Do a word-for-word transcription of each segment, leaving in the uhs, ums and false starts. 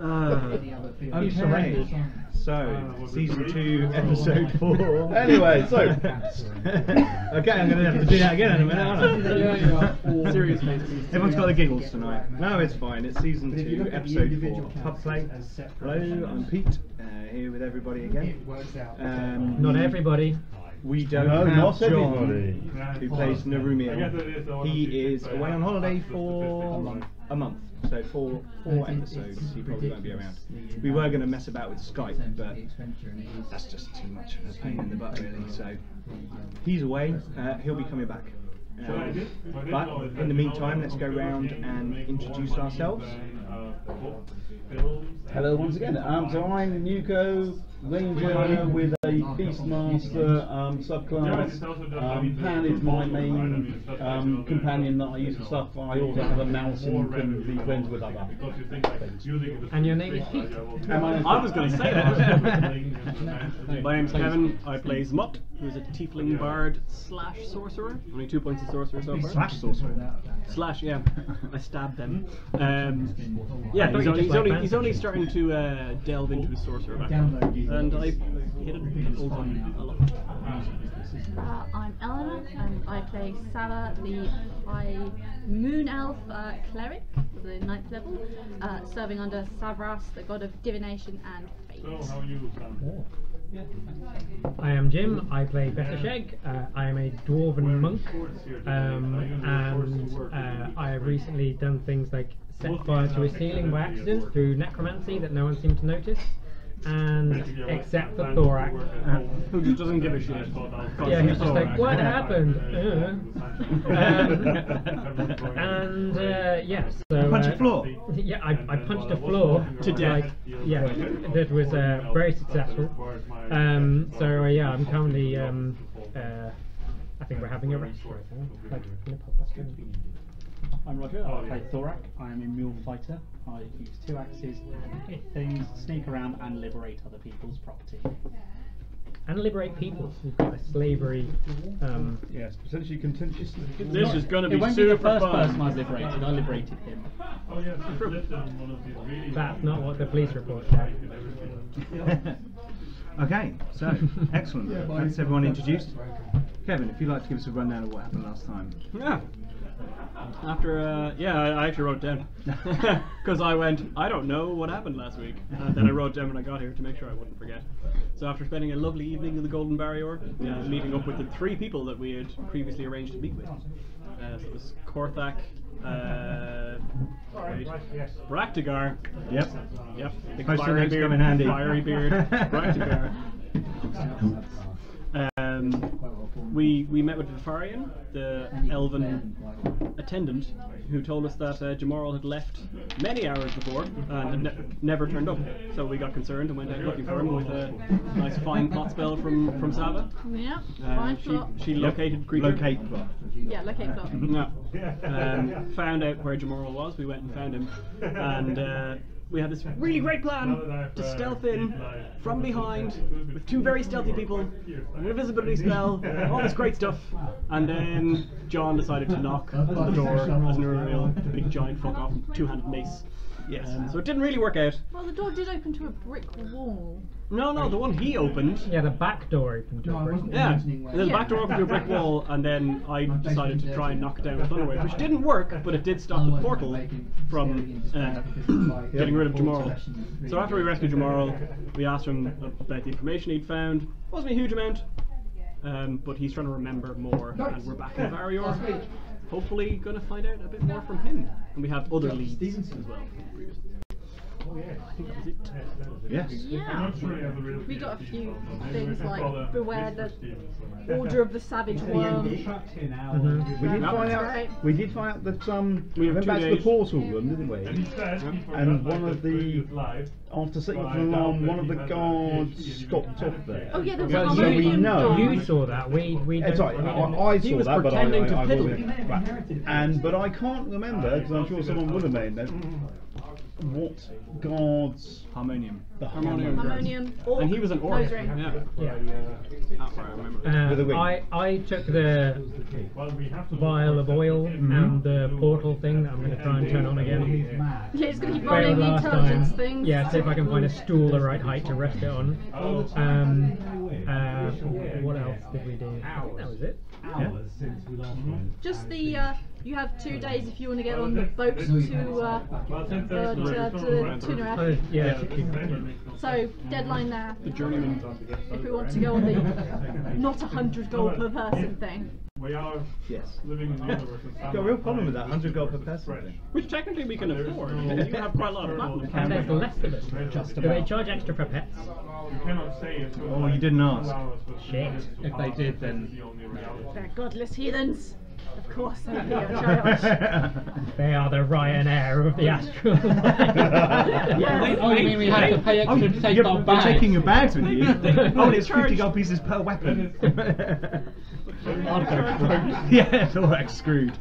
Uh, okay. So, season two, episode four. Anyway, so. Okay, I'm going to have to do that again in a minute, aren't I? Serious face. Everyone's got the giggles tonight. No, it's fine. It's season two, episode four. Pub play. Hello, I'm Pete. Uh, here with everybody again. Um, Not everybody. We don't No, have not John, everybody. who plays Narumio. He is away on holiday for a month, so for four episodes he probably won't be around. We were going to mess about with Skype, but that's just too much of a pain in the butt really, so he's away, uh, he'll be coming back. Um, but in the meantime, let's go round and introduce ourselves. Hello once again. Um, so I'm Nuko, Ranger with a Beastmaster um, subclass. Um, Pan is my main um, companion that I use for stuff. I also have a mouse and can be friends with other things. And your name is Pete? I was going to say that. My name's Kevin. I play Zmut, who's a tiefling bard slash sorcerer. Only two points of sorcerer so far. Slash sorcerer. Slash, yeah. I stabbed them. Um, yeah, I thought he's you only, just he's, like only, fantasy. he's only starting to uh, delve into his sorcerer background. And I hit it old on a lot. Uh, I'm Eleanor, and I play Sala, the High Moon Elf uh, cleric for the ninth level, uh, serving under Savras, the god of divination and fate. So, how are you, Sam? I am Jim. I play Betasheg. Uh, I am a dwarven monk, um, and uh, I have recently done things like set fire to a ceiling by accident through necromancy that no one seemed to notice. And except for Thorak, uh, Who just doesn't give a shit. yeah, he's just like, what happened? Uh. Um, and uh, yeah, so Punch uh, a floor. Yeah, I, I punched a floor To death. Like, yeah, that was uh, very successful. Um, so uh, yeah, I'm currently. Um, uh, I think we're having a rest right now, like in a pub. I'm Roger, I play Thorak. I am a mule fighter. I use two axes, hit things, sneak around and liberate other people's property. And liberate people. We've got a slavery. Um, Yes, potentially contentious. This is going to It be won't be the super first fun. person I've liberated, I liberated him. Oh, yeah, she's listed on one of these really that's not what the police report said. Okay, so excellent. That's everyone introduced. Kevin, if you'd like to give us a rundown of what happened last time. Yeah. After, uh, yeah, I, I actually wrote it down. Because I went, I don't know what happened last week. And then I wrote it down when I got here to make sure I wouldn't forget. So after spending a lovely evening in the Golden Barrier, uh, meeting up with the three people that we had previously arranged to meet with. Uh, so it was Korthak, uh, wait, Raktagar. Yep. Yep. Big Post-it fiery notes beard, come in handy. fiery beard, Raktagar. Um, we we met with Vifarian, the elven attendant, who told us that uh, Jamarl had left many hours before and had ne never turned up. So we got concerned and went out looking for him with a nice fine plot spell from from Sava. Yeah, Uh, fine she plot. she located creature. Locate plot. Yeah, locate plot. No. Um, found out where Jamarl was. We went and found him, and uh, we had this really great plan to stealth in from behind with two very stealthy people, an invisibility spell, all this great stuff. And then John decided to knock on the door as an real big giant fuck off two-handed mace. Yes. Um, so it didn't really work out. Well, the door did open to a brick wall. No, no, the one he opened. Yeah, the back door opened to a brick. Yeah, and then the back door opened to a brick wall, and then I decided to try and knock it down with Thunderwave, which didn't work, but it did stop the portal from uh, getting rid of Jamarl. So after we rescued Jamarl, we asked him about the information he'd found. Wasn't a huge amount, um, but he's trying to remember more, and we're back in the Barrier. Hopefully going to find out a bit more from him. And we have other leads as well. I think that was it. Yes. Yeah. We got a few things like beware the Order of the Savage Worm. Mm-hmm. We did find out. Right. We did find out that um, We we have went two back to the days. portal room, didn't we? And one of the after setting off an alarm, one of the guards stopped off there. Oh yeah, there was Well, an so we Armenian know. guard. You saw that. We we. It's don't- right, I, we I, I He saw was that, but I, pretending I, to I piddle. wasn't. Right. And but I can't remember because I'm sure someone would have made that. what guards Harmonium. the Harmonium. Harmonium. Orc, And he was an orc. nose ring. Yeah. Yeah. That's right, I remember. Uh, With a wing. I, I took the Well, we have to vial of oil and the portal thing that I'm going to try and turn on again. Yeah, it's going to keep Failed rolling the last intelligence time. things. Yeah, see if I can find a stool the right height to rest it on. Um, uh, what else did we do? I think that was it. Yeah. Just the, uh, you have two days if you want to get on the boat to, uh, Well, since uh, there's to, no- to the tuna Oh, rack. yeah. So, deadline there. The journeyman. If we want to go on the not a hundred gold per person thing. We are Yes. living in the universe. and Got a real problem with that one hundred gold per person thing. Which technically we can afford, because you have quite a lot of platinum. And there's less of it. Just Do they about. charge extra for pets? You cannot say it. Oh, you didn't ask. Shit. If they did, then They're godless heathens. Of course they be a charge. They are the Ryanair of the astral line. Yes. oh, you mean we have to pay Oh, extra to take you're, our you're bags? taking your bags with you? Oh, and it's Charge- fifty gold pieces per weapon. I'll go broke. Yeah, it's all like screwed.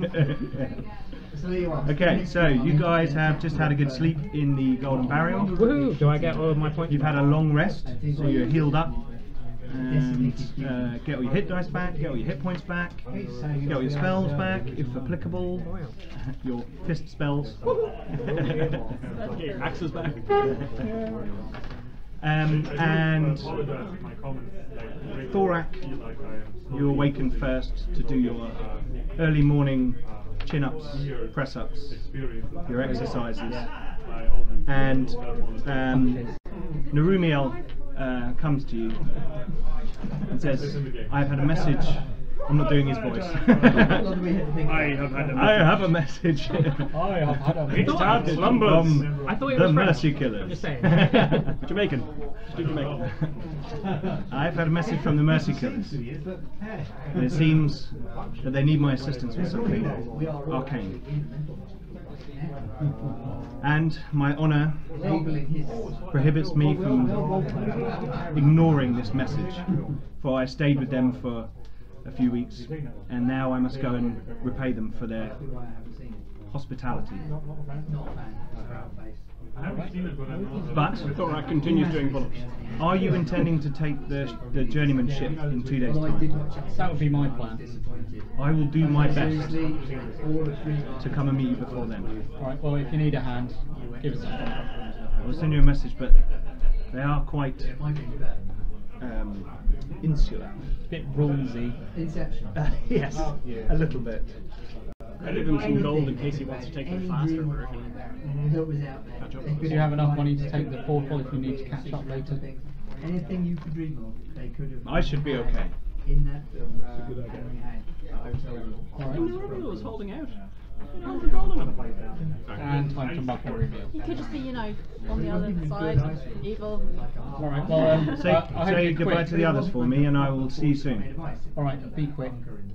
Okay, so you guys have just had a good sleep in the Golden Burial. Woohoo! Do I get all of my points? You've had a long rest, so you're healed up. And uh, get all your hit dice back, get all your hit points back, get all your spells back, if applicable. Your fist spells. Get your axes back. Um, and My comments, like, Thorak, feel like I am so you awaken first to do your early morning chin-ups, press-ups, experienced. your exercises. I only And um, Narumiel uh, comes to you and says, I've had a message. I'm not doing his voice. I have had a I have a message I have had a It's time to slumbers. from I thought it the was French. Mercy Killers. Just saying. Jamaican. Just do Jamaican. I've had a message from the Mercy Killers. And it seems that they need my assistance with something arcane. And my honour prohibits me from ignoring this message, for I stayed with them for a few weeks, and now I must go and repay them for their hospitality. I haven't seen it, but I'm But Thorak continues doing pull-ups. are you intending to take the, the journeyman ship in two days' time? That would be my plan. I will do my best to come and meet you before then. Right, well, if you need a hand, give us a shout. I will send you a message, but they are quite um, insular. Bit rulesy. Uh, yes, a little bit. I give him some gold in case he wants to take them faster. Or catch up. Do you have enough money to take the portal if you need to catch up later? Anything you could dream of, they could have. I should be okay. In that film, it's a good idea. I didn't know he was holding out. Oh, we're golden on him. And time to muck and reveal. He could just be, you know, on the other side, evil. Alright, well, um, Say, uh, I hope say you're goodbye quick. to the others for me, and I will see you soon. Alright, be quick.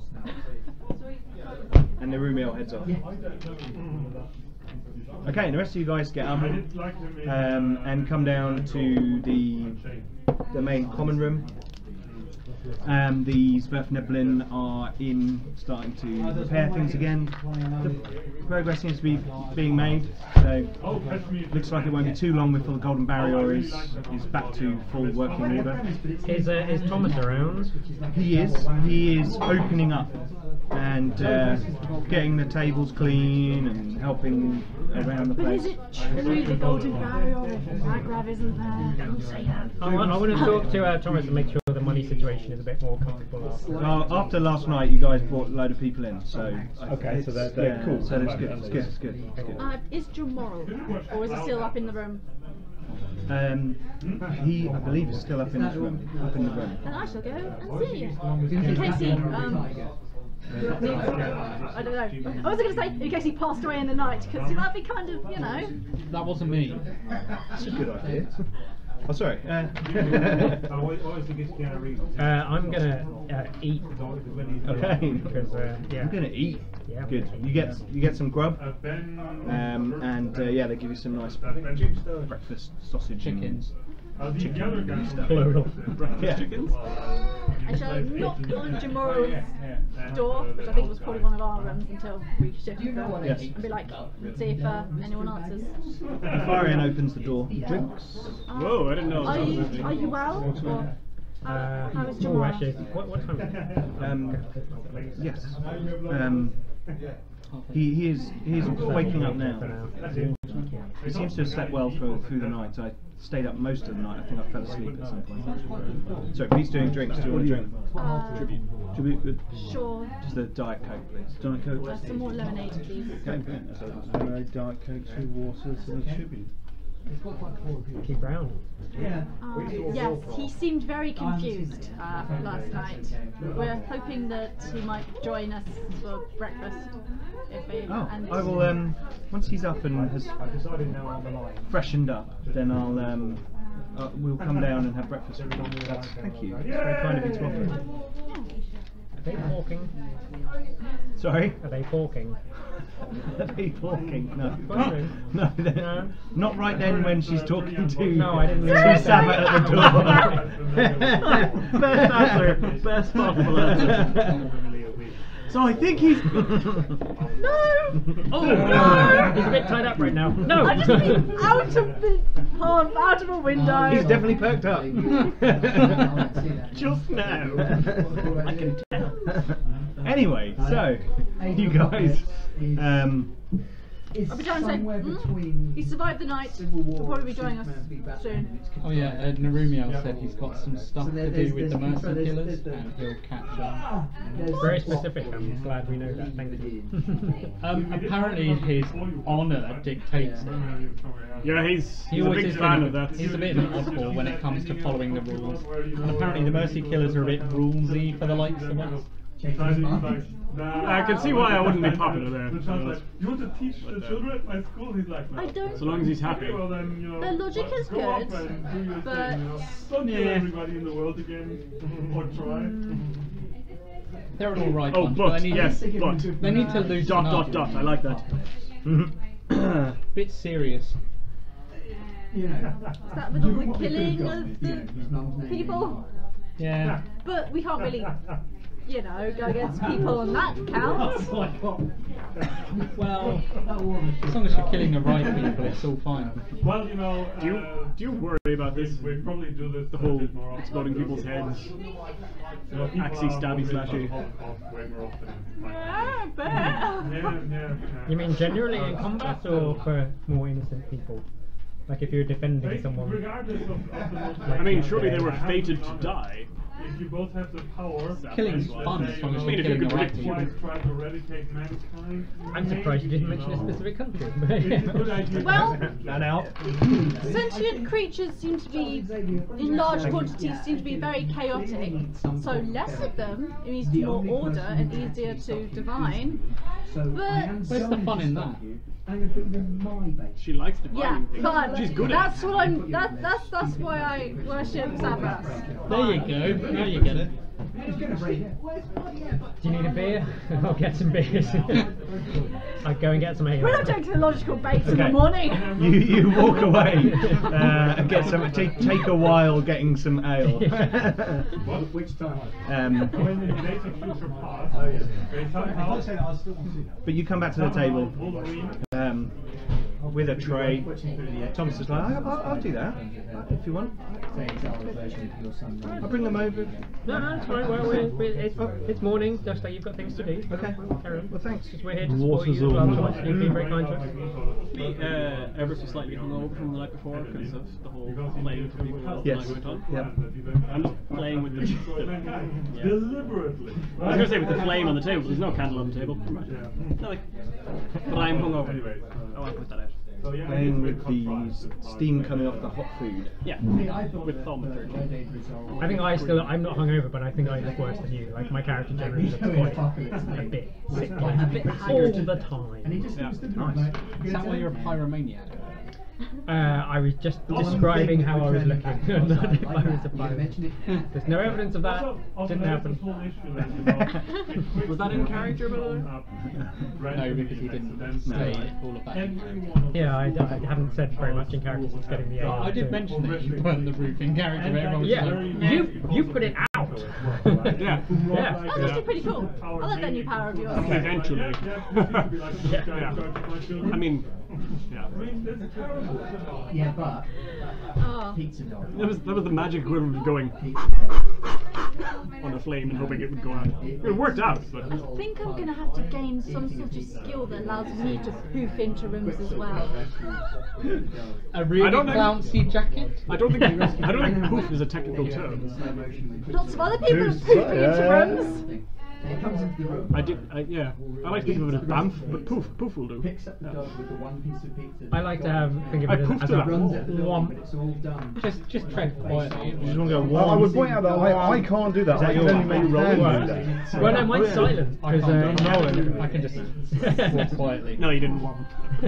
And the Rumiel heads off. Okay, and the rest of you guys get up um, and come down to the the main common room. Um, the Sverfneblin are in, starting to repair things again. The progress seems to be being made, so looks like it won't be too long before the Golden Barrier is is back to full working order. Is, uh, is Thomas around? He is. He is opening up and uh, getting the tables clean and helping around the But place. is it true the golden barrier if MacLeod isn't there? Don't say that. I want, I want to talk to uh, Thomas and make sure the money situation is a bit more comfortable. Well, after last night, you guys brought a load of people in, so Okay, so they're- they're yeah, cool. So that's good. It's good. It's good. It's good. Uh, is Jamoral, or is he still up in the room? Um, he, I believe, is still up in his room. Up in the room. Then I shall go and see you. In case he, um, I don't know. I was going to say, in case he passed away in the night, because that'd be kind of, you know. That wasn't me. That's a good idea. Oh, sorry. Uh, Uh, I'm gonna uh, eat. okay. Because, uh, yeah. I'm gonna eat. Yeah. Good. You get you get some grub, um, and uh, yeah, they give you some nice breakfast sausage Chickens. Uh, the, the other guy from Plural. Breakfast Yeah. chickens. I shall knock on Jamoral's Yeah. door, which I think was probably one of our rooms until we shifted them, Yes. and be like, let's see if uh, anyone answers. Farian opens the door. Drinks. Uh, Whoa, I didn't know. Are that you, was are you well? Or Uh, how is oh, Jamal? actually, what, what time is it? Um, yes. Um, he, he is he is waking up now. He seems to have slept well for, through the night. I stayed up most of the night. I think I fell asleep at some point. So if he's doing drinks, do you want a drink? Uh, Tribute. Tribute, good. Sure. Just the Diet Coke, please. Diet Coke. Uh, some more lemonade, please. Okay. So lemonade, Diet Coke, two waters, and a tribute. Keep round. Yeah. Uh, yes, he seemed very confused uh, last night. We're hoping that he might join us for breakfast. If we, Oh, and I will. Um, once he's up and has I decided now on the line. freshened up, then I'll. Um, uh, we'll come down and have breakfast. That's, thank you. It's very kind of you to offer. Are they talking? Sorry. Are they talking? Are they talking? No. Wondering. No, they're- No. not right then when she's talking to. No, I didn't to realise Sam that. at the door. Best answer. Best possible answer. So I think he's. no! Oh, no! He's a bit tied up right now. No! I just been out of the pond, out of a window. He's definitely perked up. Just now. I can tell. Anyway, so you guys. Um, Is I'll be trying to say, somewhere hmm? between He survived the night. Civil War, He'll probably be joining us Superman v Batman, soon. it's Oh yeah, uh, Narumiel said he's got some stuff So there- to there's- do with the there's- Mercy there's- Killers, there's the- and he'll catch them. There's Very the plot specific, I'm point glad we know that, thank you. Um, apparently his honour dictates it. Yeah, he's, He he's a always big is fan bit of that. He's a bit of an oddball when it comes to following the rules. And apparently the Mercy Killers are a bit rulesy for the likes of us. I can see why I wouldn't be popular there. The child's like, you want to teach the children at my school? He's like, no. I don't. So long as he's happy. Okay, well then, you know, The logic is go up good, and do your but- thing, you know. Don't kill Yeah. everybody in the world again, or try. They're an alright Oh, bunch, but, but they need, yes, but. they need to loosen Dot, up. dot, dot, I like that. Bit serious. You know, Is that with all you- the what we could've killing done, of you know, his mum's the name people? Yeah. But we can't really, you know, go against people on that count. Well, as long as you're killing the right people, it's all fine. Well, you know, Do you, uh, do you worry about we, this? we probably do this The a whole bit more often. exploding people's heads. You know, people Axie, are stabby, moving slashy. off- off way more often. Yeah, but- Yeah, yeah, yeah. You mean generally in combat or for more innocent people? Like if you're defending Like, someone? regardless of, of the most I mean, surely they were fated to die. If you both have the power, Killing's and fun say, as you long as know, you're if you killing the could right predict people. twice try to eradicate mankind. I'm surprised you didn't mention a know. specific country. It's a good idea. Well, That out. sentient creatures seem to be, in large quantities, seem to be very chaotic. So less of them means more order and easier to divine. So But- I am Where's the sorry fun to in stop that? you. I'm going to put them in my base. She likes to Yeah, fun. She's good That's at it. what I'm. That, that's that's why I worship Sabras. There you go, now you get it. Who's going to break it? Do you need a beer? I'll get some beers. I'll go and get some ale. We're not taking the logical baits in the Okay. morning. You you walk away uh, and get some. Take take a while getting some ale. Which time? um, When in later future past, they somehow, but you come back to the table Wolverine, um, with a tray. Thomas is like, I'll, I'll, I'll do that if you want. I'll bring them over. No, no, it's fine. Well, we're, we're, it's, it's morning, just like you've got things to do. Okay. Carry on. Well, thanks. Just we're here to support Water's you as well, all so right. you've been very kind to us. Be uh, ever so slightly hungover from the night before because of the whole playing to people as the Yes. night went on. Yep. I'm just playing with the. Yeah. deliberately. I was going to say with the flame on the table, but there's no candle on the table. No, like, but I'm hungover. Anyways, I want to put that out. So yeah, Playing it's with been the contrasted by- steam coming off the hot food. Yeah, with thaumaturgy. I think I still, I'm not hungover, but I think I look worse than you. Like my character generally looks quite a bit sick, like, a bit all the time. Yeah. Nice. Is that why you're a pyromaniac? Uh, I was just describing how I was looking, not if I was a pirate. There's no evidence of that. Didn't happen. Was that in character, by the way? No, because he didn't say all of that. Yeah, I, I haven't said very much in character since getting the A. I did mention that you burned the roof in character, but everyone was Yeah, like, you you put it out. Yeah. Yeah. That's actually pretty cool. I like that new power of yours. Eventually. Yeah. Yeah. I mean, yeah. Yeah, but Oh. pizza dog. That was that was the magic equivalent of going on a flame and hoping it would go out. It worked out, but I think I'm going to have to gain some sort of skill that allows me to poof into rooms as well. a really I don't think- flouncy jacket? I don't think I don't think poof is a technical term. Lots of other people have Who's- poofed into yeah. rooms. It comes into the room. I did, I, yeah. I like to think of it as bamf, but poof, poof will do. Picks up the dog with the one piece of pizza. I like to have think of I it as, poofed as to a that. runs at the dog, womp. but it's all done. Just, just tread quietly. You just want to go Well, I one. would point out that I, I can't do that. I can only make hand do that. Well, no, mine's silent. I 'cause, can't uh, do it. I can just walk quietly. No, you didn't want.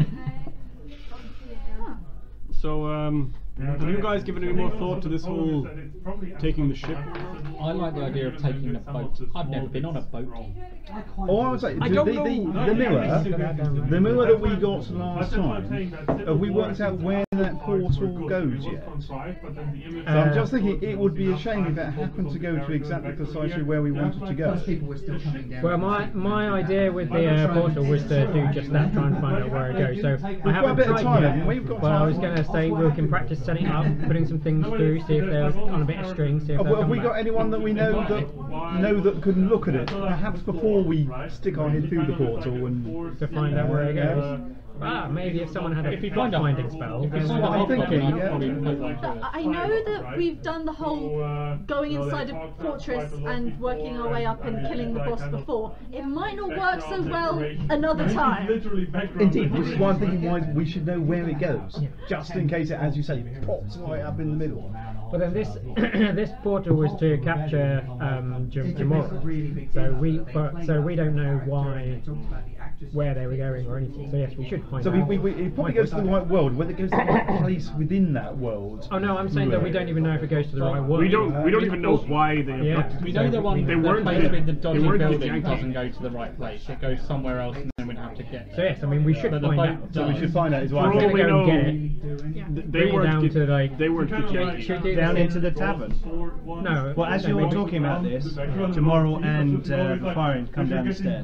So, um, have you guys given any more thought to this whole taking the ship? I like the idea of taking a boat. I've never been on a boat. Oh, I would say, I the, don't the, know. the, the mirror, the mirror that we got last time, have we worked out where that portal goes yet? So I'm just thinking it would be a shame if it happened to go to exactly precisely where we wanted to go. Most people were still coming down. Well, my my idea with the uh, portal was to do just that, try and find out where it goes. So I got a haven't bit of tried time, yet, haven't we? We've got but I time. was going to say we can practice setting it up, putting some things through, see if they're on a bit of string, see if Have, they'll have come we got back. anyone that we know that know that can look at it, perhaps before we stick our head through the portal and to find out where it Yeah. goes? Ah, maybe if someone had a If you plot find a finding spell. If you then- find a I'm thinking, hobgoblin, I'd yeah. probably put one through it. I know that we've done the whole going inside a fortress and working our way up and killing the boss before. It might not work so well another time. indeed, which is why I'm thinking why we should know where it goes, just in case it, as you say, pops right up in the middle. But then this this portal was to capture um, Jim tomorrow, so we but, so we don't know why where they were going or anything. So yes, we should find So out. we, we, we, it probably goes to the right world. Whether it goes to the right place within that world. Oh no, I'm saying that we don't even know if it goes to the right world. We don't. We don't even know why they. Yeah. abducted We us. know the one, They the weren't place the- with the they dodgy weren't the building Yankees. doesn't go to the right place. It goes somewhere else, and then we'd have to get So there. yes, I mean we should But the find boat out. So we should find out is For why. all gonna we go know, and get it. th- Bring they it weren't down the, to, like, they weren't the Should, Yankees. should do Down this into the tavern. No. Well, as no, you we were just- talking about this, tomorrow and uh, the firing come down the stairs.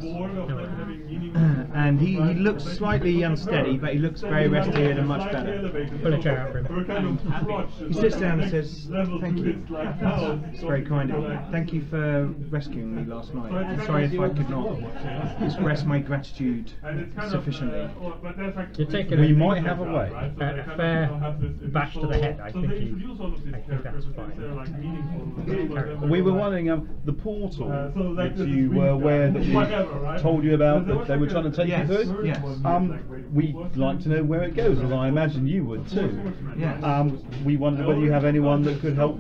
And he, he looks slightly unsteady, but he looks very rested and much better. Pull a chair out for him. He sits down and says, "Thank you. It's very kind of you. Thank you for rescuing me last night. I'm sorry if I could not express my gratitude sufficiently." You're taking We a, might have a way. a, a fair bash to the head. I think you, I think that's fine. We were wondering, um, the portal that you were aware that we told you about that they were trying to take Yes, you through. yes. Um, we'd like to know where it goes, as I imagine you would too. Yes. Um, we wondered whether you have anyone that could help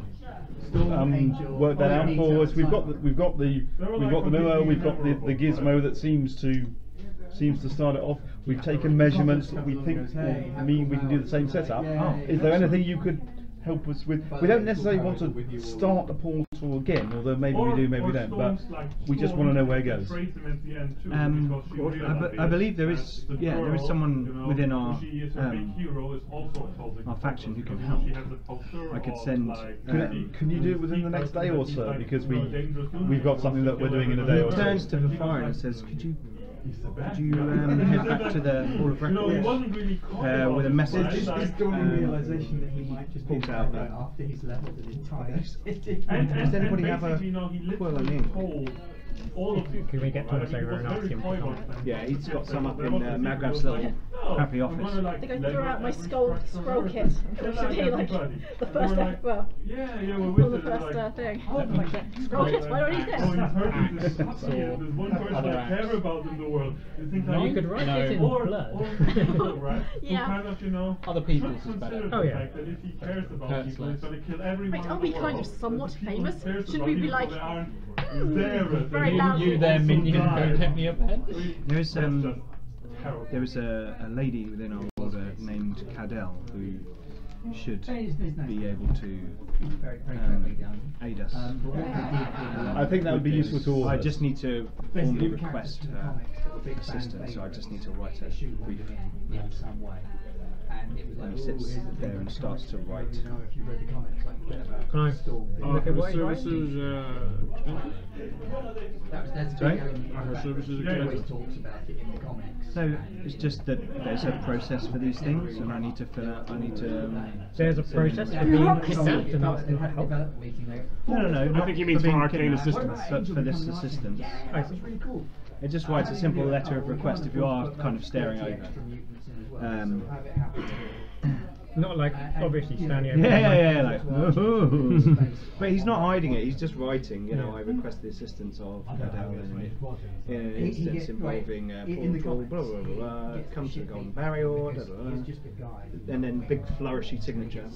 um, work that out for us. We've got the, we've got the we've got the mirror, we've got the, the gizmo that seems to seems to start it off. We've taken measurements that we think will mean we can do the same setup. Oh. Is there anything you could help us with? We don't necessarily want to start the portal again, although maybe we do, maybe we don't, but we just want to know where it goes. Um, I, be- I believe there is, yeah, there is someone within our um, our faction who can help. I could send. Can, Um, it, can you do it within the next day or so? Because we we've got something that we're doing in a day or he so. turns to the fire and says, "Could you, could you um, head back to the Hall of Records uh, with a message?" His dawning Um, realization that he might just be pulls out back the- after he's leveled an entire Does anybody have a quill and ink? Can we get Thomas over and ask him to come? Yeah, he's got some up in uh, MacLeod's little happy office. I think I threw out my skull scroll kit. Unfortunately, like the first, uh, well, Yeah, yeah, we're well, the with it, first like, uh, thing. oh my God. Scroll kit. Why do I need Oh, you've this? heard this. Axe, There's sword, one person other I care axe. about in the world. You think No, like, you could write No. it in or, blood. or, right? Yeah. Who kind of, you know, Other people's should is better. consider Oh, the yeah. fact that if he cares about Hurts people, less. he's going to kill everyone Wait, in aren't the we kind world. of somewhat The people he famous? cares Shouldn't about, we be even like, though they aren't "Mm, there, very they loud"? You there, minion, go get me a pen. There is um, Terrible. there is a, a lady within our placeholder named Cadell who should be able to um, aid us. I think that would be useful to all I of us. just need to formally request her assistance, so I just need to write a brief. And he sits there and starts to write. Can I Uh, look at her what he's writing? services, uh, expensive? Sorry? Are her services expensive? No, it's just that there's a process for these things, and I need to fill out. I need to. Um, There's a process for being kidnapped and asking for help. No, no, no. I not think he means for for being arcane kidnapped, assistance. but for this assistance. I see. It just writes a simple letter of request if you are kind of staring over. Um, Not like obviously standing over. yeah, the yeah, yeah, mic. like. But he's not hiding it. He's just writing. You know, I request the assistance of Cadell in, in an instance involving uh, portal, blah blah blah blah. Comes to the golden barrier, blah, blah, blah. And then big flourishy signature.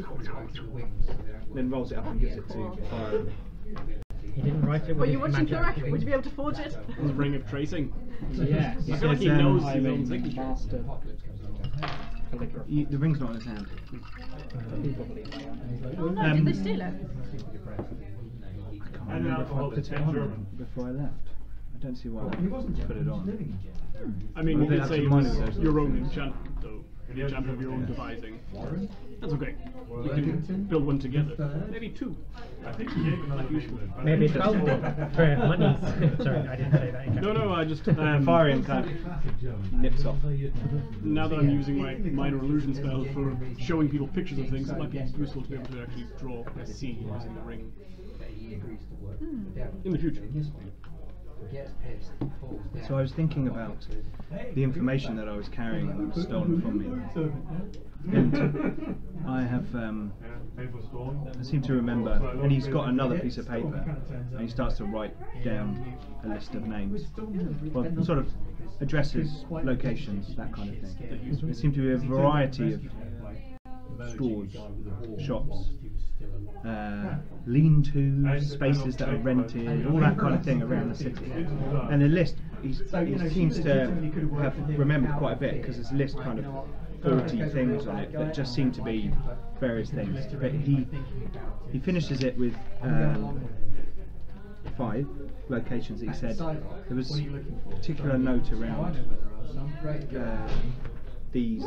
Then rolls it up and gives it to Fire. He didn't write it with Were you his watching magic. Thorak? Would you be able to forge it? His ring of tracing. Yeah, I feel like he knows his own I'm a signature. master calligrapher. He, the ring's not in his hand. Oh no, Um, did they steal it? I can't remember if I put it on before I left. I don't see why I put it on. I mean, Well, you they did have say to it monitor was those. your own enchantment, though. An enchantment of your own devising. That's okay. You can build one together. Maybe two. I think he gave another useful. Maybe twelve for money. Sorry, I didn't say that. No, no, I just um, Fire kind of nips off. now that I'm using my minor illusion spell for showing people pictures of things, it might be useful to be able to actually draw a scene using the ring in the future. So I was thinking about the information that I was carrying that was stolen from me. And I have, um, I seem to remember, and he's got another piece of paper, and he starts to write down a list of names, well, sort of addresses, locations, that kind of thing. There seem to be a variety of stores, shops, uh, lean-tos, spaces that are rented, all that kind of thing around the city. And the list, he's, he seems to have remembered quite a bit, because there's a list kind of forty things on it that just seem to be various things. But he he finishes it with um, five locations that he said there was a particular note around uh, these,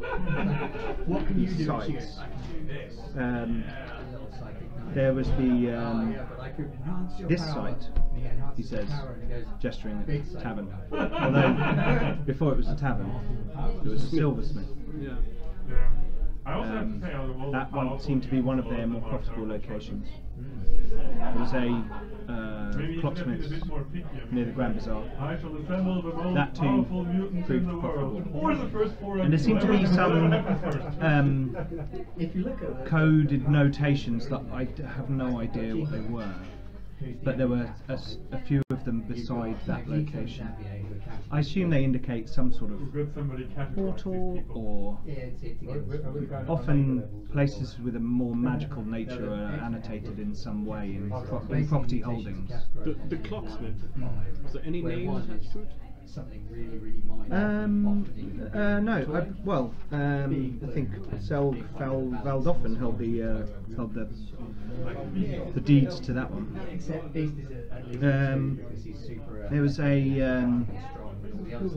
these sites. Um, there was the um, this site, he says, gesturing at the tavern. Although before it was a tavern, it was a silversmith. Yeah. Yeah. I also have Um, to say, I was that one also seemed to be one of their more about profitable Sarah. locations. There was a uh, Maybe he can be a clocksmith's bit more picky, I mean. near the Grand Bazaar. I shall assemble the most That too powerful mutants proved in the world. profitable. Or the first four And there seemed to be some um, If you look at coded notations that I d- have no idea what they were, but there were a, s- a few of them beside that location. I assume they indicate some sort of Good somebody categorize portal these people. or it's, it's, often places with a more magical nature are annotated in some way in, pro- in property holdings. The, the clocksmith. Is there any name attached to it? something really, really minor. Um, uh, no, I, well, um, I think Selg Val, Valdoffen held the uh, held the the deeds to that one. Except Beast is a, at least Um, two, because he's super. Uh, There was a um, strong, but all the others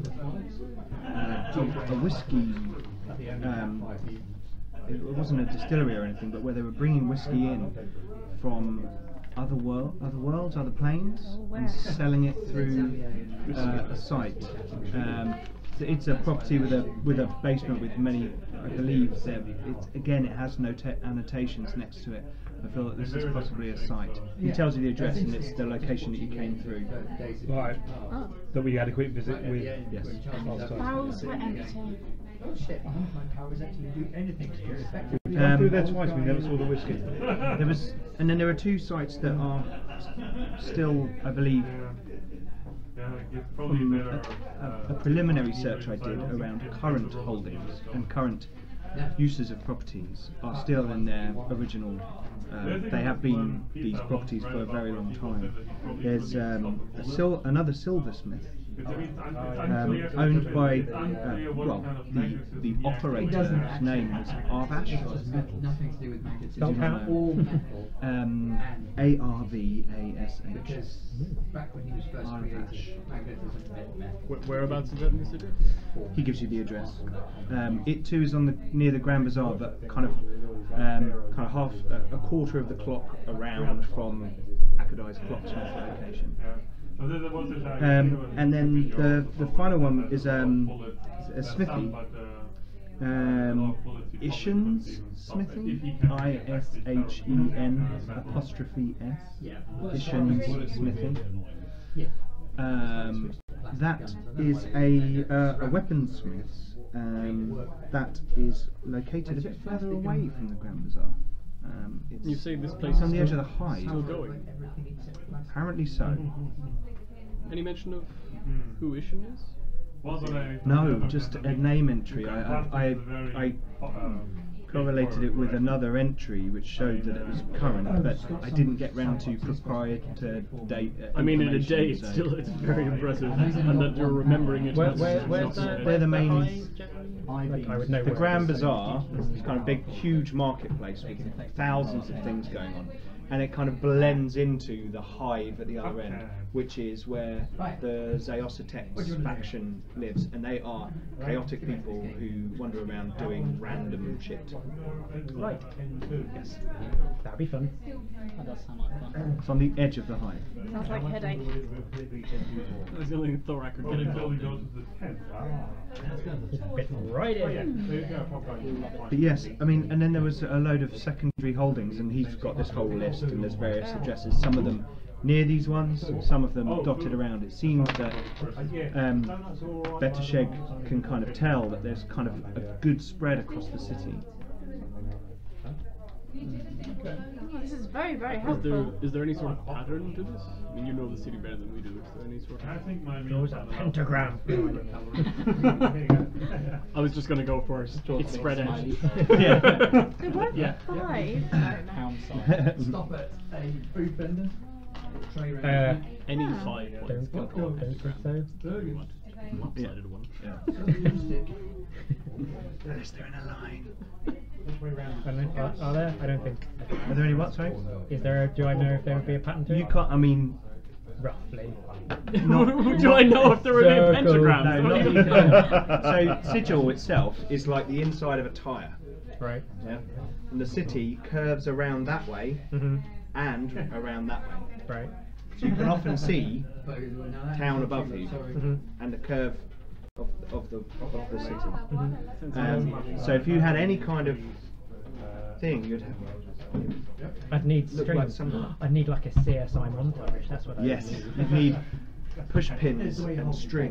are fine. uh, a whiskey. Um, it wasn't a distillery or anything, but where they were bringing whiskey in from other world, other worlds, other planes, and selling it through uh, a site. Um, so it's a property with a with a basement with many. I believe there. It's, again, it has no annotations next to it. I feel that this is possibly a site. He tells you the address and it's the location that you came through. Right. Oh. That we had a quick visit with. Yes. last time. Barrels were empty. Oh shit, my powers actually do anything to your effective. We went through Um, there twice. We never saw the whiskey. There was, and then there are two sites that are still, I believe, Yeah, it's probably from better. a, a, uh, a preliminary search I did around current holdings and current uses of properties are still in their original. Uh, they have been these properties for a very long time. There's um, a sil another silversmith Um, owned by, uh, well, the, the operator's name was Arvash. Spell count. Um, A R V A S H. Back when he was first created, Wh- Whereabouts is that in the city? He gives you the address. Um, it too is on the near the Grand Bazaar, but kind of um, kind of half a, a quarter of the clock around from Akadai's clocksmith location. Um, and then the the final one is um, a smithy. Um, Ishen's Smithy, I S H E N apostrophe S, Ishen's Smithy. Um, that is a uh, a weaponsmith's. Um, that is located a bit further away from the Grand Bazaar. Um, it's, You say this place it's on is the edge still- of the Hive. still going. Apparently so. Any mention of who Ishin is? No, just a name entry. I I, I, I correlated it with another entry which showed that it was current, but I didn't get round to proprietor date. Uh, I mean, in a information, day, it's so- still it's very impressive, and that you're remembering it. Where, as- where, as where's not the, so- They're where's the main- hive generally? Like, I would know The where Grand it is. Bazaar is kind of big, huge marketplace with thousands of things going on, and it kind of blends into the Hive at the other end, which is where the Zeosotex faction lives, and they are chaotic people who wander around doing random shit. Right. Yes. That'd be fun. That does sound like fun. It's on the edge of the Hive. Sounds like a headache. That's the only thing Thorak could get involved in. Fit right in. But yes, I mean, and then there was a load of secondary holdings, and he's got this whole list, and there's various addresses. Some of them near these ones, some of them dotted around. It seems that um, Betasheg can kind of tell that there's kind of a good spread across the city. Oh, this is very, very Is helpful. there is there any sort of pattern to this? I mean, you know the city better than we do. Is there any sort of? Those are pentagram. No, I don't know. I was just gonna go for it. It's spread out. Yeah. There were Yeah. five. Pound size. Stop at a food vendor. Tray Uh, round. Any Ah. five don't, points can don't, call don't think so. lopsided one. Unless they're in a line. I don't know, are, are there? I don't think. Are there any what, sorry? Is there? A, do I know if there would be a pattern to You it? can't, I mean, Roughly. Do I know if there would be a Circle. pentagram? no, What do you not So, Sigil itself is like the inside of a tyre. Right. Yeah? And the city curves around that way Mhm. and around that way. Right. So you can often see town above you Mhm. and the curve of, of the of the city. Mhm. Um, so if you had any kind of thing, you'd have. I'd need Look string. like some- I'd need like a C S I montage. That's what I Yes, need. you'd need push pins and string.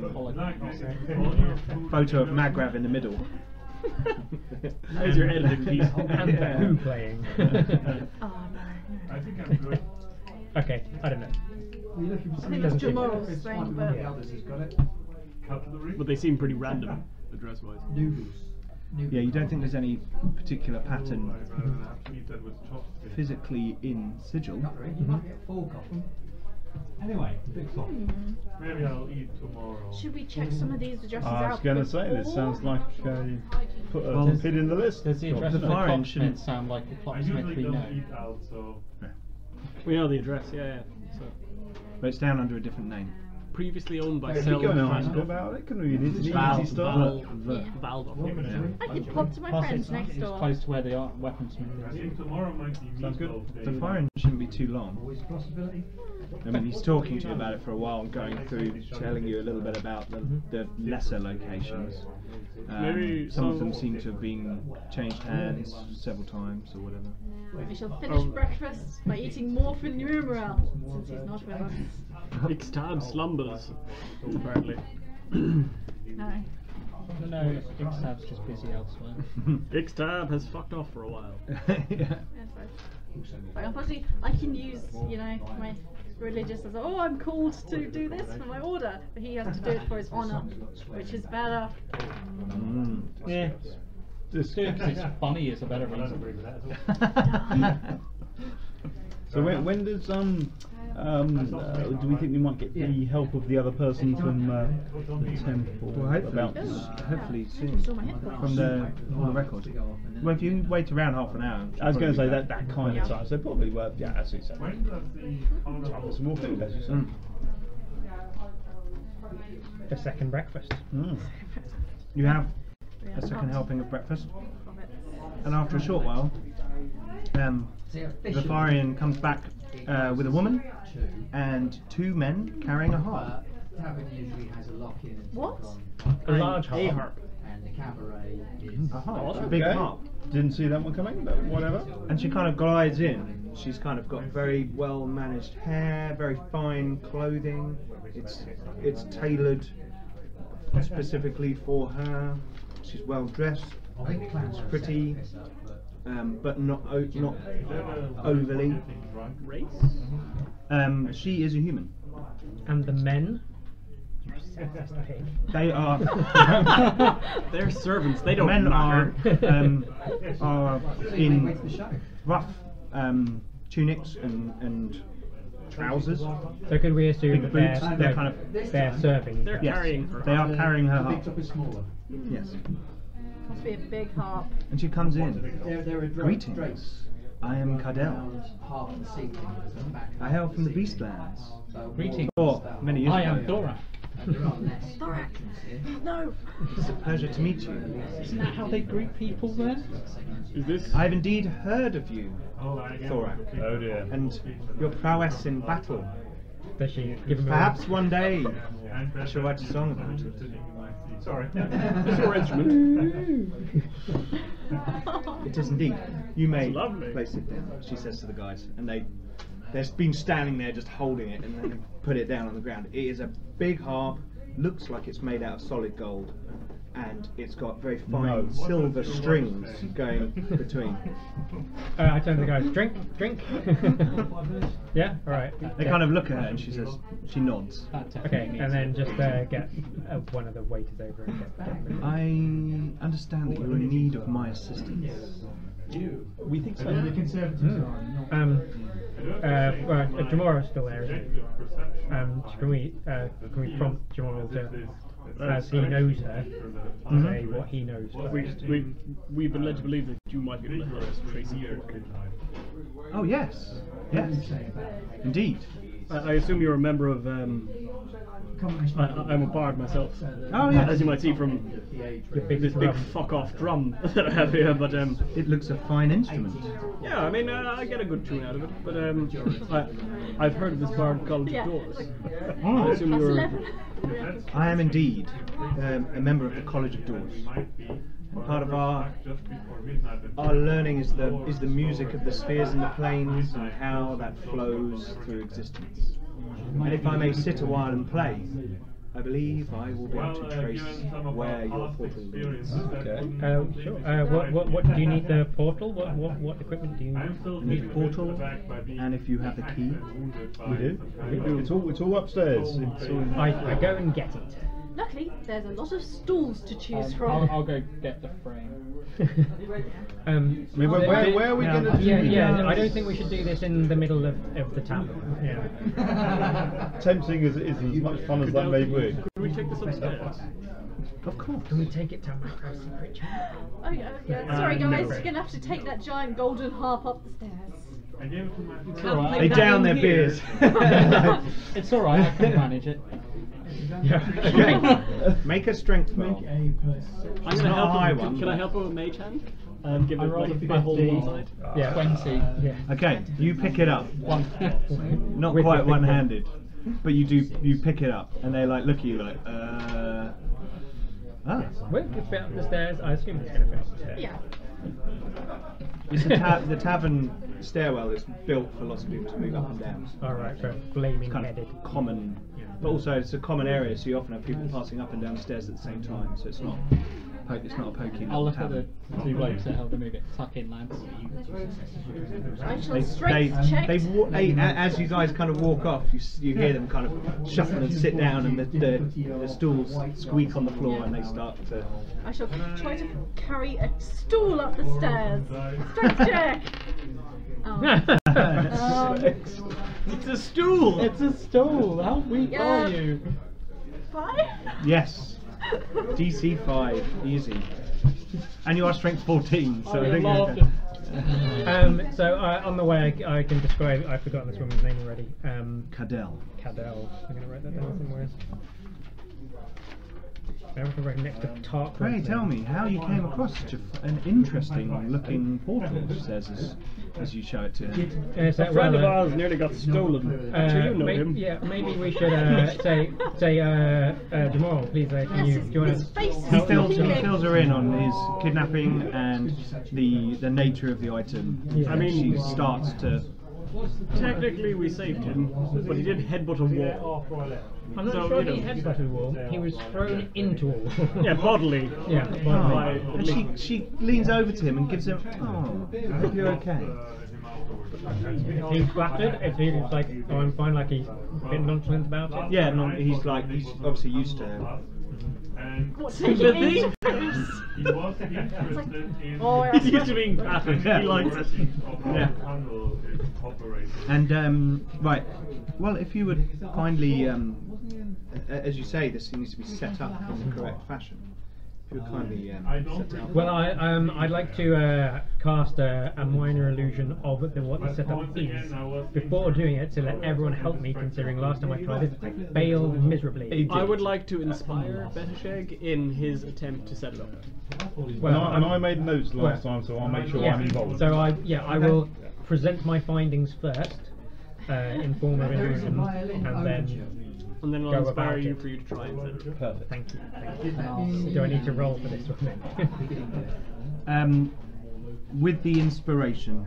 Photo of Magrav in the middle. There's your editing piece. And the Yeah. Who playing. Oh no. I think I'm good. Okay, I don't know. We're looking for I think something it's else. Jamal's It's thing, one of but- the others has got it. Cutlery. But they seem pretty random, address-wise. Noodles. Yeah, you don't think there's any particular pattern I'd rather have to eat that with chopsticks. physically in Sigil. Not really. You might get four of them. Anyway, big flop. Hmm. Maybe I'll eat tomorrow. Should we check some of these addresses I out? was going to say, this before? sounds like a put a Well, pin in the list. Does the job. address The of the fire clocksmith engine- sound like the I clocksmith usually we don't know? eat out, so We know the address, yeah, yeah. So, But it's down under a different name. previously owned by If you Cell go and Van ask Gogh. about it, can we need to Val, easy stuff? Val, Yeah. Valdor. I could pop to my Plus friends it's, next it's door. close to where the art weaponsmith I is. think tomorrow might be Sounds good. meatloaf day. The fire engine shouldn't be too long. Always a possibility. I mean, he's talking to you about it for a while and going through, telling you a little bit about the, the lesser locations. Um, Maybe some of some- them seem to have been changed hands several times or whatever. We shall finish Um, breakfast by eating more for Numeral, since he's not with us. Ixtab slumbers, apparently. No. No, no, Ixtab's just busy elsewhere. Ixtab has fucked off for a while. Yeah. That's right. But unfortunately, I can use, you know, my religious as, oh, I'm called to do this for my order, but he has to do it for his honour, which is better. Mm. Yeah. Just- Do it 'cause it's funny is a better reason. So when, when does um Um, uh, do we think we might get the help of the other person from uh, the temple? Well, hopefully, about hopefully I soon. saw my hit points. From the, from the record. Well, if you wait around half an hour. I was going to say probably that that kind of time, so probably worth. Yeah, as you said. Time for some more food, as you said. Mm. The second breakfast. Mm. You have We a have second lots helping of breakfast, of it. and after a short while, um, the Farian comes back uh, with a woman and two men carrying a harp. What? A large A harp. harp. And the cabaret is A harp, a Okay. big harp. Didn't see that one coming, but whatever. And she kind of glides in. She's kind of got very well managed hair, very fine clothing. It's it's tailored specifically for her. She's well dressed, pretty, um, but not o not overly. Race? Um, she is a human. And the men. You sexist pig. They are. They're servants. They don't men are matter. um, are in rough um, tunics and and trousers. So could we assume Big that they're, boots, they're they're, kind of- they're serving? They're Yes, carrying her. they are carrying her The big harp. top is smaller. Yes, Must be a big harp. and she comes in. There, there are dra- Greetings. drapes I am Cardell. around half the seating at the back. I hail from the Beastlands. So Greetings. Or many years I ago. am Dora. and there are less Thorak! here. No! It's a pleasure to meet you. Isn't that how they greet people then? Is this? I have indeed heard of you, Thorak, Oh dear. and your prowess in battle. Does she give him Perhaps one day I shall write a song about it. Sorry. It's your instrument. It is indeed. You may It's lovely. place it down, she says to the guys, and they they've been standing there just holding it and then put it down on the ground. It is a big harp, looks like it's made out of solid gold, and it's got very fine No. silver strings going between. Uh, I turn to the guys. Drink, drink. Yeah. All right. They kind of look at her and she says, she nods. Okay, and then just uh, get uh, one of the waiters over and get that. I understand that you're in need of my assistance. We think so. The Conservatives are not. Um. Uh, well, uh, Jamara's still there, isn't he? Um. Can we uh, can we prompt Jamara to, as he knows her, to say what he knows We, first? we, we've been led to believe that you might be able to help us trace the portal. Oh yes, yes, indeed. I, I assume you're a member of. Um, I, I'm a bard myself. Oh, yes. As you might see from Your big this big drum. fuck off drum that I have here, but um, It looks a fine instrument. yeah, I mean, uh, I get a good tune out of it. But um, I, I've heard of this bard College Yeah. of Doors. I Oh, assume Plus you're. eleven. I am indeed um, a member of the College of Doors. And part of our our learning is the is the music of the spheres and the planes and how that flows through existence. And if I may sit a while and play, I believe I will be able to trace where your portal leads. Okay. Uh, sure. Uh, what, what, what do you need the portal? What, what, what equipment do you I need a portal, and if you have the key, We do. It's all it's all upstairs. It's all. I, I go and get it. Luckily, there's a lot of stools to choose Um, from. I'll, I'll go get the frame. um, I mean, where, where, where are we yeah, going to do yeah, this? yeah, I don't think we should do this in the middle of, of the tavern. Yeah. Tempting as it is, as much fun as that may be. Could we take this upstairs? of course. Can we take it to our secret chamber? Oh, yeah, yeah. Sorry, guys, you're gonna have to take that giant golden harp up the stairs. It's alright. They down their beers. It's alright, I can manage it. Okay. Make a strength roll. Make a perception. I'm gonna not a help high him. one, Can, can I but- help him with Mage Hand? Um, give I it rolled like a my whole fifty. one side. Yeah. Twenty. Yeah. Okay, you pick it up. One. Not With quite your big one-handed, but you do. You pick it up, and they like look at you like, uh. Ah. Wait, it's fit up the stairs. I assume it's going to fit up the stairs. Yeah. It's the, ta the tavern stairwell that's built for lots of people to move up and down. Alright, so flaming Kind headed. of common, but also it's a common area, so you often have people passing up and down the stairs at the same time. So it's not, po it's not a pokey I'll little look at the tavern. two blokes that help them move it. Tuck in, lads. I shall They, they, strength check. they, wa- they, a- as you guys kind of walk off, you, s- you hear them kind of shuffle and sit down, and the, the, the stools squeak on the floor, and they start to. I shall try to carry a stool up the stairs. Strength check. Oh. Um, It's a stool! It's a stool. How weak Yeah. are you? Five? Yes. D C five, easy. And you are strength fourteen, so Oh, I you think laughed you're Um, so uh, on the way, I, I can describe. I've forgotten this woman's name already. Um, Cadell. Cadell. I'm gonna write that down somewhere. I have to write next to Tark. Pray tell me how you came across such a f an interesting looking portal, she says as, as you show it to him. Uh, so, A friend well, of uh, ours nearly got stolen. Uh, Actually, you know may- him. Yeah, maybe we should uh, say say uh, uh, Jamal, please. Uh, can Yes, you his- do you want his face is He fills, he peeling. fills her in on his kidnapping and the the nature of the item. Yeah. I mean- she starts to. Technically, we saved him, but he did headbutt a wall. I'm not So, sure you if he know. headbutted a wall. He was thrown into a wall. Yeah, bodily. Yeah, Oh, bodily. and she she leans over to him and gives him. Oh, I hope you're okay. He's flattered. It feels like, oh, I'm fine. Like he's a bit nonchalant about it. Yeah, no, he's like he's obviously used to her. What Sympathy? taking interest? He was interested in Oh, He's used to being battered. Yeah. He likes it. Yeah. handle its operation. And um, right, well, if you would kindly, um, a- as you say, this needs to be set up in the correct fashion. If you would kindly um, set it up. Well, I um, I'd like to uh, cast a, a minor illusion of the, what the setup is before doing it to let everyone help me. Considering last time I tried it, I failed miserably. I would like to inspire Betasheg in his attempt to set it up. And Well, I, and I I'm- made notes last well, time, so I'll make sure yeah. I'm involved. So I yeah I will present my findings first uh, in form of illusion, and then. And then I'll Go inspire about you it. for you to try and set it up. Perfect. Thank you. Thank you. Do I need to roll for this one? Um, with the inspiration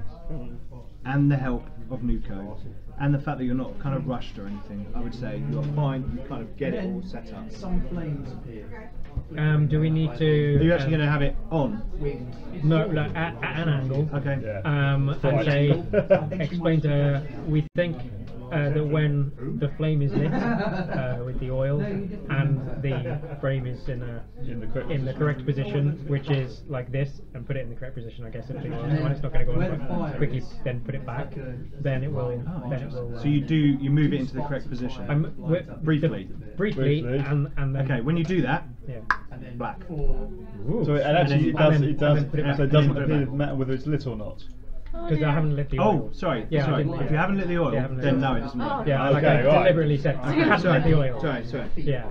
and the help of Nuko, and the fact that you're not kind of rushed or anything, I would say you're fine. You kind of get it all set up. Some flames appear. Um, do we need to? Are you actually uh, going to have it on? No, like at, at an angle. Okay. Yeah. Um, and Right. say, explain to her, we think uh, that when the flame is lit uh, with the oil and the frame is in a In the correct in the correct position, which is like this, and put it in the correct position, I guess. If it's on, it's not going to go on quite quickly, then put it back. Then it will. Oh, then it will. So you do you move it into the correct position. Um, wi- Briefly. the- briefly, Briefly. and and then. Okay. When you do that, Yeah. black. Ooh. So it actually it And does then- it and does then put it back. so it doesn't appear matter whether it's lit or not. Because I haven't lit the oil. Oh, sorry. Yeah, I sorry. didn't- If you haven't lit the oil, Yeah, I haven't lit then the no, oil. it doesn't work. Yeah, like Okay, I right. deliberately said, I haven't lit the oil. Sorry, sorry. Yeah.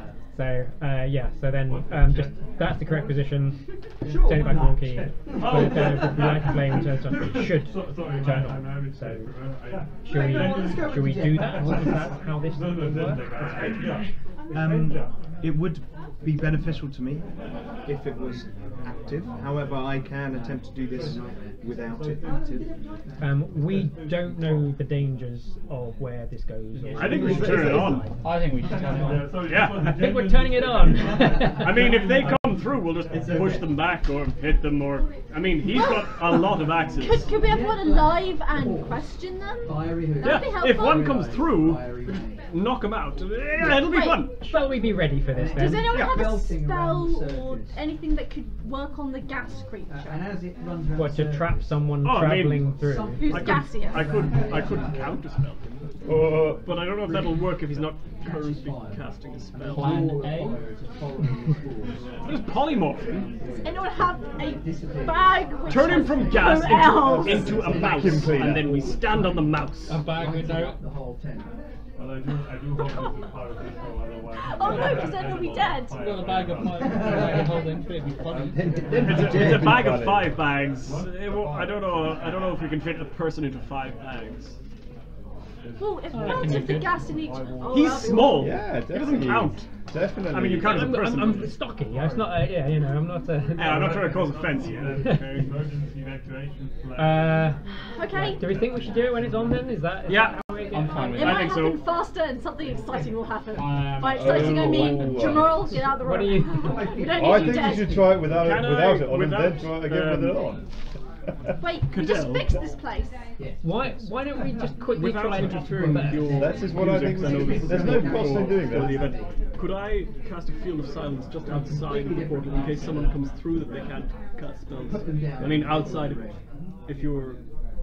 So uh, yeah, so then um, just that's the correct position. Turn it back on key. But it, uh, the light flame turns on. It should turn on. So should we should we do that? Is that how this would work? Um, it would be beneficial to me if it was active. However, I can attempt to do this without it active. Um, we don't know the dangers of where this goes. or- I think we should turn it on. I think we should turn it on. Yeah. I think we're turning it on. I mean, if they come through, we'll just push them back or hit them or... I mean, he's got a lot of axes. Could, could we have one alive and question them? Fiery hood. That'd be Yeah, helpful. if one comes through, Fiery hood. knock him out. Yeah, it'll be Wait. fun. Shall we be ready for this then? Does anyone Yeah. have a Belting around spell or circuits. anything that could work on the gas creature? Uh, and as it runs around What, to circuits, trap someone Oh, I mean, travelling through? some- Who's I could, gaseous? I could, I could counterspell him. Uh, But I don't know if that'll work if he's not currently casting a spell. Plan Or A. fire to follow the spores. There's polymorphing. Does anyone have a bag which Turn him has from gas no elves? into, into a mouse, Vacuum cleaner. and then we stand on the mouse. A bag with no. The whole tent. Well, I do, I do hope this is part of this, so otherwise... Oh no, because then we'll be dead. I've got a bag of five. I hold it, it'd be funny. It's a, it's a bag of five bags. It won't- I don't know. I don't know if we can fit a person into five bags. Well, if I not reckon if you the could. gas in each. Oh, He's that'll be small. yeah, It definitely. doesn't count. Definitely. I mean, you can't as a I'm, person. I'm, I'm stocky. It's not. A, yeah, you know, I'm not. A, Yeah, I'm not trying to cause offence here. Okay. Emergency evacuation plan. Uh, Okay. do we think we should do it when it's on then? Is that? Is Yeah. that how we I'm fine with It I might think happen so. faster and something exciting will happen. Um, By exciting I mean, oh. General, get out of the What room. do you- we don't need I you think dead. you should try it without Can it, without I- it on, and then without, try it again with it um, on. Wait, we just Cadell. fixed this place. Why? Why don't we just quickly Without try and interfering with your That is what I think music, we know should- this is there's no for- cost in doing for the that. event. Could I cast a field of silence just outside of the portal in case someone comes through that they can't cast spells? I mean, outside of it. If you're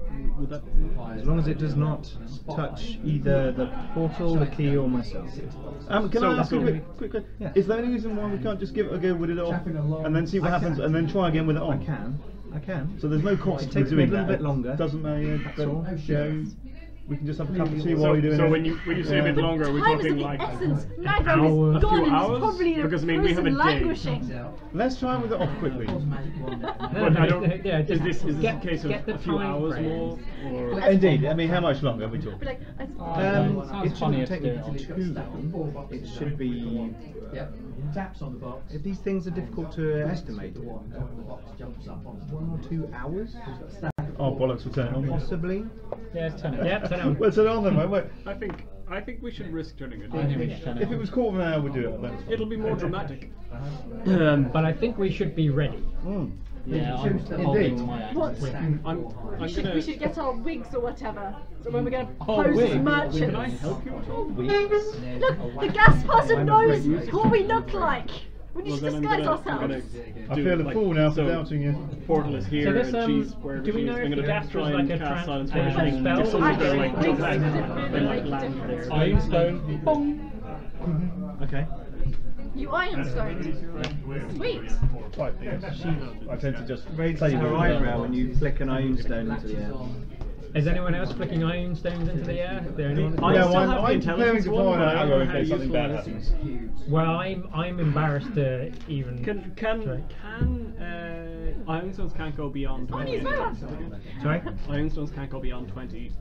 would that? As long as it does not touch either the portal, the key, or myself. Um, can So- I ask so- a quick, quick, quick Yeah. Is there any reason why we can't just give it a go with it off and then see what I happens can. and then try again with it I on? can. I can. So there's no cost It to takes me doing a little that. bit longer. Doesn't matter. That's all. Yeah, we can just have a cup of tea while So, you're doing so it. when you when you say a bit Yeah. longer, are we Time is talking of the like essence. hour. Magdalene A is gone few and hours? is probably in a Because, I mean, we have a prison day. languishing. Let's try with it off quickly. No, But I no, don't, yeah, is just this is this get- a case of get the a few time hours frame. more, or Indeed. I mean, how much longer are we talking? But like, I, Um, Sounds it funny shouldn't if take they me are. too long. It should be. Yep. Taps on the box. If these things are difficult to estimate, The one top of the box jumps up on one or two hours, Oh bollocks! We'll turn it on. possibly. Yeah, it's turn it. Yeah, turn it on. Well, turn it on then, mate. Wait. I think I think we should risk turning it I think we on. should turn it If it on. was quarter of an hour, we'd do it. That's fine. It'll be more dramatic. Um, But I think we should be ready. Mm. Yeah, I'm Indeed. holding my axe. what? I'm, I'm We should, gonna. we should get our wigs or whatever. So when we're going to Oh, pose wigs. as merchants. Can I help you at all? Look, the gas person knows what we look like. We need Well, to then I'm disguise gonna, I'm ourselves. gonna I do, feel a like, fool now for so doubting you. Portal is here So this, and um, she's wherever do we she know is. if I'm the gonna gas was try like and a cast trans- silence uh, potion. spell? If someone's gonna like Actually, jump wigs out didn't and really like make a land difference. there. Ironstone. Boom. Okay. You ironstone. Sweet. Right, yes. I tend to just Raises play with her it. eyebrow when you flick an ironstone into the air. Is anyone else flicking iron stones into the air? Is there anyone? I Yeah, still well, have the I'm intelligence preparing to one, find but I out don't know in how case something useful bad it is. happens. Well, I'm I'm embarrassed to even. Can can Sorry. can uh, ironstones can't go beyond Funny twenty? as well. Sorry? Ironstones can't go beyond twenty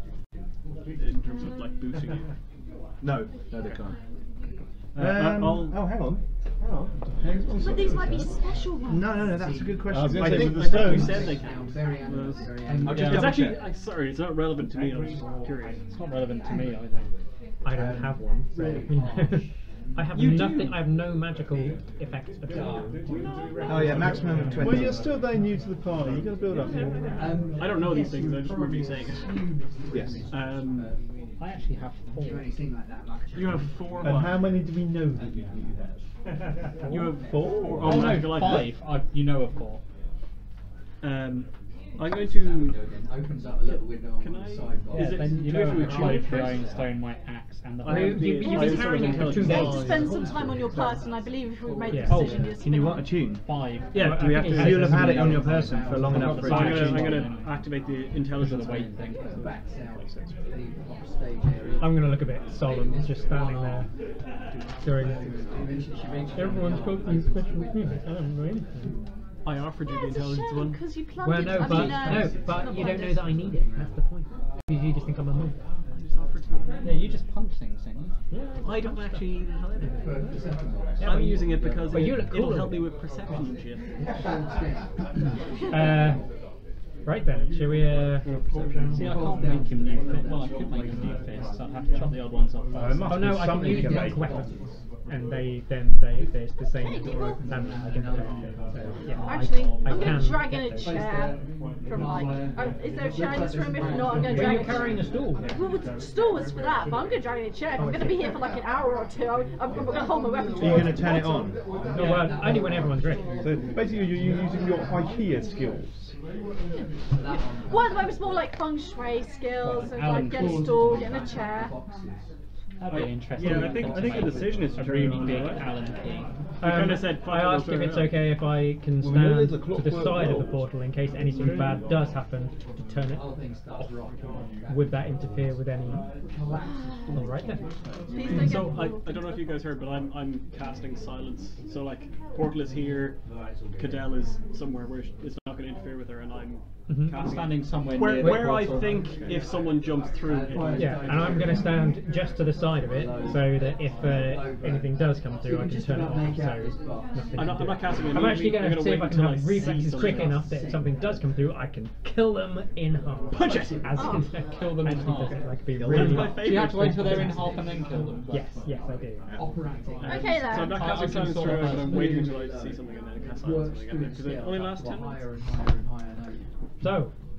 in terms of like boosting you. No, no, they can't. Uh, Um, I'll, oh, hang on. Hang on. Hang on. But these might be special ones. No, no, no, that's a good question. I was gonna I say think with the I think we stones. said they can. Very Was- very I'll just It's double actually, check. I'm sorry, it's not relevant to me. I was just curious. It's not relevant to me either. I don't have one. So. I have You nothing. do. I have no magical effects at all. Oh yeah, maximum of twenty. Well, you're still very new to the party. You got to build up. Um, I don't know these things. I just remember you saying it. Yes. Um, I actually have four. do anything like that much. you have four. And what? how many do we know that you have? You have Four? four. Oh Oh, no, magical items. five. I, you know of four. Um, I'm going to. Opens up a little window on Can the I- sidebar. Is it- then you do we know have to I've achieve tried it the first? ironstone, my axe, and the I have the You- you've been iron sword carrying of it for two intelligence. You need days. to spend some time on your person. I believe if we make Yeah. a Oh, decision, it's Can you gonna- want a tune? Five. Yeah, Well, do we I have think to? it You'll has have had it to on be your done. person for long enough for So it I'm to gonna, I'm actually. gonna activate the intelligence the weight one. thing. Backs out the offstage area. I'm gonna look a bit solemn, just standing there, doing it. Eventually she reaches Everyone's got these special things. I don't know anything. I offered you Yeah, the it's a intelligence shame one. because you Well, plundered. no, I but mean, uh, no, not but you don't know plundered. that I need it. That's the point. Because you just think I'm a monk. I just offered to. Yeah, you just punch things, don't you? Yeah. I don't actually need it either. for the second one. Yeah, I'm but you- using it because but it, you look it'll cooler help with me it. with perception and shit. Uh, right then, shall we? Uh, See, I can't make him new fist. Well, I could make him new fists. I'd have to chop the odd ones off Uh, first. must oh no, be I can something use you can monk make. weapons, and they then they there's the same and I can so, yeah, I- Actually, I I'm going can to drag in get a those. chair from like. Oh, is there a chair in this room? If not, I'm going to Well, drag you're a carrying a stool. Well, the stool was for that, but I'm going to drag in a chair. If I'm going to be here for like an hour or two, I'm, I'm going to hold my weapon. Are you going to turn it on? No, well, only when everyone's ready. So basically, you're using your IKEA skills. Well, at the moment, it's more like feng shui skills, and Alan, like get a cool. stool, get a chair. That'd be interesting. Yeah, I think I think the decision is to a turn really it on, big right? Allen key. You kinda Um, said I fine, we'll asked if turn it's it on. okay if I can Well, we know there's stand a to the clockwork side of the bulb. portal in case anything bad does happen to turn it Other things start rocking. Would that interfere with any? Alright then. Please don't So get. I, I don't know if you guys heard, but I'm I'm casting silence. So like Portal is here, Cadell is somewhere where sh- it's not going to interfere with her, and I'm Mhm. I'm casting standing somewhere where near the where I portal. think if someone jumps through it. Yeah, and I'm going to stand just to the side of it so that if uh, anything does come through, I can turn it off. So nothing I'm not, can do I'm not it. casting it. I'm actually I'm going to gonna see if wait I can until have see reflexes something quick else. enough that if something does come through, I can kill them in half. Punch it! As Oh. in, Kill them in actually half. does it, like, be That's really. my So you have to wait favourite. till they're in half and then kill them. Yes, yes, I do. Operating. Okay then. So I'm not I- I casting can silence sort through it, of but I'm have- waiting until I see something and then cast silence when I get there. Because it only lasts ten minutes. Higher and higher and higher. So,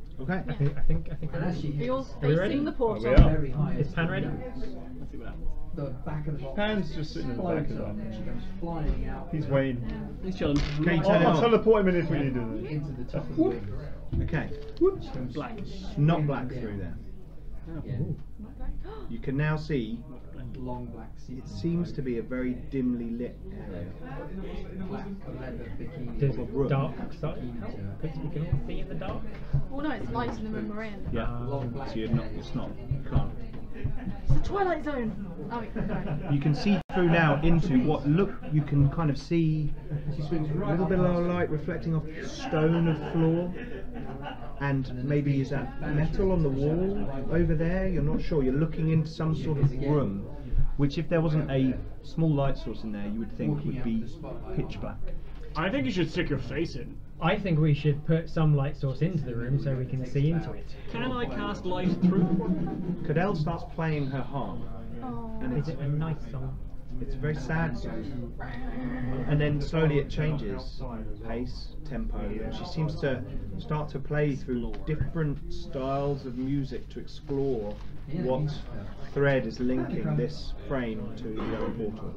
Okay. I think I think I think. And as she You're hits, Are we ready? facing the portal. Oh, we are. very high. Is Pan ready? Let's see what happens. The back of the box. Pan's just sitting in the back of explodes up that. and she goes flying out. He's waiting. He's chilling. Okay, I'll, turn it I'll on. teleport him in if we need to. Into the top of the wing. Okay. Black. Not black through there. Yeah. You can now see Long black seat. it seems to be a very dimly lit area. Black leather bikini. Does Of a room. dark side help? Because we can all see in the dark. Well, no, it's light in the room we're in. Yeah. Long black. So you're not. It's not. You can't. It's the Twilight Zone. Oh, wait, no. You can see through now into what look. You can kind of see She swings a right little up bit of past light reflecting off stone of floor. And maybe is that metal on the wall over there? You're not sure. You're looking into some sort of room, which if there wasn't a small light source in there, you would think would be pitch black. I think you should stick your face in. I think we should put some light source into the room so we can see into it. Can I cast light through the portal? Cadell starts playing her harp, Oh. and Is it's it a nice song? it's a very sad song. And then slowly it changes pace, tempo, and she seems to start to play through different styles of music to explore what thread is linking this frame to the other portal.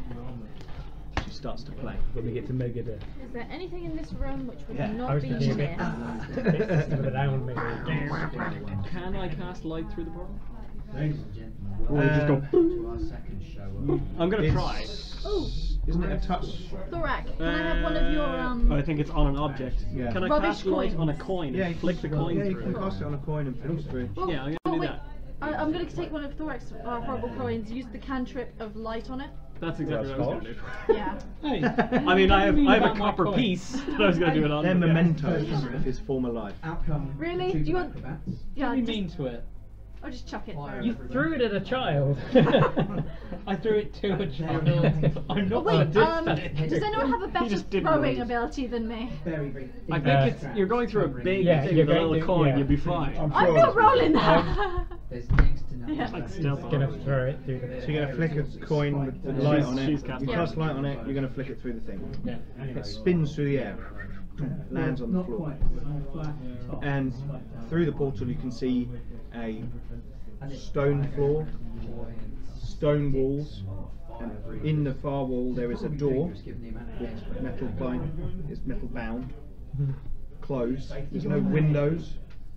She starts to play. When we get to Megadeth. Is there anything in this room which would Yeah. I not was be thinking a this? bit system down maybe. Can I cast light through the portal? Ladies and gentlemen, Or we just go. to our second show. I'm gonna try. It's- Ooh. Isn't it a touch? Thorak, can I have one of your um? I think it's on an object. Yeah. Can I Rubbish cast light coins. on a coin and Yeah, you flick the can- coin yeah, you through? can cast it on a coin and flick it through. Well, Yeah, I'm gonna oh, do wait. that. I, I'm going to take one of Thorak's uh, horrible coins, use the cantrip of light on it. That's exactly what I was gonna do. Yeah. Hey, I mean, I have I have a About my copper coin. piece that I was gonna do it on. They're but yeah. mementos of his former life. Outcome. Really? two Do you want- acrobats. Yeah. what do you just- mean to it? I'll just chuck it. Fire You over threw it at a child. I threw it to a child. I'm Oh, not wait, sadistic. um, does anyone have a better just didn't throwing raise. ability than me? Very, very I thin think Uh, it's you're going through a big Yeah, thing you're with a going little to- coin. yeah. You'd be fine. I'm I'm sure not it's- rolling that. There's next to nothing. Yeah. Like stealth. Just gonna throw it through the. So you're going to flick a coin with the light She's- on it. she's casting You it. cast light on it, you're going to flick it through the thing. Yeah. It spins through the air, lands on the Not floor. quite. Flat top. And through the portal you can see a stone floor, stone walls, and in the far wall there is a door with metal bind, is metal bound, closed. There's no windows.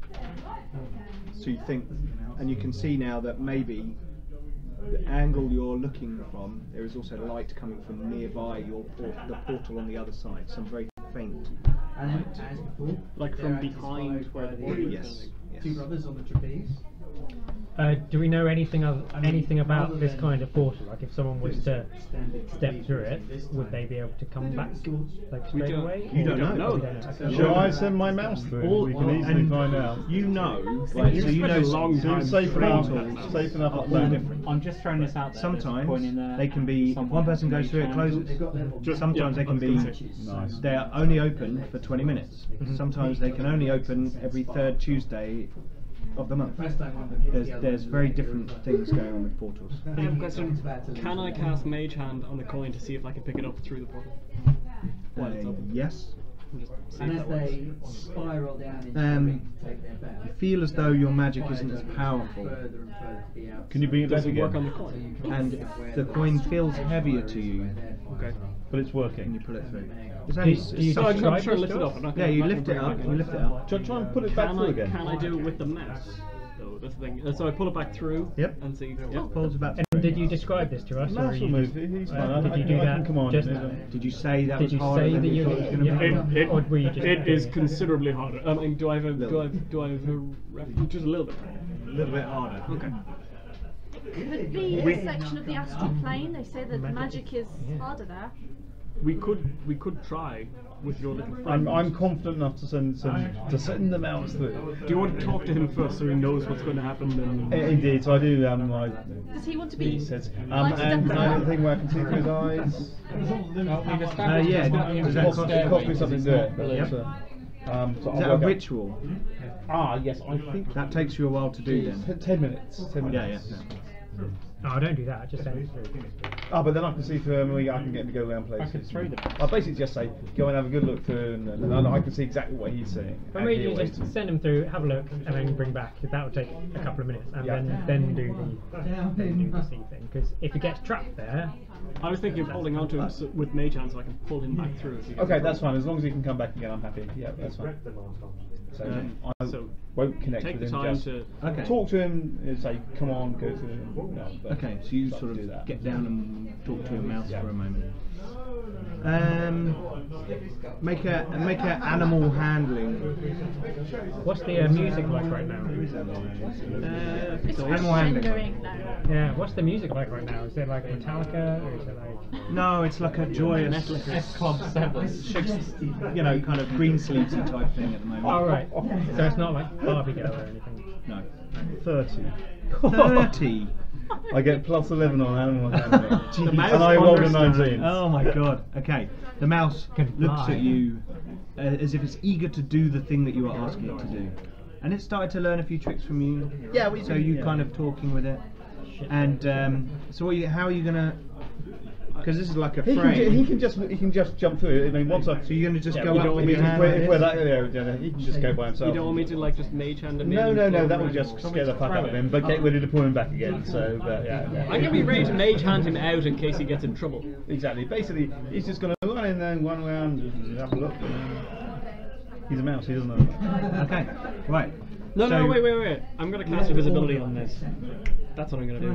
So you think, and you can see now that maybe the angle you're looking from, there is also light coming from nearby your port, the portal on the other side, some very faint And light. as before, Like from they're behind acted where by the portal is. Yes, yes. Two brothers on the trapeze. Uh, do we know anything of I mean, anything about rather this than kind of portal? Like, if someone was to standard step trapeze through it, this would time. they be able to come back like We straight don't- away? You or- don't know. know We that. don't know. Shall I send my mouse through? All- we can easily and find out. You know, Right, right, you so you spent know a long So time it's safe straight enough, on that. safe enough are up all there. different. I'm just throwing this out there. There's a Sometimes coin in there. they can be, Someone one person goes through it, can- closes. They've got their Just- Sometimes yeah, they can I was be, gonna say. Nice. they are only open for twenty minutes. Sometimes they can only open every third Tuesday of the month. First time on the- There's, the other there's one. very different things going on with portals. I have a question. Can I cast Mage Hand on the coin to see if I can pick it up through the portal? While it's Uh, open? yes. Just see And if as that works. they spiral down into Um, the ring to take their bow, You feel as though your magic fire isn't as goes powerful, further and further to the outside. Can you bring it Does back it work on again? the coin? So you can and see where if the the coin edge feels fire heavier is to and you, where their fire Okay. is. But it's and you working. pull it through. It's Do only you- s- do you So I'm, I'm describe trying to this lift to it us? up. I'm not Yeah, gonna- you I'm not lift gonna it bring up, back you in. lift it up. Try, try and put it back Can through I, again. can I do it with the mouse? Though that's the thing. Uh, So I pull it back through. Yep. And see. It Yep. pulls about. And did you describe this to us? or Mouse are will you move, just- he- he's uh, fine. I- Did I you can- do I that can command just it, now? yeah. Did you say that Did was you harder say than that you you thought it was going to yeah. be? It, it, Or were you just it is doing it? considerably harder. I mean, do I have a do Little I have, do I have a ref- just a little bit? A little bit harder. Okay. Could be We- a section of the astral plane. They say that magic is harder there. We could we could try with your little friend. I'm, I'm confident enough to send some, to send the mouse through. Do you want to talk to him first so he knows what's going to happen? And I- Indeed, so I do. Um, I, Does he want to be? he says, um, lighted and up can as I have well? the thing where I can see through his eyes? Uh, yeah, It does that costs, cost it costs me something to do it. But, Yep. uh, um, so Is I'll that a work out- ritual? Ah, yes, I think That takes you a while to do t- then. ten minutes. Ten Yeah, minutes. yeah. Oh, don't do that. Just send it through. Oh, but then I can see through them. I can get him to go around places. I could throw them. I basically just say, go and have a good look through, and, and, and I can see exactly what he's seeing. For and me, he'll you wait. just send them through, have a look, and then bring back. That would take a couple of minutes, and Yeah. then then do the then do the sea thing. Because if he gets trapped there, I was thinking of holding on to him so, with Mage Hand so I can pull him back through. If he gets Okay, in that's trouble. fine. As long as he can come back again, I'm happy. Yeah, that's fine. So Um, I so won't connect take with the him. time Just to- Okay. talk to him. And say, come on, go through him. No, but Okay, so you but sort do of that. get down and talk to a mouse Yeah. for a moment. Um, make a make a animal handling. what's the uh, music like right now? Uh, It's Animal handling. rendering now. Yeah, what's the music like right now? Is it like Metallica, or is it like? No, it's like a joyous, S Club seven. you know, kind of green sleepy type thing at the moment. Oh right. So it's not like Barbie Girl or anything. No. thirty. Thirty. I get plus eleven on animal handling. The mouse and I rolled a understands. nineteen. Oh my god. Okay. The mouse Can looks fly. at you uh, as if it's eager to do the thing that you are asking it to do. And it started to learn a few tricks from you. Yeah, we So do, you yeah. kind of talking with it. And um, so what you, how are you gonna? Because this is like a He can, frame. ju- he can just he can just jump through it. I mean, once I So you're gonna just yeah, go you up don't with want me your to- hand if like we're this? that there, then he can just go by himself. You don't want me to like just Mage Hand him No, in no, and no. throw That him would around? just scare the fuck out of him, but get ready to pull him back again. So, but yeah, yeah. I'm gonna be ready to Mage Hand him out in case he gets in trouble. Exactly. Basically, he's just gonna run in there and run around and have a look. He's a mouse. He doesn't know. Okay. Right. No, So- no, wait, wait, wait. I'm gonna cast invisibility on this. That's what I'm gonna do.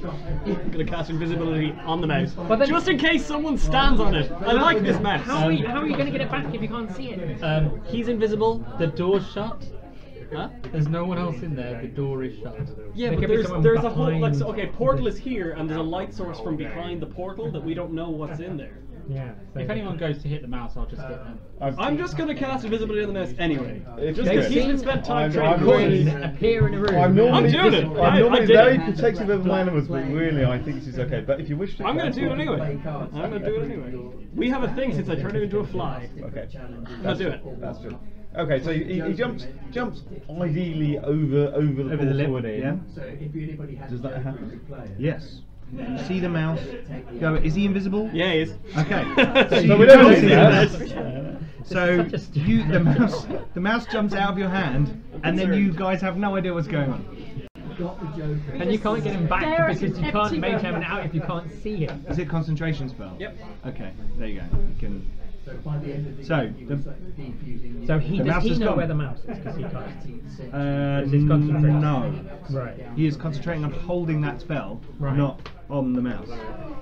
I'm gonna cast invisibility on the mouse. But then- Just in case someone stands on it. I like this mouse. How are you, how are you going to get it back if you can't see it? Um, He's invisible. the door's shut. Huh? There's no one else in there. The door is shut. Yeah, There but could be there's someone there's a whole like behind- so, okay, portal is here and there's a light source from behind the portal that we don't know what's in there. Yeah. So If anyone goes to hit the mouse, I'll just hit them. I've, I'm just gonna cast invisibility on the mouse anyway. It's Just good. because he's been spent time I'm- training. I'm with really- me. appear in a room. I'm normally, I'm doing dis- it. I'm I- I normally did very it. protective of my animals, but really, I think this is okay. But if you wish to, I'm gonna that's do it fine. anyway. I'm gonna do it anyway. We have a thing since I turned him into a fly. Okay, I'm that's gonna do good. it. That's good. Okay, so he, he jumps jumps ideally over over the Over the lip, portal and in. yeah. So if anybody has Does that to happen? play it. Yes. You see the mouse go. Is he invisible? Yeah, he is. Okay. So you we don't don't see see that. that. So Such a stupid- you, the mouse, the mouse jumps out of your hand, and then you guys have no idea what's going on. Got the Joker. And you can't get him back Stare at because an you can't empty make room. him out if you can't see him. Is it concentration spell? Yep. Okay, there you go. You can. So by the end of the So, game, you the- will start defusing So he The does mouse he is know gone. where the mouse is because he can't. Uh, Is it concentrating? no. Right. He is concentrating on holding that spell, Right. not on the mouse.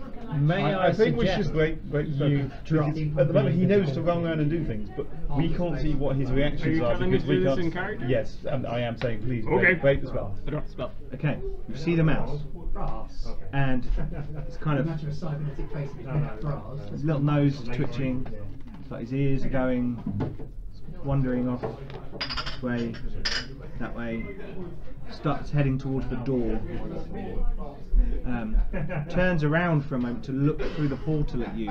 May I, I, I think we suggest should break, break you drop At the moment, he knows to run around and do things, but we can't see what his reactions Are you are telling me because to we do this can't. in character? Yes, and I am saying please Okay. break, break the spell. I drop the spell. Okay, you see the mouse, and it's kind of Imagine a cybernetic face with that bras. his little nose is twitching, it's like his ears are going, wandering off this way, that way, starts heading towards the door, um, turns around for a moment to look through the portal at you.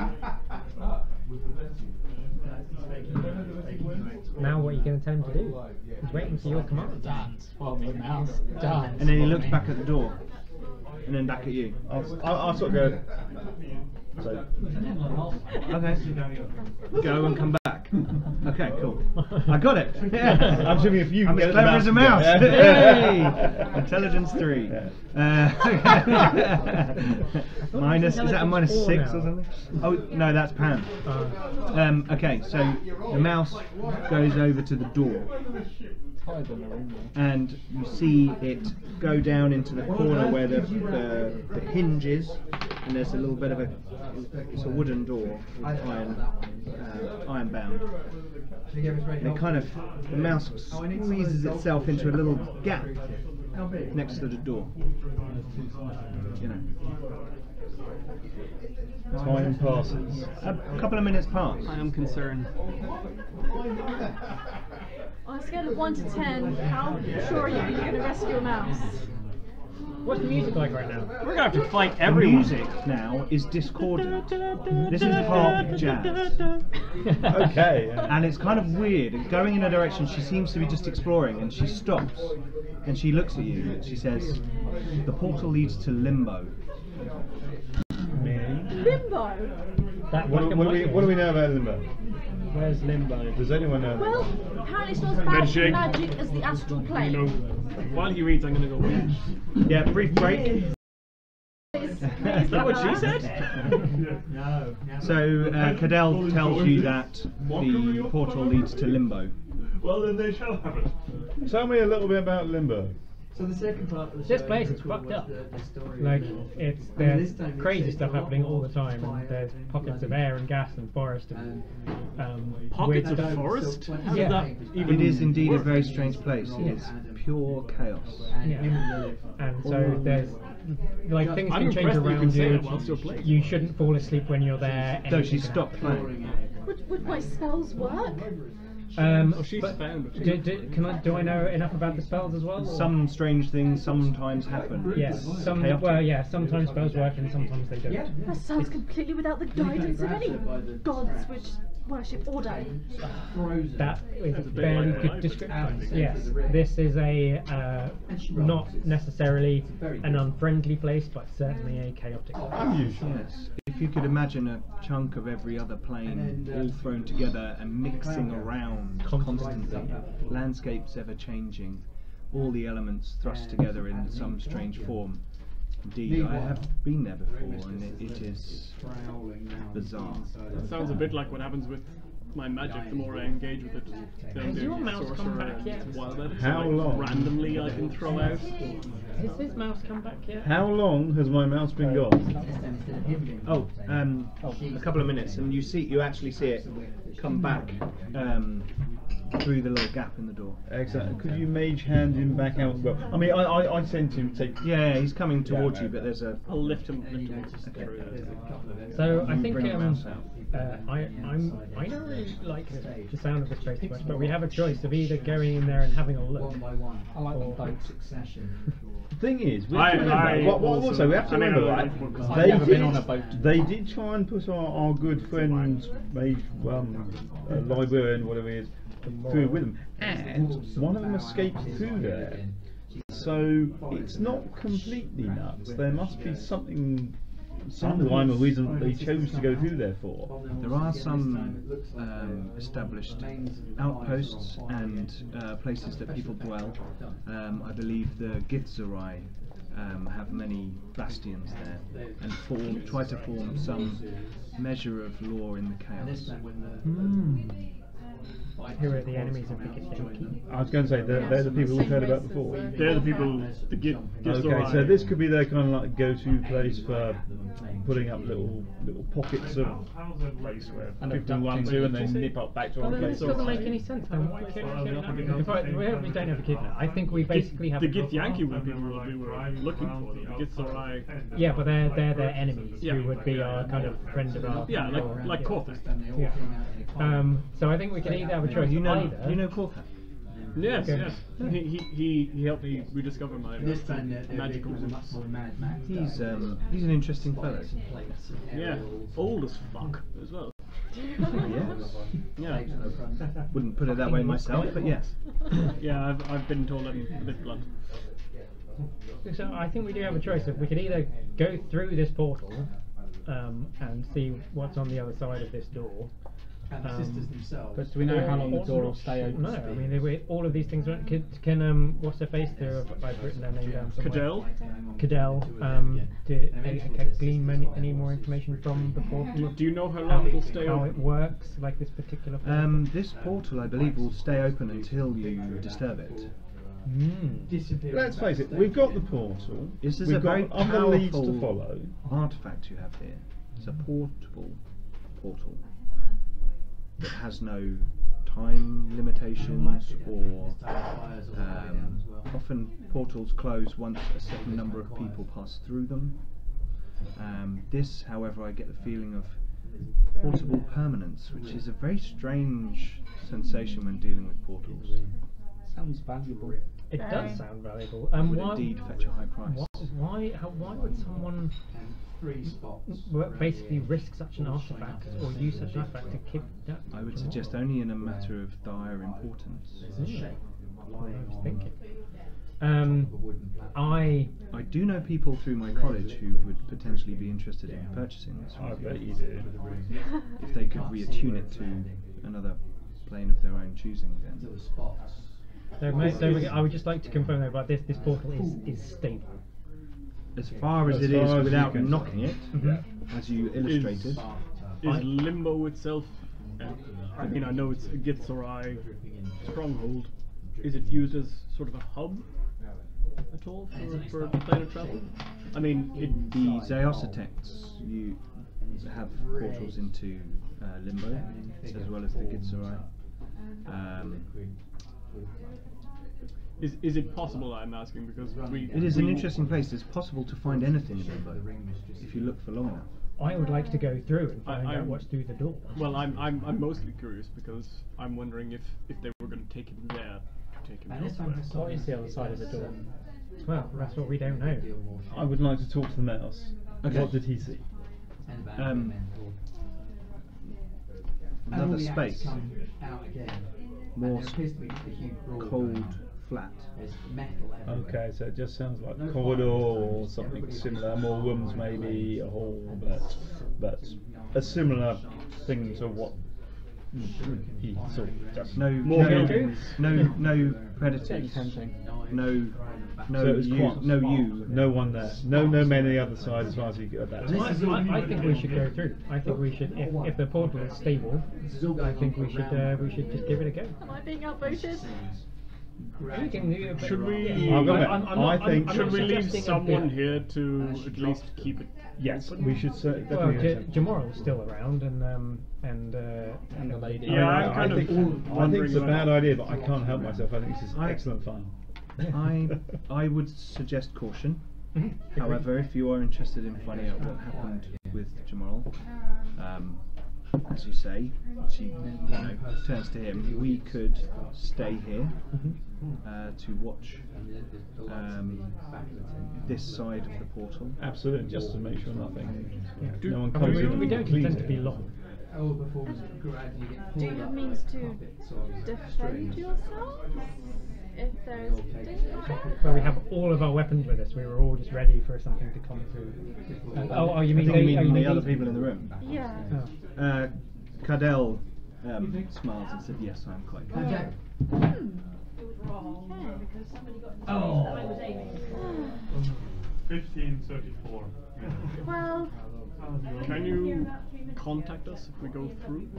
now what are you going to tell him to do? He's waiting for your command. Dance. Follow me, mouse. Dance. And then he looks back at the door, and then back at you. I'll, I'll, I'll sort of go. So, Okay. Go and come back. Okay, cool. I got it. Yeah. I'm assuming if you I'm get as the clever as a mouse. mouse, Hey! Intelligence three. Yeah. Uh, minus, is that a minus Intelligence four six now. or something? Oh, no, that's Pam. Uh, Um, okay, so the mouse goes over to the door, Hide in the room. and you see it go down into the corner where the, the, the hinge is, and there's a little bit of a, it's a wooden door with iron, uh, iron bound. And it kind of, the mouse squeezes itself into a little gap next to the door. You know. time passes. A couple of minutes pass. I am concerned. On a scale of one to ten, how sure are you that you're going to rescue a mouse? what's the music like right now? We're gonna have to fight The everyone. music now is discordant. This is harp jazz. Okay. yeah. And it's kind of weird. Going in a direction she seems to be just exploring, and she stops and she looks at you and she says, "The portal leads to limbo. Me. Limbo! That What, black do- and what, do white we, one. what do we know about Limbo? Where's Limbo? Does anyone know? Well, apparently it's not as bad Medshake. magic as the astral plane. You know, while he reads, I'm going to go read. Yeah, brief break. Is that what she said? No. So uh, Cadell tells you that the portal leads to Limbo. Well, then they shall have it. Tell me a little bit about Limbo. So the second part of the This show place was is fucked up. the, the story Like, of- it's, I mean, this there's time it's crazy set stuff a lot happening all more the time, fire and there's and pockets of bloody. air and gas and forest and um, Pockets weird of stuff. forest? So, How Yeah. does that even It is indeed a work? very strange place. It is pure chaos. And Yeah. him and Lilith. And so there's like things I'm can change impressed that you around can say you. it whilst you're playing. You shouldn't fall asleep when you're there. No, anything she can stopped happen. playing. Would, would my spells work? Um, Oh, she's but found it. do, do, can I, do I know enough about the spells as well? or- Some strange things sometimes happen. Yes, some, Chaotic. well, yeah, sometimes spells work and sometimes they don't. That sounds completely without the guidance of any gods which worship order. That is a bit fairly like good mine, description. but- Yes, this is a uh, not necessarily an unfriendly place, but certainly a chaotic place. Unusual. Yes. If you could imagine a chunk of every other plane all thrown together and mixing around constantly, landscapes ever changing, all the elements thrust together in some strange form. Indeed, I have been there before, and it, it is bizarre. It sounds a bit like what happens with my magic. The more I engage with it, the Has your mouse come sorcerer back yet? and wild edits, How like, long? randomly I can throw out. Has his mouse come back yet? How long has my mouse been gone? Oh, um, a couple of minutes, and you see, you actually see it come back um, through the little gap in the door. Excellent. Could you mage hand him back out? Well, I mean, I, I, I sent him to take. Yeah, he's coming towards you, but there's a. I'll lift him. Lift him Okay. So I You think bring the um, mouse out. uh, I I'm I don't really like the sound of this place too much, but we have a choice of either going in there and having a look. One by one. I like or- the boat succession. The thing is, we I- have to remember, I what, what I will also- say, we have to I mean, remember I that like because they I've never did, been on a boat. they did try and put our, our good friend, mage, um, uh, librarian, whatever he is, through with them, and one of them escaped through there. So it's not completely nuts. There must be something, some rhyme or reason that they chose to go through there for. There are some um, established outposts and uh, places that people dwell. Um, I believe the Githzerai um, have many bastions there and form, try to form some measure of law in the chaos. Hmm. Who are the enemies of the Yankee? I was going to say, they're, they're the people we've heard about before. They're the people that get. Okay, so this could be their kind of like go-to place for putting up little little pockets of place where And people abducting run to and then people. nip up back to Well, our then this place. doesn't make any sense. Then why can't we kidnap? If I, we have- we don't have a kidnap. I think we basically have the a Gith Yankee would be what we were looking for. The Githzerai. Yeah, but they're they're their enemies Yeah. who would be our kind of friend of our. Yeah, like or- like yeah. Corthus. Yeah. Um, so I think we could either have a choice. You know, either. you know Corthus? Yes, Okay. yes. He, he he he helped me rediscover my This time they're, they're magical much roots. more Mad Max. He's um, he's an interesting fellow. Yeah, old as fuck as well. Yes. Yeah, Wouldn't put it that way myself, but yes. yeah. I've I've been told I'm a bit blunt. So I think we do have a choice. If we could either go through this portal um, and see what's on the other side of this door. And the Um, sisters themselves. But do we know how long the or- door will stay open? No, I mean, if we, all of these things. Can, can um, what's her face? There, I've written their name down somewhere. Cadell? Cadell. Um, did I glean any, any more information from the portal? Do you know how long it'll stay How open? it works, like this particular portal? Um, this portal, I believe, will stay open until you disturb it. Mm. Let's face it, we've got the portal. This is we've a got very other leads to powerful follow. artifact you have here. It's a portable portal that has no time limitations or um, often portals close once a certain number of people pass through them. Um, this, however, I get the feeling of portable permanence, which is a very strange sensation when dealing with portals. Sounds valuable. It Very. does sound valuable. Um, Would why, indeed fetch a high price. wh- why, how, why would someone Three spots. w- basically risk such an artifact or use such an artifact to keep that? I would suggest only in a matter of dire importance. Hmm. I was thinking. Um, I I do know people through my college who would potentially be interested in purchasing this. I from you. bet you do. If they could reattune it to another plane of their own choosing, then. so, ma- so we- I would just like to confirm though, about this. This portal is is stable. As far as As it far is as you without can- knocking it, Mhm. as you illustrated. Is Limbo itself, uh, I mean, I know it's a Githzerai stronghold. Is it used as sort of a hub at all for, for plane of travel? I mean, it, The Zeosotects, you have portals into uh, Limbo, as well as the Githzerai. Um, is is it possible? I'm asking because we. it is we, an interesting place. It's possible to find anything in Limbo if you look for long enough. I would like to go through and I- find out I'm- what's through the door. Well, I'm I'm I'm mostly curious because I'm wondering if if they were going to take him there to take him elsewhere. What is the other side of the door? Well, that's what we don't know. I would like to talk to the mouse. Okay. What did he see? Um, another space, more s- cold, flat. Okay, so it just sounds like a corridor or something similar, more rooms maybe, a hall, but but a similar thing to what he saw. Just No, More no, buildings. no, no predators. No, no, so it was you, quiet. no you. No one there. No, no men on the other side as far as you get that. I, I, I think we should go through. I think we should, if, if the portal is stable, I think we should uh, we should just give it a go. Am I being outvoted? We can do it, but- Should we? Yeah. I'll go I'm- back. I'm- I'm I not- think- I'm Should not we leave suggesting a someone bit. here to at least keep it? Yes, open? we should cer- Well, definitely. J- have some- Jamoral's still around, and um, and uh, And the lady. Yeah, I, I'm I kind of think, I think wondering it's a whether- bad idea, but I can't help myself. I think this is I- excellent fun. I, I would suggest caution. However, if you are interested in finding out what happened with Jamal, um, as you say, she you know, turns to him. We could stay here uh, to watch um, this side of the portal. Absolutely, just to make sure nothing. Do- no one I comes mean, we, in we and don't cleans intend to it. be long. Do you have means to defend yourself if there is danger? Well, we have all of our weapons with us. We were all just ready for something to come through. Uh, oh, oh, you I mean think they, you mean oh, you the mean other these people in the room. Yeah. Oh. Uh, Cadell um, smiles and said, "Yes, I'm quite good." Hmm. Fifteen thirty-four. Well, Can you contact us if we go through?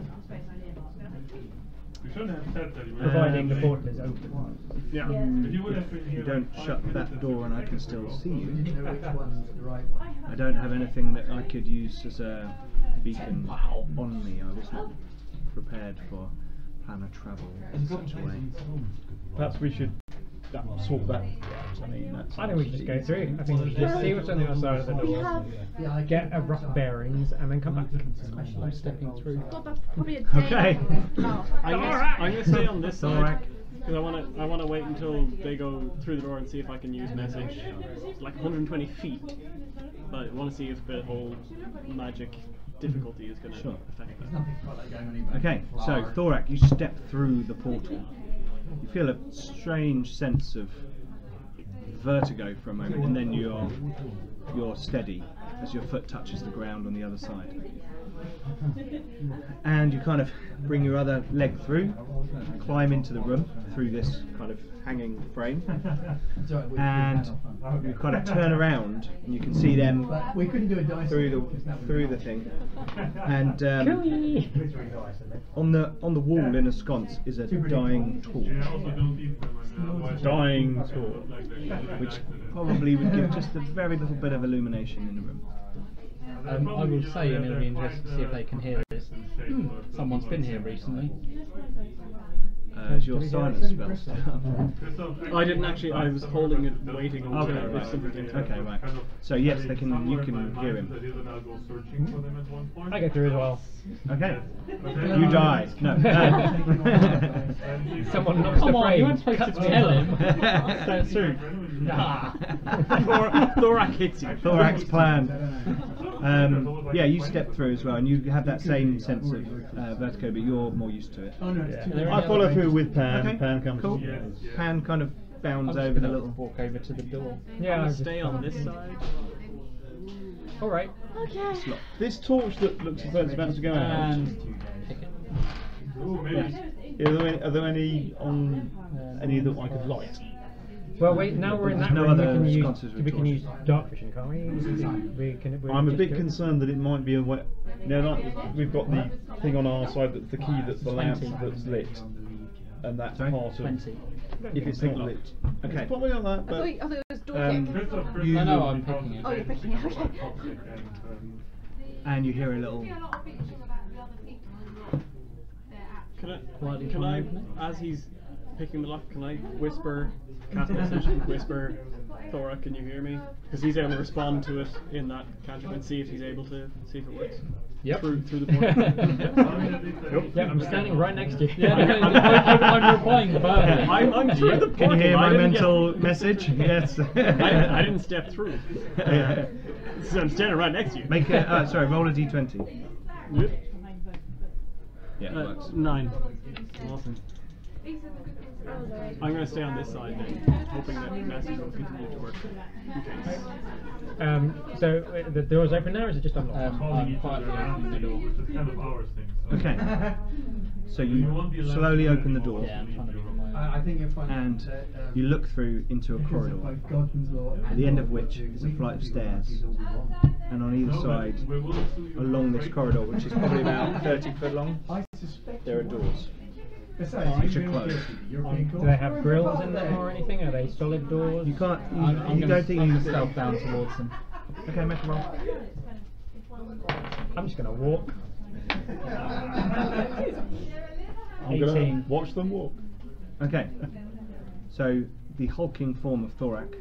You shouldn't have said that. You would Providing the Um, portal is open. Yeah. If you would have been here You don't like shut five that minutes door and I ago, can still see you. right I don't have anything that I could use as a beacon on me. I was not prepared for planar travel in such a way. Perhaps we should that, sort that out. I mean, that's I think we should just go through. I think we should just see what's on the other side of the we door, have get a rough bearings, and then come back. I'm stepping through. got about probably a day. Okay. No. I'm gonna, I'm gonna stay on this side because I want to. I want to wait until they go through the door and see if I can use message. It's like one hundred twenty feet, but I want to see if the whole magic difficulty is going to Sure. affect that. Okay, so Thorak, you step through the portal. You feel a strange sense of vertigo for a moment, and then you're you're steady as your foot touches the ground on the other side. And you kind of bring your other leg through, climb into the room through this kind of hanging frame, and you kind of turn around and you can see them We couldn't do a dice through the through the thing. And um, on the on the wall in a sconce is a dying torch, Yeah, I also don't eat them. and, uh, why- dying I don't torch. like that. which probably would give just a very little bit of illumination in the room. Um, I will say, and it'll be interesting to see if they can hear this. Hmm, someone's been here recently. Uh, as your silence spell stuff. I didn't actually. I was holding it, waiting until Okay, if right. something came through. Okay, right. So yes, they can. You can hear him. I go through as well. Okay. You die. No. Someone knocks Come the on, frame. you weren't supposed to cuts me tell in him. half. So through. Nah. Thor- Thorak hits you. Thorak's plan. Um, yeah, you step through as well, and you have that same sense of uh, vertigo, but you're more used to it. Oh no, it's too Yeah. late. I follow through with Pan. Okay, Pan comes. cool. Yeah. Pan kind of bounds I'm just over the gonna little. walk over to the door. Yeah, I'm I'll gonna just stay come on this in. side. Alright. Okay. This torch that looks as though it's about to go out. And pick it. Are there any, are there any on any that I could light? Well, wait, now we're in that No room, we other can use, sconces with we can torches. use dark vision, can't we? we, can, we I'm a just bit do it? concerned that it might be a way. Now, like, we've got the thing on our side that's the key that's the lamp twenty. that's lit, and that's Sorry? part of. Twenty. If it's not lit, Okay. it's probably not that. I But thought, you- I thought it was door Um, kick. you No, no, I'm picking it. Oh, you're picking it, okay. and you hear a little. Can I, Quietly can try I, and open it? as he's picking the lock, can I whisper, cast message, whisper, Thora, can you hear me? Because he's able to respond to it in that cantrip and see if he's able to, see if it works. Yep. Through, through the portal. Yep. Yeah, I'm standing right next to you. Yeah, no, no, I'm, I'm replying verbally. I'm, I'm through the portal. Can you hear I my didn't mental get- message? Yes. I, I didn't step through. Yeah. So I'm standing right next to you. Make a. Uh, sorry, roll a d twenty. Yep. Yeah, it Uh, works. nine. Awesome. I'm going to stay on this side then, hoping that the message will continue to work. Okay. Um, so, uh, the door's open now, or is it just unlocked? Um, I'm quietly opening the door. Which is kind of our thing. So. Okay. So you slowly open the door, Yeah, I'm trying to be quiet. I, I think you'll find and that, um, you look through into a because corridor, of both Godwin's law at and the end of law, which is a flight of stairs, is all we want. and on either No, but side, we will sue you along this right? corridor, which is probably about thirty foot long, I suspect there are doors. Besides, which you are will closed. get the European Um, do court. they have grills in them or anything? Are they solid doors? You can't. You, I'm, I'm you gonna, don't think I'm you gonna can stealth down towards them. Okay, make a roll. I'm just gonna walk. I'm gonna eighteen. watch them walk. Okay. So the hulking form of Thorak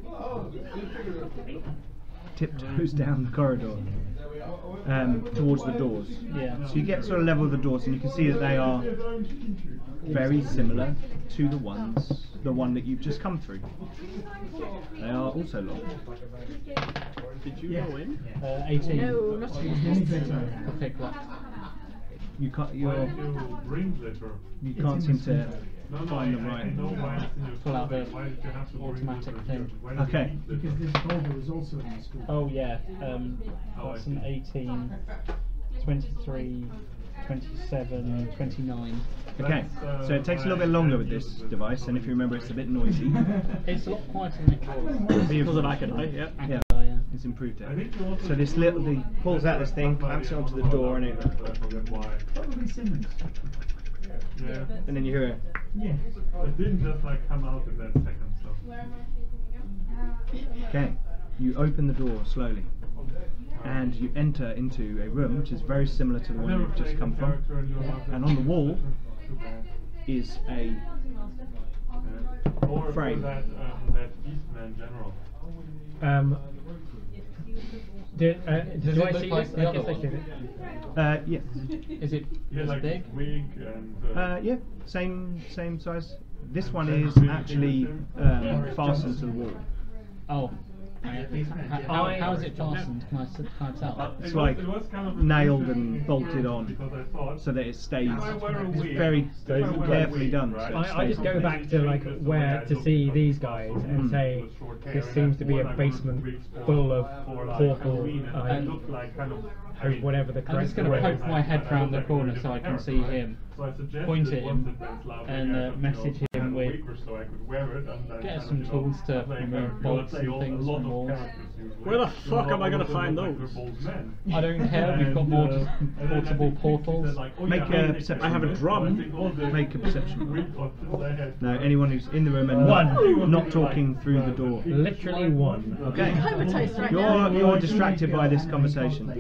tiptoes down the corridor um, towards the doors. Yeah. So you get sort of level with the doors, and you can see that they are very similar to the ones, the one that you've just come through. They are also locked. Did you go in? Uh, eighteen. No, not For pick lock. You can't. Why You're. don't you bring glitter? You can't seem to No, no, find the I, I right. know why it's in your Pull out school, the why did you have to bring automatic glitter thing. here? Why did you Okay. need glitter? Because this folder is also in the school. Oh yeah. Um, Oh, I that's an see. eighteen, twenty-three, twenty-seven, twenty-nine. Okay. So it takes a little bit longer with this device, and if you remember, it's a bit noisy. It's a lot quieter than it was. Because of Akadai, yeah. Yeah. Oh, yeah. It's improved it. I think you also So this little, he pulls out this thing, clamps it onto the door, and it, I forget why. Probably Simmons. Yeah. and then you hear it. Yeah. It didn't just like come out in that second, so. Okay. You open the door slowly, and you enter into a room which is very similar to the one you've just come from. And on the wall is a Or frame. that, um, that Beastman general. Um, do, uh, Does do it I look see like this? the I other guess I one? see it. Uh, yeah. Is it, Yeah, is like it big? wig and. Uh, Uh, yeah. Same same size. This one is actually um, fastened to the wall. Oh. How, how is it fastened? Can I, s- can I tell? It's It was- like it was kind of a nailed confusing and bolted word on, because I thought so that it stays. if I wear a It's wig, very if I wear a carefully wig, done. right, So it I, I just stays. go back to like where to see these guys and Mm. say this seems to be a basement full of portal uh, or whatever the I'm correct just going to word poke my head round the corner so I can see him. So I suggested Point at once him it went loud, and maybe I uh, could, message you know, him have a with wig or so I could wear it and then get kind of, some you know, tools to play remove character. bolts Let's say and a lot things of from walls. characters usually. Where the You fuck know, am I all gonna of them find look like those? they're bold men. I don't care, we've got And, more uh, just and then I portable think he portals. said like, oh, Make yeah, a I perception I have a think drum. all the Make a perception. wig options I had No, were- anyone who's in the room and One. not, not talking through the door. literally one. Okay. Comatose right You're now. you're distracted by this conversation.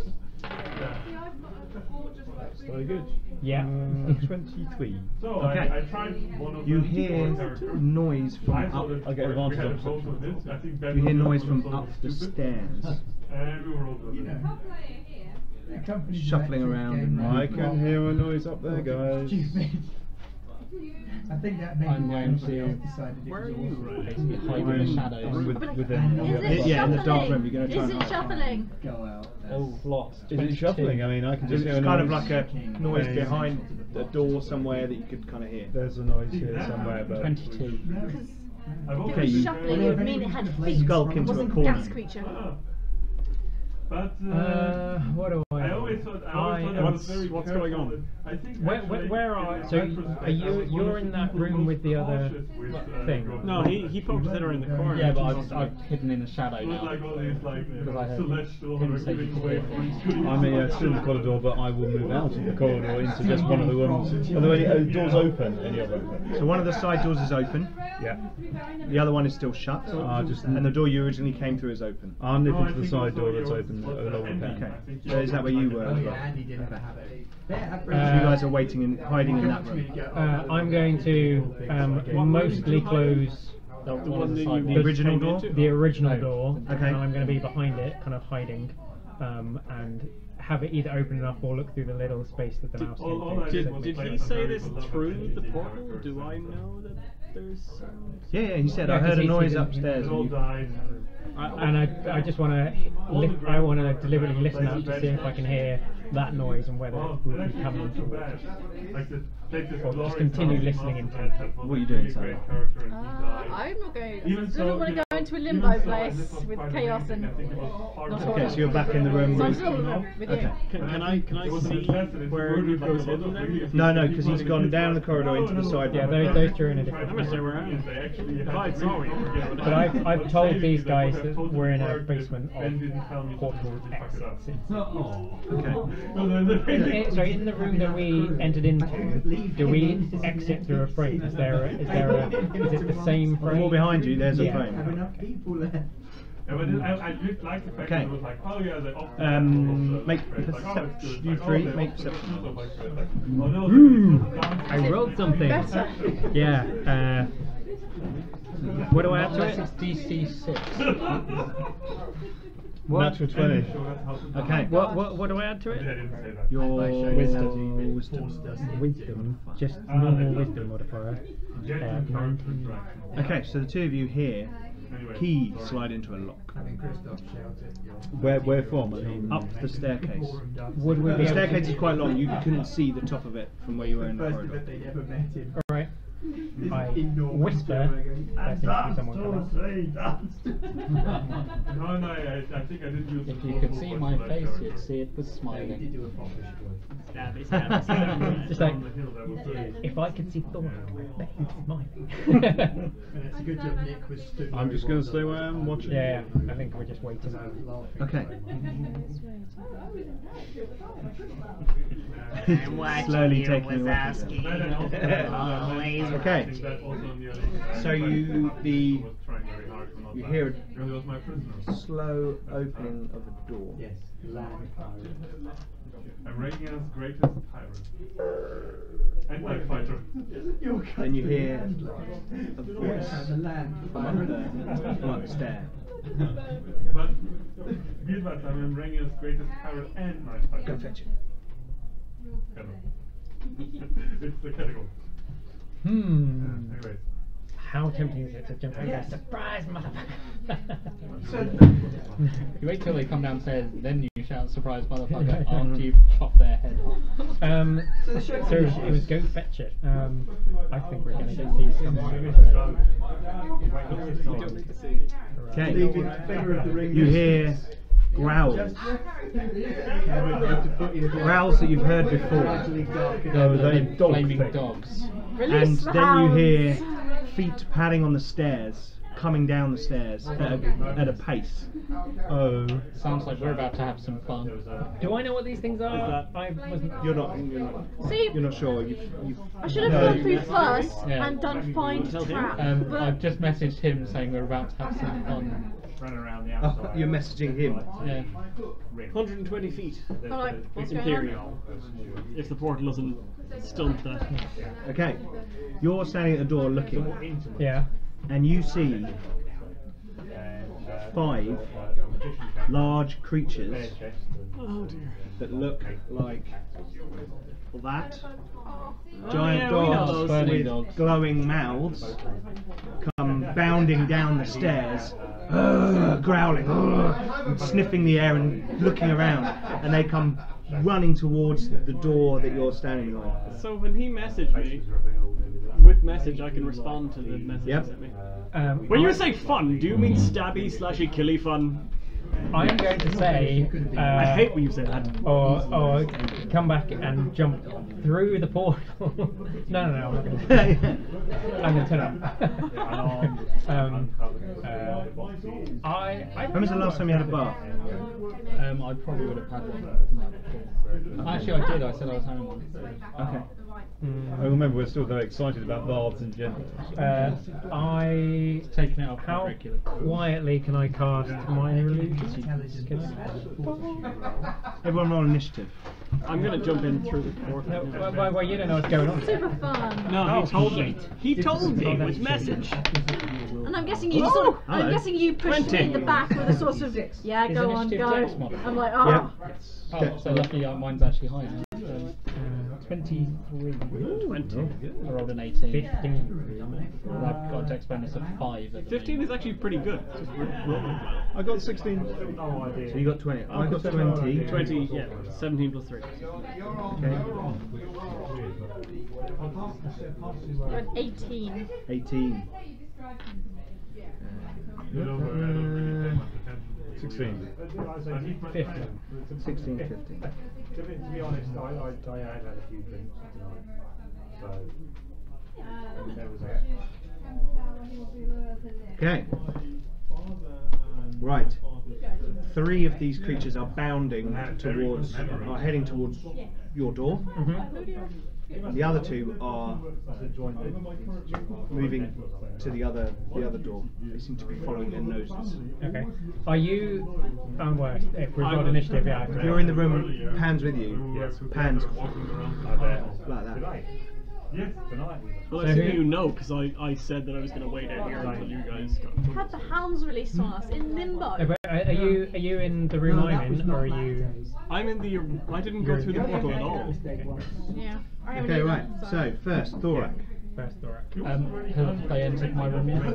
Very good. Yeah. Uh, twenty-three. So Okay. I, I tried one of You them hear for character. noise from I up. thought it I get worked. advantage We had on both of this. I think Ben You hear was noise the from one up who the was stupid. stairs, And we were all good. You know, the company's shuffling electric around game and I can hear a noise up there, guys. Stupid. I think that maybe I'm why going everybody to else decided it Where was are you awesome. right? basically hide in the shadows. With, with Is them. it Yeah, in the dark shuffling? room, you're gonna try Is and it hide. shuffling? Go out. Oh, lost. Is it shuffling? I mean, I can just hear It's a kind of noise. like a noise Hey. behind the door somewhere that you could kind of hear. There's a noise here somewhere, but twenty-two. No. If Okay, it was you shuffling, it would mean it had feet. skulk It into a wasn't a corner. gas creature. But uh, Uh, what do I? I always thought I always I thought am- I was very what's careful going on? that- I think Where, where, actually, where are in so? that Are perspective, you? I was You're one in of that the room with the other cautious with, uh, thing. Gotham. No, he he poked his head around the corner. Yeah, but I've, I've hidden in the shadow It was now. like all these like Because I heard celestial him or say giving he's away there. from screen. I'm uh, still in the corridor, but I will move out of the corridor into just one of the rooms. Are there any uh, doors open? Any of them? So one of the side doors is open. Yeah. The other one is still shut. Ah, just- and the door you originally came through is open. I'll nip No, I into the think side also door that's yours open was along the ending. pen. Okay. I think So is that where you were as well? Andy didn't have a habit. So you guys are waiting and hiding in that room. Uh, I'm going to um, mostly close The, The one one of the that side you ones. The original came door? into? the original door, Okay. and I'm going to be behind it, kind of hiding, um, and have it either open enough or look through the little space that the mouse can all- all I see. did Did, was did play he some say very this beloved through the Disney portal? characters Do and I stuff. know that there's sound? Yeah, yeah, he said Yeah, I heard 'cause a he- noise he- upstairs. It all and you- died. And I, I just want to, li- I want to deliberately listen up to see if I can hear that noise and whether Oh, it will it be actually coming not too towards bad. us. Like this, take this Or just glorious continue house listening of into Master it. Pet was What are you a doing, really Sarah? great character and he Uh, died. I'm not going. Even I so, don't want you to go know, into a even limbo so, I place listened with quite a chaos bit, and I think it was part not of Okay, order. so you're back in the room So I'm with... still in the room with you. Okay. Can, can I can I It was see unpleasant, where it's he like goes a lot in of then? really- No, no, because he's gone down the corridor into the side Yeah, room. those, those two are in a different I'm gonna room. stay where I am. They actually If had I saw you, really- but But I've, I've But told saving these me, they would guys have that totally we're in a worked if basement Ben didn't of tell me to portal fuck it exits. up. It's- Okay. No, no, no. Eh, sorry, in the room that we entered into, do we exit through a frame? Is there a, is there a, is it the same On the frame? wall behind you, there's a Yeah. frame. Have enough people there. Yeah, but it- I, I did like the fact Okay. that it was like, oh yeah, the opposite Um, of the make space. Like, oh, it's perception- good. you Like, oh, three, the make opposite perception. of the space. Like, oh, no, the- Ooh, the dance- I rolled something. Better. Yeah. Uh, what do I add to Unless it? it's D C six. What? Natural twenty. Okay. What, what, what do I add to I it? didn't say that. Your Wisdom. wisdom. Wisdom, just normal wisdom modifier. Uh, nineteen. Okay, so the two of you hear Anyway, key sorry. slide into a lock. Where, where from? I mean, Up the staircase. Would we be The able staircase to... is quite long, you couldn't see the top of it from where you were in the corridor. they ever met him. Alright. I Indoor whisper. There seems to be someone coming. No, no, I, I think I did use If the you full could voice see for my that face, character. you'd see it was smiling. Stabby, stabby, stabby. Just like, On the hill, that was good. if I could see Thor, I bet he'd smile. And it's a good job Nick was stood I'm where just he going was to stay where I am watching. Yeah, yeah, I think we're just waiting. Okay. I'm watching Slowly you, taking you off Wazowski. No, no, no. Always Okay. I think that also on the other- So you- the- I was trying very hard for not you that. hear a Because it was my prisoner. slow opening of a door. Yes, land pirate. I'm Radiant's greatest pirate. And my fighter. Then you hear a voice The land from up the, from up the stair. But Gilbert, I'm Radiant's greatest pirate and my fighter. Go fetch it. Hello. It's the category. Hmm. Anyways. How tempting is it to jump over? Surprise, motherfucker! You wait till they come downstairs, then you shout "surprise, motherfucker!" after you've chopped their head off. Um, so it was go fetch it. Um, I think we're gonna get these coming. Okay. Leaving finger of the ring. You hear growls. Growls that you've heard before. No, they dog Flaming thing. dogs. And then you hear feet padding on the stairs, coming down the stairs at a, at a pace. Oh. Sounds like we're about to have some fun. Do I know what these things are? I wasn't. You're not. You're not, See, you're not sure. You've, you've, I should have No, gone you- through first Yeah. and done find trap. Um, but I've just messaged him saying we're about to have some fun. Run around the oh, outside. you're messaging him. Yeah. one hundred twenty feet. but like, what's In going theory, on? if the portal doesn't stunt that. Okay. You're standing at the door looking, Yeah. and you see five large creatures Oh dear. that look like that. Oh, Giant yeah, we know dogs those. Burning with dogs. glowing mouths come bounding down the stairs, "Ugh," growling, "Ugh," and sniffing the air and looking around, and they come running towards the door that you're standing behind. So when he messaged me with message, I can respond to the message Yep. you sent me. Um, When you I- say fun, do you mean stabby slashy killy fun? I'm going to say. Uh, I hate when you say that. Or, or come back and jump through the portal. no, no, no, I'm not going to. I'm going to turn up. um, uh, I, I. When was the last time you had a bath? Um, I probably would have had one. Actually, I did. I said I was having one. Okay. I remember we're still very excited about baths in general. Uh, I. Taking it off How regularly. quietly can I cast minor illusions? Everyone roll initiative. I'm gonna jump in through the portal. No, well, well, well, you don't know what's going on. Super fun. No, Oh, he told me. shit. He told me with message. And I'm guessing you Oh, sort of, I'm hello. guessing you pushed twenty. me in the back with a sort of, yeah, Is go on, initiative dex go. model? I'm like, oh. Yep. Oh, so luckily uh, mine's actually higher. Um, twenty-three. Twenty. I rolled an eighteen. Fifteen. And I've got a dex bonus of five. At the Fifteen moment. is actually pretty good. I got sixteen. So you got twenty. I got twenty. Twenty, yeah, seventeen plus three. Okay. You're at eighteen. Eighteen. Sixteen. Fifteen. Sixteen, fifteen. To be, to be honest, I, I, I had had a few drinks tonight, so there was that. Okay. Right. Three of these creatures are bounding towards, are heading towards your door. Mm-hmm. The other two are moving to the other the other door. They seem to be following their noses. Okay. Are you? Um, well, if we've got initiative, yeah. If you're in the room, Pan's with you. Pan's like that. Yes, tonight. Well, So I who- assume you know, because I, I said that I was going to wait out here until you guys got Had the hounds released on us in limbo. No, but are, are you are you in the room I'm in, or are you? I'm in the. I didn't go through the portal at all. Yeah. I haven't Okay, either, right. so- So first, Thorak. First Thorak. Um, have they entered my room yet?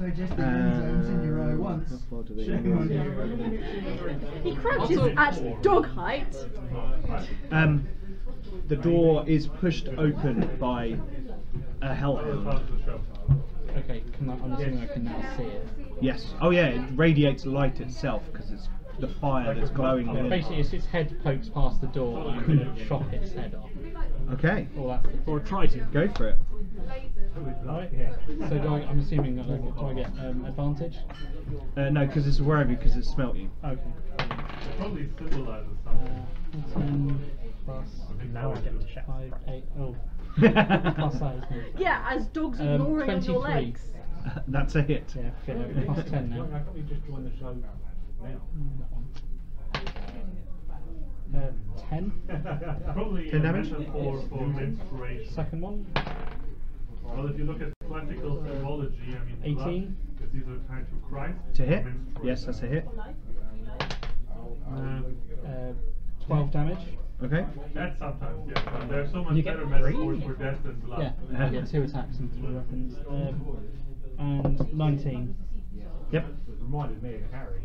Um, how far do they go? He crouches at dog height. Um, the door is pushed open by a hellhound. Okay, can I, I'm assuming I can now see it. Yes. Oh yeah, it radiates light itself because it's the fire that's glowing on it. Basically, it's its head pokes past the door, I'm going to chop its head off. Okay, Well, that's the Or try to. go for it. So do I, I'm assuming that like, do I get um, advantage? Uh, no, because it's aware of you because it smelt you. Okay. Probably symbolizes Uh, something. ten plus Now I get to shout. five, eight, oh. Plus that, isn't it? Yeah, as dogs are Um, gnawing on your twenty-three. legs. That's a hit. Yeah, fit, plus ten now. I thought you just joined the show now. That one. Uh, ten. Probably Ten a damage? metaphor for menstruation. Second one. Well, if you look at classical symbology, I mean, eighteen. blood is either tied to Christ To or hit? menstruation. Yes, that's a hit. Uh, twelve damage. Okay. That's sometimes, yeah. But there's so much You get better three? metaphors for death than blood. Yeah, I get two attacks and three weapons. Um, and nineteen. Yep. It reminded me of Harry.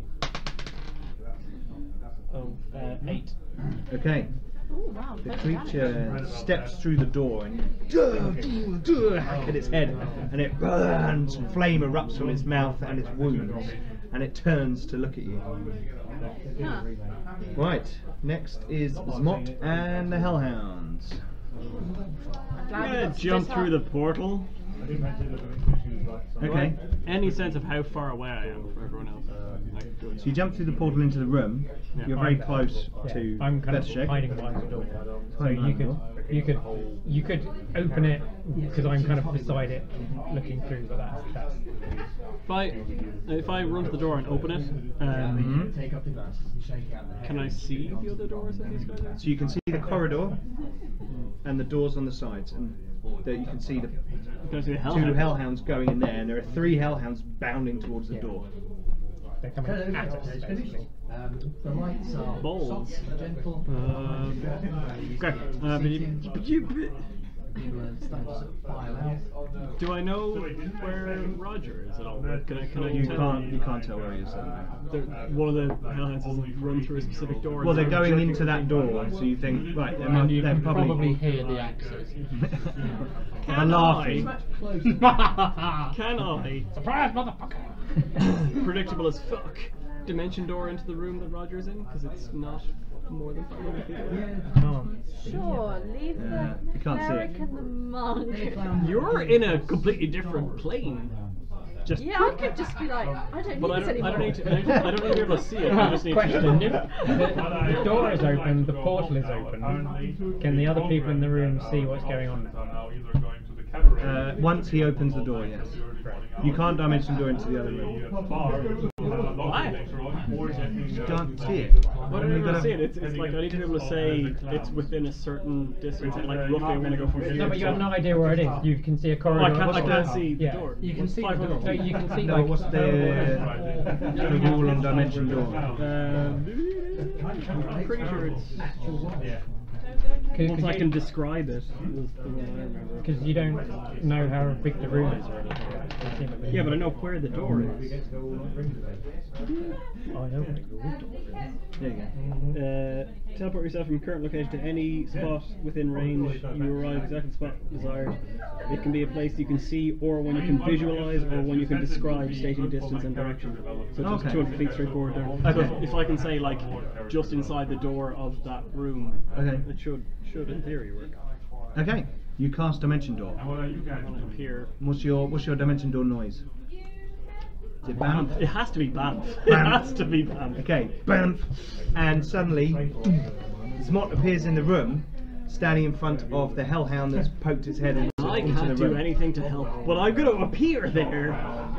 Oh, uh, eight. Okay. Oh wow. The better creature steps through the door and duh, duh, duh, hack at its head, and it burns. Flame erupts from its mouth and its wounds, and it turns to look at you. Huh. Right. Next is Zmot and the Hellhounds. I'm glad I'm we gonna got to jump this through the up. portal. I think I did look at issues like some- Okay. Any sense of how far away I am from everyone else? Like, do I- So you jump through the portal into the room. Yeah. You're very I'm- close Yeah, to I'm kind of Bethshek. hiding behind the door. So Hiding you behind could the you could you could open it because I'm kind of beside it, looking through. But that's that's. If I if I run to the door and open it, um, Take up the glasses and shake out the head. can I see the other doors that these guys are? So you can see the corridor and the doors on the sides, and there you can see the Can I see the two hellhound? hellhounds going in there, and there are three hellhounds bounding towards the door. They're coming Hello, at us. it's finished. Um, the lights are Balls. soft, gentle. Um, okay. Uh, but you, but you, People are starting to sort of file out. Do I know where Roger is at all? Can I, can I You tell can't you can't tell where he is. The, one of the hellhounds doesn't run through a specific door. Well, they're and going jerk into it. that door, so you think right. They're, And you they're can probably, probably hear the axes. they're Can laughing. I? Can I? Surprise, motherfucker! Predictable as fuck. Dimension door into the room that Roger's in, because it's not more than five hundred feet away. Oh. Sure, leave Yeah, the you can't see cleric it. and the monk. You're in a completely different plane. Just Yeah, I could just be like, I don't But need I this don't, anymore. I don't need to. I don't, I don't need to be able to see it. I just need Question: to. the, the door is open, the portal is open. Can the other people in the room see what's going on? Uh, once he opens the door, yes. You can't dimension door into the other room. Why? You can't see it. Why don't I be able to see it? It's, it's like I need to be able to say it's within a certain distance. Like roughly, I'm going to go from here. No, but you have no idea where it is. You can see a Oh, corridor. I can't. I What's can't the- see the yeah. door. You can What's see the five door. hundred So feet? you can see No, like what's the, the rule on dimension door? Um, I'm pretty sure it's. Once I can describe it, is the one I remember. because you don't know how big the room is or anything. Yeah, but I know where the door is. Oh, I don't know. There you go. Uh, teleport yourself from current location to any spot within range. You arrive exactly at the spot desired. It can be a place you can see, or one you can visualize, or one you can describe, stating distance and direction. So it's Okay. just two hundred feet straightforward there. So Okay. if, if I can say like just inside the door of that room, Okay. it should should in theory work. Okay. You cast dimension door. Up here. What's your what's your dimension door noise? Is it bam? It has to be Banff. It Bam. has to be Banff. Okay, bam, and suddenly Zmot appears in the room, standing in front of the hellhound that's poked its head into, I into can't the do room. anything to help, but I'm going to appear there.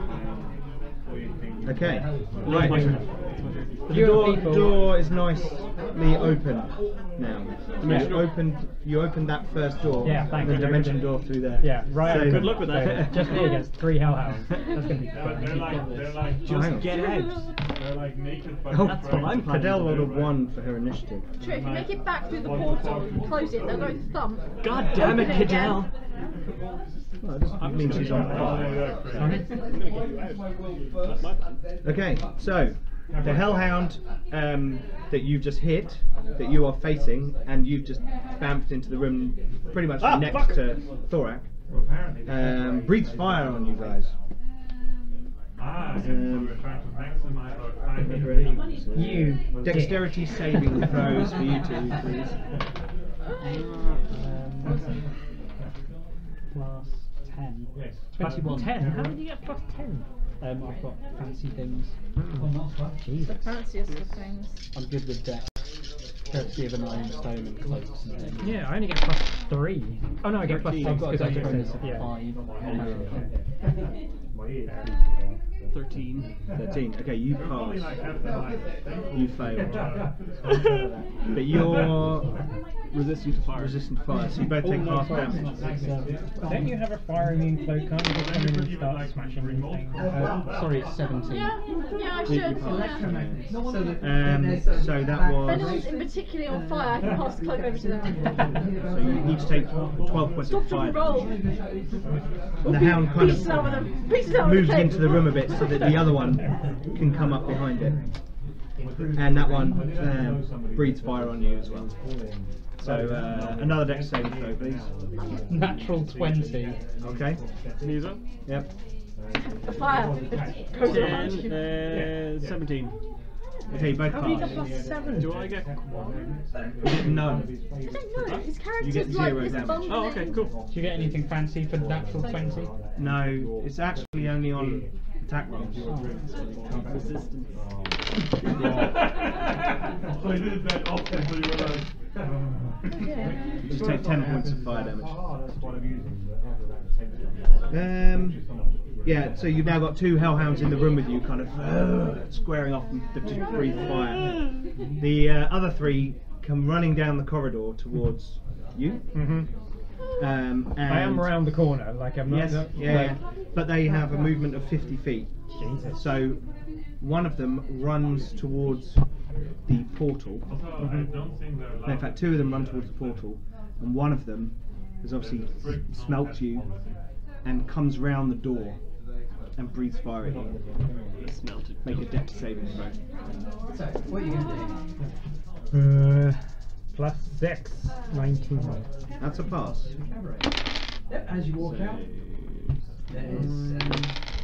Okay, Right. right. The Fewer door, people. door is nicely open now. Dimension You door. opened, you opened that first door, Yeah, thanks. the dimension door through there. Yeah, right. So- Good luck with that. So, just me against three hellhounds. That's gonna be But they're like, they're like, Oh, hang Just on. get out. they're like naked but Oh, That's what I'm planning Cadell to rolled do. a one for her initiative. True, if you make it back through the portal and close it, they'll go thump. God damn it, Open it Cadell. again. Well, that doesn't mean she's on fire. I'm going to get you out. That's my plan. Okay, so the hellhound um, that you've just hit, that you are facing, and you've just bounced into the room pretty much Ah, next fuck. to Thorak, um, breathes fire on you guys. Ah, so Um, we're trying to maximize our time in the game. You Dexterity saving throws for you two, please. Um, plus ten. twenty-one. ten. How did you get plus ten? Um, I've got fancy things. Jesus. Fanciest of things. I'm good with dex. Courtesy of an iron stone and cloaks and things. Yeah, I only get plus three. Oh no, I get plus Thirteen. six I've got a because I dex took bonus this. of Yeah. five. thirteen. thirteen. Okay, you Probably pass. like after like, You fail. But you're Resistant to fire. resistant to fire, so you both take half damage. Don't you have a fire immune cloak? Can't you just come in and start smashing things? Uh, sorry, it's seventeen. Yeah, yeah, I You- should. you Yeah. pass. Um, so that If was. anyone's in particularly on fire, I can pass the cloak over to them. So you each take twelve points of Stop fire. and roll. And the hound kind Pieces out of of them. Pieces out of moves the cake. into the room a bit so that the other one can come up behind it. And that one um, breathes fire on you as well. So uh, another dex saving throw, please. Natural twenty. Okay. Musa. Yep. The fire. Goes around ten, you. uh, seventeen. Okay, both How do you get pass. plus seven? Do I get? You get none. I don't know. His You character's get like zero this damage. bundling. Oh, okay, cool. Do you get anything fancy for natural twenty? No, it's actually only on attack rolls. Resistance. So he did that often, so you were like, Yeah. Just take ten points of fire damage. Um, yeah, so you've now got two hellhounds in the room with you, kind of uh, squaring off and to just breathe fire. The uh, other three come running down the corridor towards you. Mm-hmm. Um, and I am around the corner, like I'm not. Yes, not- yeah, like, yeah, but they have a movement of fifty feet. Jesus. So one of them runs towards the portal. also, I don't think they're No, in allowed. fact, two of them run towards the portal, and one of them has obviously smelt you and comes round the door and breathes fire at you. It's melted. Make a dex saving throw. So, what are you going to do? Uh, plus six, nineteen. That's a pass. Yep, as you walk out, there's. Um,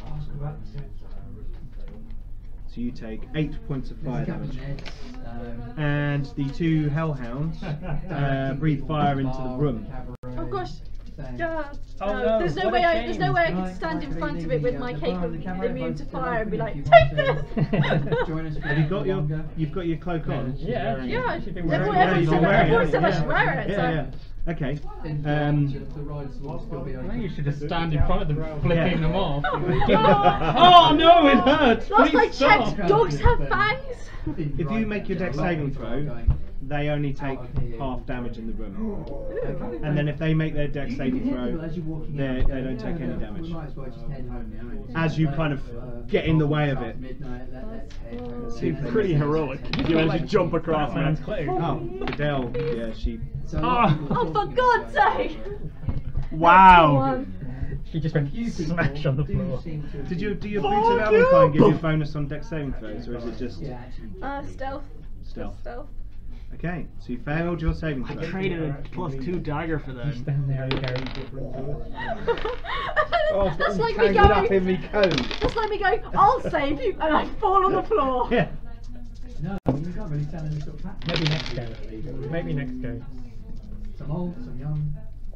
So you take eight points of fire there's a couple damage. of nets, um, And the two hellhounds uh, breathe fire into the room. Oh gosh. Yeah. Oh, no, no, there's no what way a I there's no way I shame. could stand in front of it with my cape of immune to Camera, fire and be like, phones, take uh, this! Join us for Have you got your longer. you've got your cloak on? Yeah, Yeah, she's been everyone, wearing it. everyone, Yeah, said, you're everyone wearing it, said I should wear it, so. Yeah, yeah. Okay. In Um, future, the rides will still be I think open. you should just stand in front of them, flipping Yeah. them off. Oh, Oh no, it hurts! Last I Please stop. checked, dogs have fangs! if you make your dex saving throw, they only take half damage in the room. And then if they make their dex saving throw, they they don't take any damage. As you kind of get in the way of it. Seems pretty heroic. You managed to jump across Batman's man. clothes. Oh, Adele, yeah, she. Oh, for God's sake! Wow. She just went smash on the floor. Did you do your boots of Valentine give you a bonus on dex saving throws, or is it just Uh, stealth. stealth? Stealth. Okay, so you failed your saving I throw. traded a plus two dagger for You that. stand there and go. Oh, I've got That's them like me tangled up in going. me coat. That's like me going. I'll save you, and I fall on the floor. Yeah. No, you can't really tell any sort of pattern. Maybe next go. Maybe next go. Some old, some young.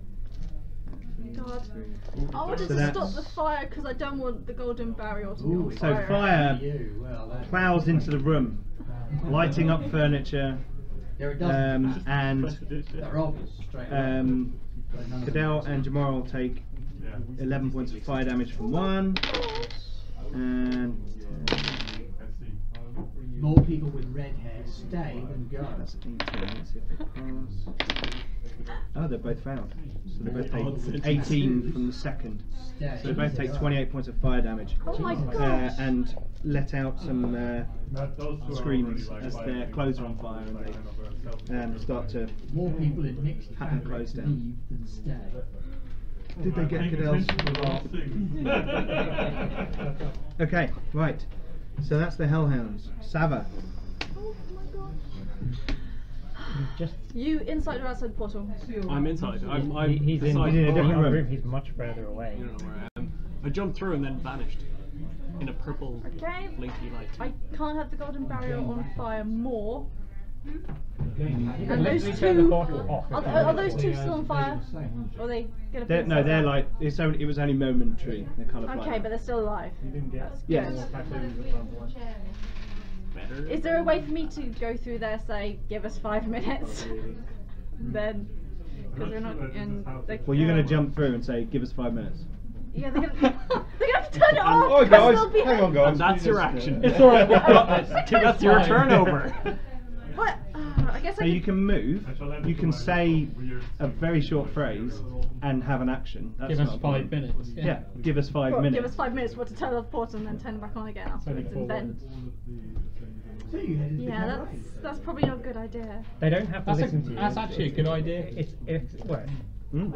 God. I wanted So to that's- stop the fire because I don't want the golden barrier to be on So fire. fire You, well, that's- plows into the room, lighting up furniture, There are dozens. um, and That are obvious straight away. um, But none of them- Cadell and Jamar will take eleven points of fire damage from one, and More people with red hair stay than go. that's eighteen. Let's see if they pass. Oh, they both failed. So they both take eighteen from the second. Stay. So they both take twenty-eight points of fire damage. Oh my Uh, gosh. and let out some uh, That- those two are screams already, like, as fighting their each clothes are other, on fire and like, they kind of a self- um, start to. More people in mixed Hat and fabrics close down. leave than stay. Did they get Paying Cadell's? attention to the last thing. Okay, right. So that's the Hellhounds. Sava. Oh my gosh. Just You inside or outside the portal? I'm inside. I'm, I'm he, he's in, inside. He's in a Oh, different I'm- room. He's much further away. You don't know where I am. I jumped through and then vanished in a purple Okay. blinky light. I can't have the golden barrier on fire more. You And can those literally turn the two. portal off. Are, are those two still on fire? Or are they gonna They're, be no, they're like it's only, it was only momentary. They're kind of Okay, like. but they're still alive. That's Yes. good. Better. Is there a way for me to go through there, say, give us five minutes? Then, because they're not in. They, Well, you're going uh, to jump through and say, "Give us five minutes." Yeah, they're gonna. They're gonna have to turn it off. Oh 'cause guys, they'll be hang on guys. And that's your action. It's alright, we've got this. Give That's us your time. turnover. What? Uh, I guess I So could. you can move. You can say a very short phrase and have an action. That's Give not us a five problem. minutes. Yeah, give us five Well, minutes. give us five minutes for to turn off the portal and then turn it back on again afterwards. four And then, words. So you headed to yeah, the that's that's probably not a good idea. They don't have to That's, a, listen to you. that's actually a good idea. It's it's well, Hmm?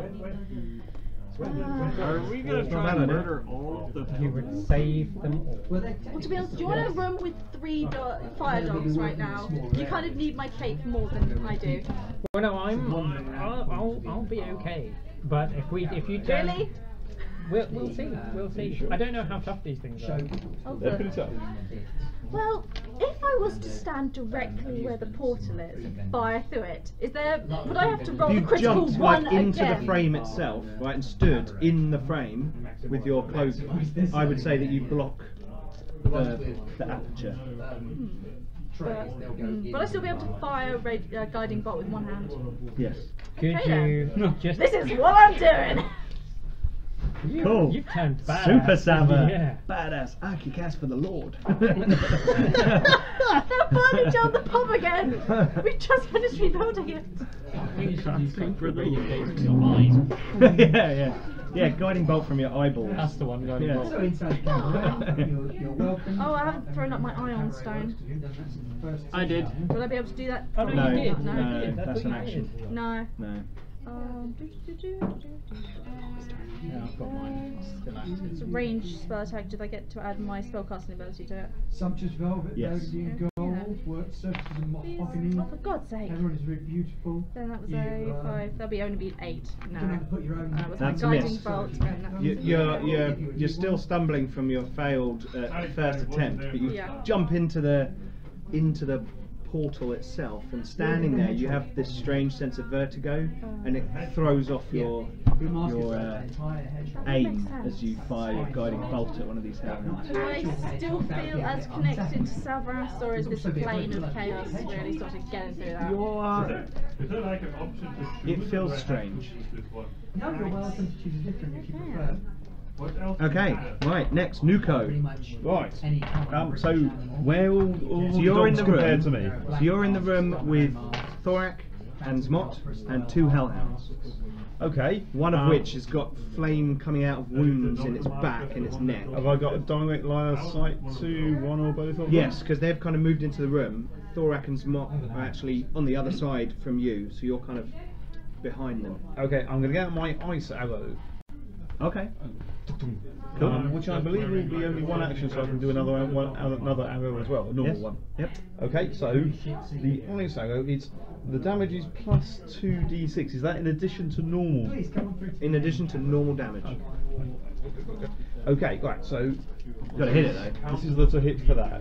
Are we gonna Not try bad and idea. murder all of the you would save them all. Well, they're Well, to be honest, do you want a room with three do- fire dogs right now? You kind of need my cape more than I do. Well, no, I'm. I'll, I'll I'll be okay. But if we if you turn, Really? we'll we'll see. We'll see. I don't know how tough these things are. Oh, They're good. pretty tough. Well, if I was to stand directly where the portal is and fire through it, is there? Would I have to roll If the you critical jumped one like into again? the frame itself, right, and stood in the frame with your clothes on, I would say that you block the, the aperture. But, mm, but I still be able to fire a ra- uh, guiding bolt with one hand. Yes. Could Okay, you just? This is what I'm doing. You, Cool. You've turned badass. Super Sava. Yeah. Badass. I can cast for the Lord. They're burning down the pub again. We just finished rebuilding it. I think you should use something for the gaze from your eyes. yeah, yeah. Yeah, guiding bolt from your eyeballs. That's the one going Yeah. wrong. So inside the camera, you're, you're welcome. Oh, I haven't thrown up my ion stone. I did. Would I be able to do that? Oh, no, No, you did. No. no, That's that's what an you action. No. No. Um, do, do, do, do, do. Yeah, I've got mine still active. It's a range spell attack. Did I get to add my spellcasting ability to it? Sumptuous velvet, Yes. burgundy and Yeah. gold, work surfaces and Please. mahogany. Oh, for God's sake. Everyone is very beautiful. Then that was You, a uh, five. That'll be only be eight. No. You can have to put your own. That was That's my a guiding miss. bolt. And that You, was a you're miss. you're you're still stumbling from your failed uh, first attempt, but you Yeah. jump into the into the portal itself, and standing there, you have this strange sense of vertigo, and it throws off your your uh, aim as you fire your guiding bolt at one of these hellhounds. Do I still feel as connected to Savras, or is this plane of chaos really sort of getting through that? You're, Is there like an option to it choose feels or strange. this one? No, you're welcome to choose a different if you prefer. What else do you okay. have? Right, next Nuko. much Right. any Um, so where all, all So the you're in dogs the room. compared to me? So you're in the room with Thorak and Zmot and two hellhounds. Okay. One of um, which has got flame coming out of wounds in its back and its neck. Have I got a direct line of sight to one or both of them? Yes, because they've kind of moved into the room. Thorak and Zmot are actually on the other side from you, so you're kind of behind them. Okay, I'm going to get out my ice arrow. Okay. Cool. Um, which I believe will be only one action, so I can do another one, another arrow as well, a normal Yes. one. Yep. Okay, so the ice arrow, it's the damage is plus two d six. Is that in addition to normal? Please come on through. In addition to normal damage. Okay, right. So Got to hit it though. this is the to hit for that,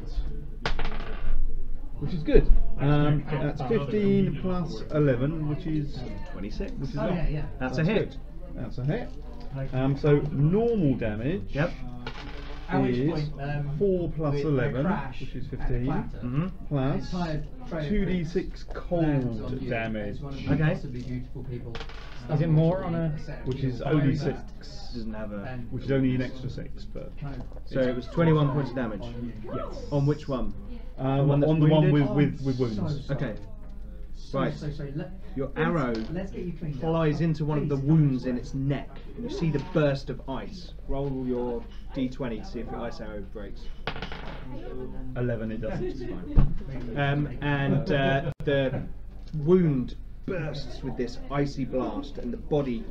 which is good. Um, that's fifteen plus eleven, which is twenty-six. which is Oh, yeah, yeah. That's a That's hit. good. That's a hit. Um, so normal damage. Yep. At which is point, um, four plus we- we eleven, crash which is at the fifteen, platter. Mm-hmm. plus Entire trail two of d bricks six lands cold on you damage, as one of the Okay. possibly beautiful people. Is it more on a- which is only six, Doesn't have a. And which is only an extra six, but So it was twenty-one points of damage. yes. On which one? Um, one that's on the one wounded? with with, with So wounds. sorry. Okay. So, Right. so sorry. Let, Your let's- arrow let's get you cleaned up. flies into one of the Please, wounds come in this its way. neck. And you see the burst of ice. Roll your d twenty to see if your ice arrow breaks. Eleven, it doesn't. It's fine. Um, and uh, the wound bursts with this icy blast, and the body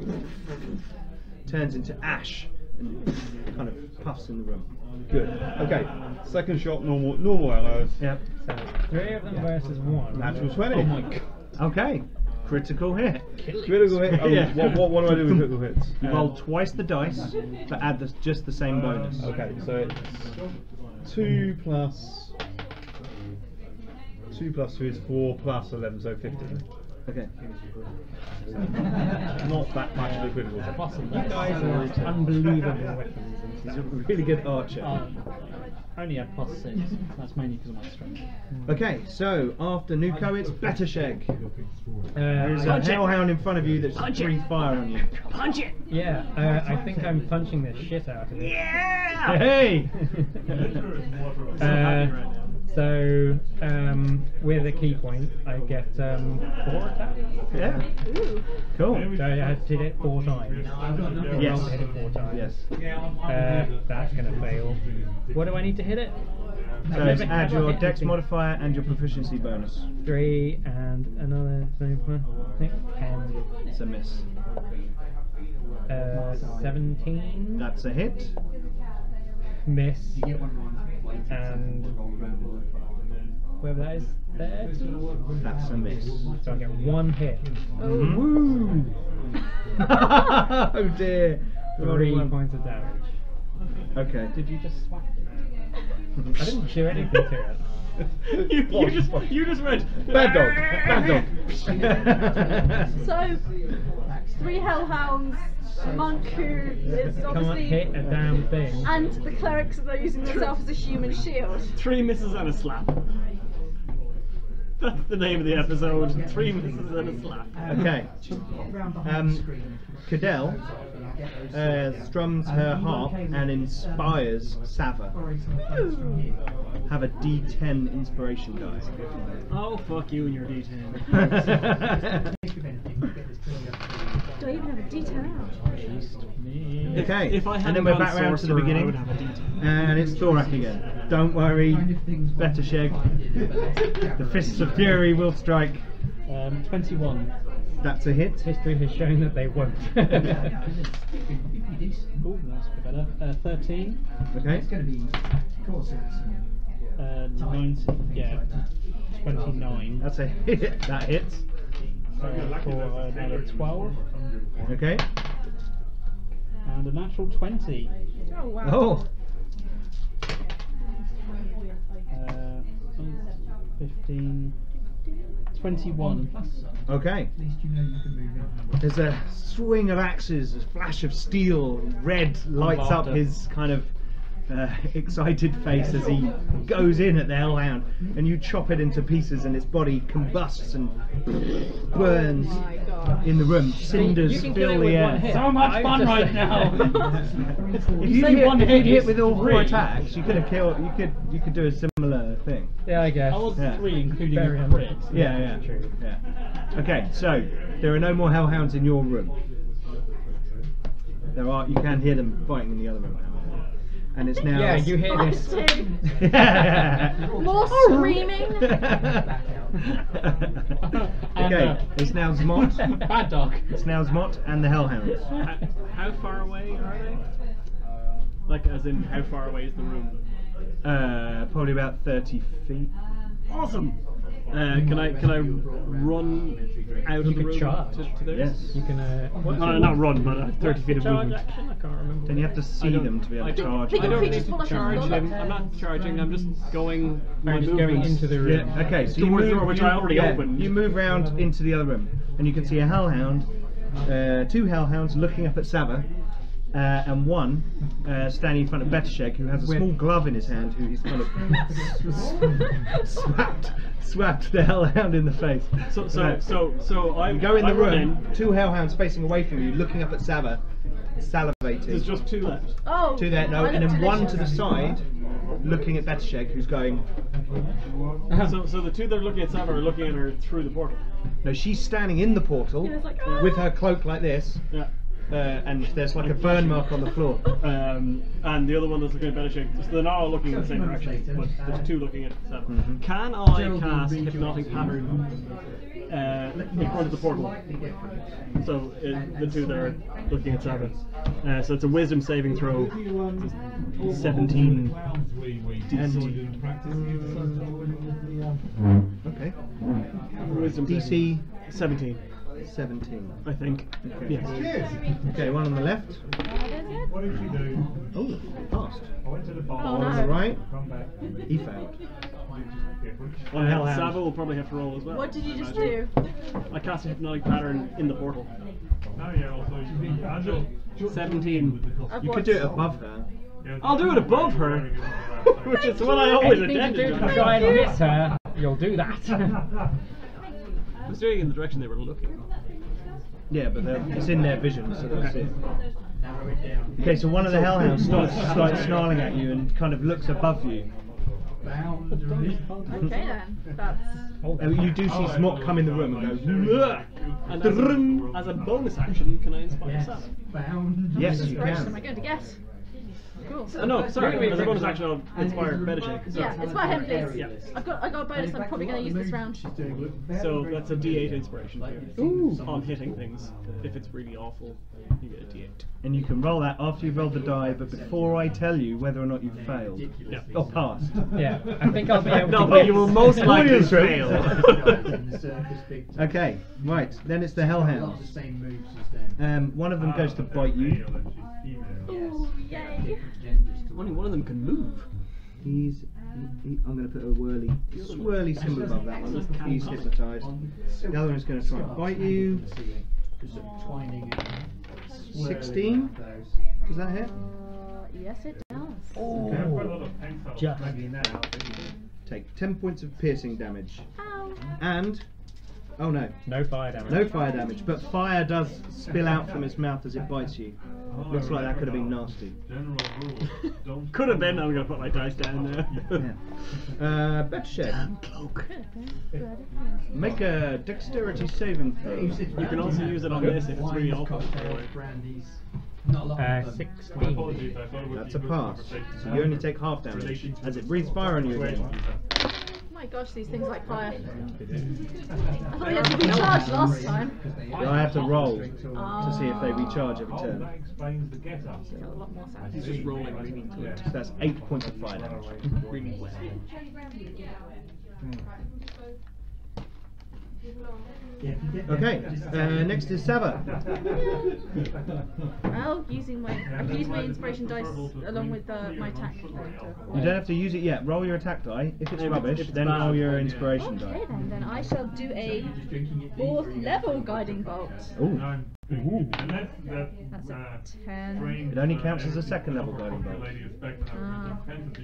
turns into ash and kind of puffs in the room. Good. Okay. Second shot, normal normal arrows. Yep. So three of them versus one. Natural twenty. Oh my god. Okay. Critical hit. Critical hit. Oh, Yeah. what, what, what do I do with critical hits? You Um, roll twice the dice, but add the, just the same bonus. Okay, so it's two plus two plus two is four plus eleven, so fifteen. Okay. Not that much of a critical hit. Awesome. You guys are unbelievable weapons. He's a really good archer. Um, only a plus six. That's mainly because of my strength. Okay, so after Nuko, it's Bettersheg. Uh, There's a I- hellhound in front of you that's Punch it. breathed fire on you. Punch it! Yeah, uh, I think I'm punching the shit out of it. Yeah! Hey! uh, so, um, with a key point, I get um, four attacks. Yeah. Ooh. Cool. So I have to hit it four times. Yes. Roll to hit it four times. Yes. Uh, that's gonna fail. What do I need to hit it? So I've it's never- add never your hit dex anything. modifier and your proficiency bonus. Three and another thing. I think ten. It's a miss. Uh, seventeen. That's a hit. Miss. You get one one. And whoever that is, thirty. That's a miss. So I get one hit. Mhm. Oh dear. Three Roll one. points of damage. Okay. Did you just swap it? I didn't do anything to it. you, you just you just went Bad dog. Bad dog. So, three hellhounds, monk who is Can't obviously, hit a damn thing. and the clerics that are using themselves as a human shield. three misses and a slap. That's the name of the episode. Three misses and a slap. Okay. Um, Cadell uh, strums her harp and inspires Sava. Have a D ten inspiration die. Oh fuck you and your D ten. Do I even have a D ten out? Okay, If I and hadn't then we're gone back round to the sorcerer, I beginning, would have a D ten. and it's Thorak again. Don't worry, Bettersheg. The fists of fury will strike. Um, twenty-one. That's a hit. History has shown that they won't. Ooh, that's a bit better. Uh, thirteen. Okay. It's going to be, of course, it's. Uh, ninety, yeah, twenty-nine. That's a hit. That hits. Uh, for another twelve. Okay. And a natural twenty. Oh wow. Oh. Uh, fifteen. twenty-one. Okay. At least you know you can move in. There's a swing of axes, a flash of steel. Red lights up laughter. his kind of uh, excited face as he goes in at the hellhound, and you chop it into pieces, and its body combusts and burns Oh my god. in the room. You Cinders can kill fill it the with air. one hit. So much I'm fun just right saying. now. If you say hit, one if hit you'd hit is with all four three. attacks, you could have killed. You could you could do a similar thing. Yeah, I guess. I was Yeah. three, including Very a crit. Yeah, yeah, True. yeah. Okay, so there are no more hellhounds in your room. There are. You can hear them fighting in the other room, and it's now. Yeah, you hear this. More screaming. Okay, uh, it's now Zmot. Bad dog. It's now Zmot and the hellhounds. How, how far away are they? Like, as in, how far away is the room? Uh, probably about thirty feet. Awesome. Uh, can I can I run out of You the could room charge. to, to theirs? Yes. You can. Uh, what's No, your- not run, but uh, thirty feet of charge movement. action? I can't remember. Then you have to I see don't- them to be able I to don't- charge. Pick I your don't creatures need full to of charge control. him. I'm not charging. I'm just going. My I'm just going movements. into the room. Yeah. Okay. So you Towards move, the door, which you, I already yeah, opened. You move round into the other room, and you can see a hellhound, uh, two hellhounds looking up at Sava, uh, and one uh, standing in front of Betasheg, who has a With- small glove in his hand, who he's kind of swapped, swapped the hellhound in the face. So so Right. so so I You go in the I run room, in. two hellhounds facing away from you, looking up at Sava, salivating. There's just two left. Oh. Two there, no, I and look then one to the delicious. side, looking at Betasheg, who's going. So so the two that are looking at Sava are looking at her through the portal. No, she's standing in the portal Yeah, it's like, ah. with her cloak like this, Yeah. uh, and there's like a burn mark on the floor. Um, and the other one that's looking at Betasheg. So they're not all looking in the same direction, but there's two looking at Sava. Mhm. Can I cast hypnotic pattern uh, in front of the portal? So it, the two that are looking at Sava. Uh, so it's a wisdom saving throw. It's seventeen. And okay, Wisdom D C seventeen, seventeen. I think. Okay. Yes. Okay, one on the left. What did you do? Oh, fast. I went to the bar. Oh, One on no. the right. Come back. He failed. On Hellhound. Sava will probably have to roll as well. What did you just Imagine. do? I cast a hypnotic pattern in the portal. Oh yeah, also Angel. seventeen. I've You could watched- do it above her. I'll do it above her, which is what I always Anything to intended do to to do. try and miss her, you'll do that. I was doing it in the direction they were looking. Yeah, but they're- it's in their vision, so they'll see it. Okay, so one of the hellhounds starts, starts snarling at you and kind of looks above you. Okay then. That's. And you do see Smok come in the room and go. "Ugh." And as a, as a bonus action, can I inspire Sava? Yes, you Inspiration, am I can. going to guess? Cool. Oh, no, sorry. As a bonus action, I'll inspire Betasheg. Yeah, inspire him, please. Yeah. I've got I got a bonus. I'm probably going to use this round. So that's a D eight inspiration here. Ooh. On hitting things. If it's really awful, you get a D eight. And you can roll that after you've rolled the die, but before I tell you whether or not you've failed. Yeah. Or passed. Yeah, I think I'll be able No, to but guess. you will most likely Yes, right. fail. Okay, right, then it's the hellhounds. Um, one of them goes to bite you. Ooh, yay. Only one of them can move. He's. He, he- I'm going to put a whirly, swirly symbol above that one. He's hypnotised. The other one's going to try and bite you. sixteen? Does that hit? Uh, yes, it does. Just. Take ten points of piercing damage. Ow. And. Oh no. No fire damage. No fire damage, but fire does spill out from its mouth as it bites you. Looks like that could have been nasty. General rule. Don't. Could have been. I'm going to put my dice down now. Yeah. Uh, Betasheg. Cloak. Make a dexterity saving throw. You can also use it on this if it's really awful. Uh, sixteen. Apologies, I thought it would That's be a good pass. conversation. So you only take half damage as it breathes fire on you again. My my gosh, these things like fire. I thought we had to recharge last time. I have to roll to Oh. see if they recharge every Oh, turn. that explains the get up. Got a lot more sound. He's just rolling really good. So that's eight points of fire damage. Really well. Okay, uh, next is Sava. Well, using my, I've used my inspiration dice along with uh, my attack. You don't have to use it yet. Roll your attack die. If it's rubbish, then roll your inspiration die. Okay then, then I shall do a fourth level guiding bolt. Ooh. Ooh. Unless that, That's uh, a ten. It only counts as a second level guiding bolt. Ah.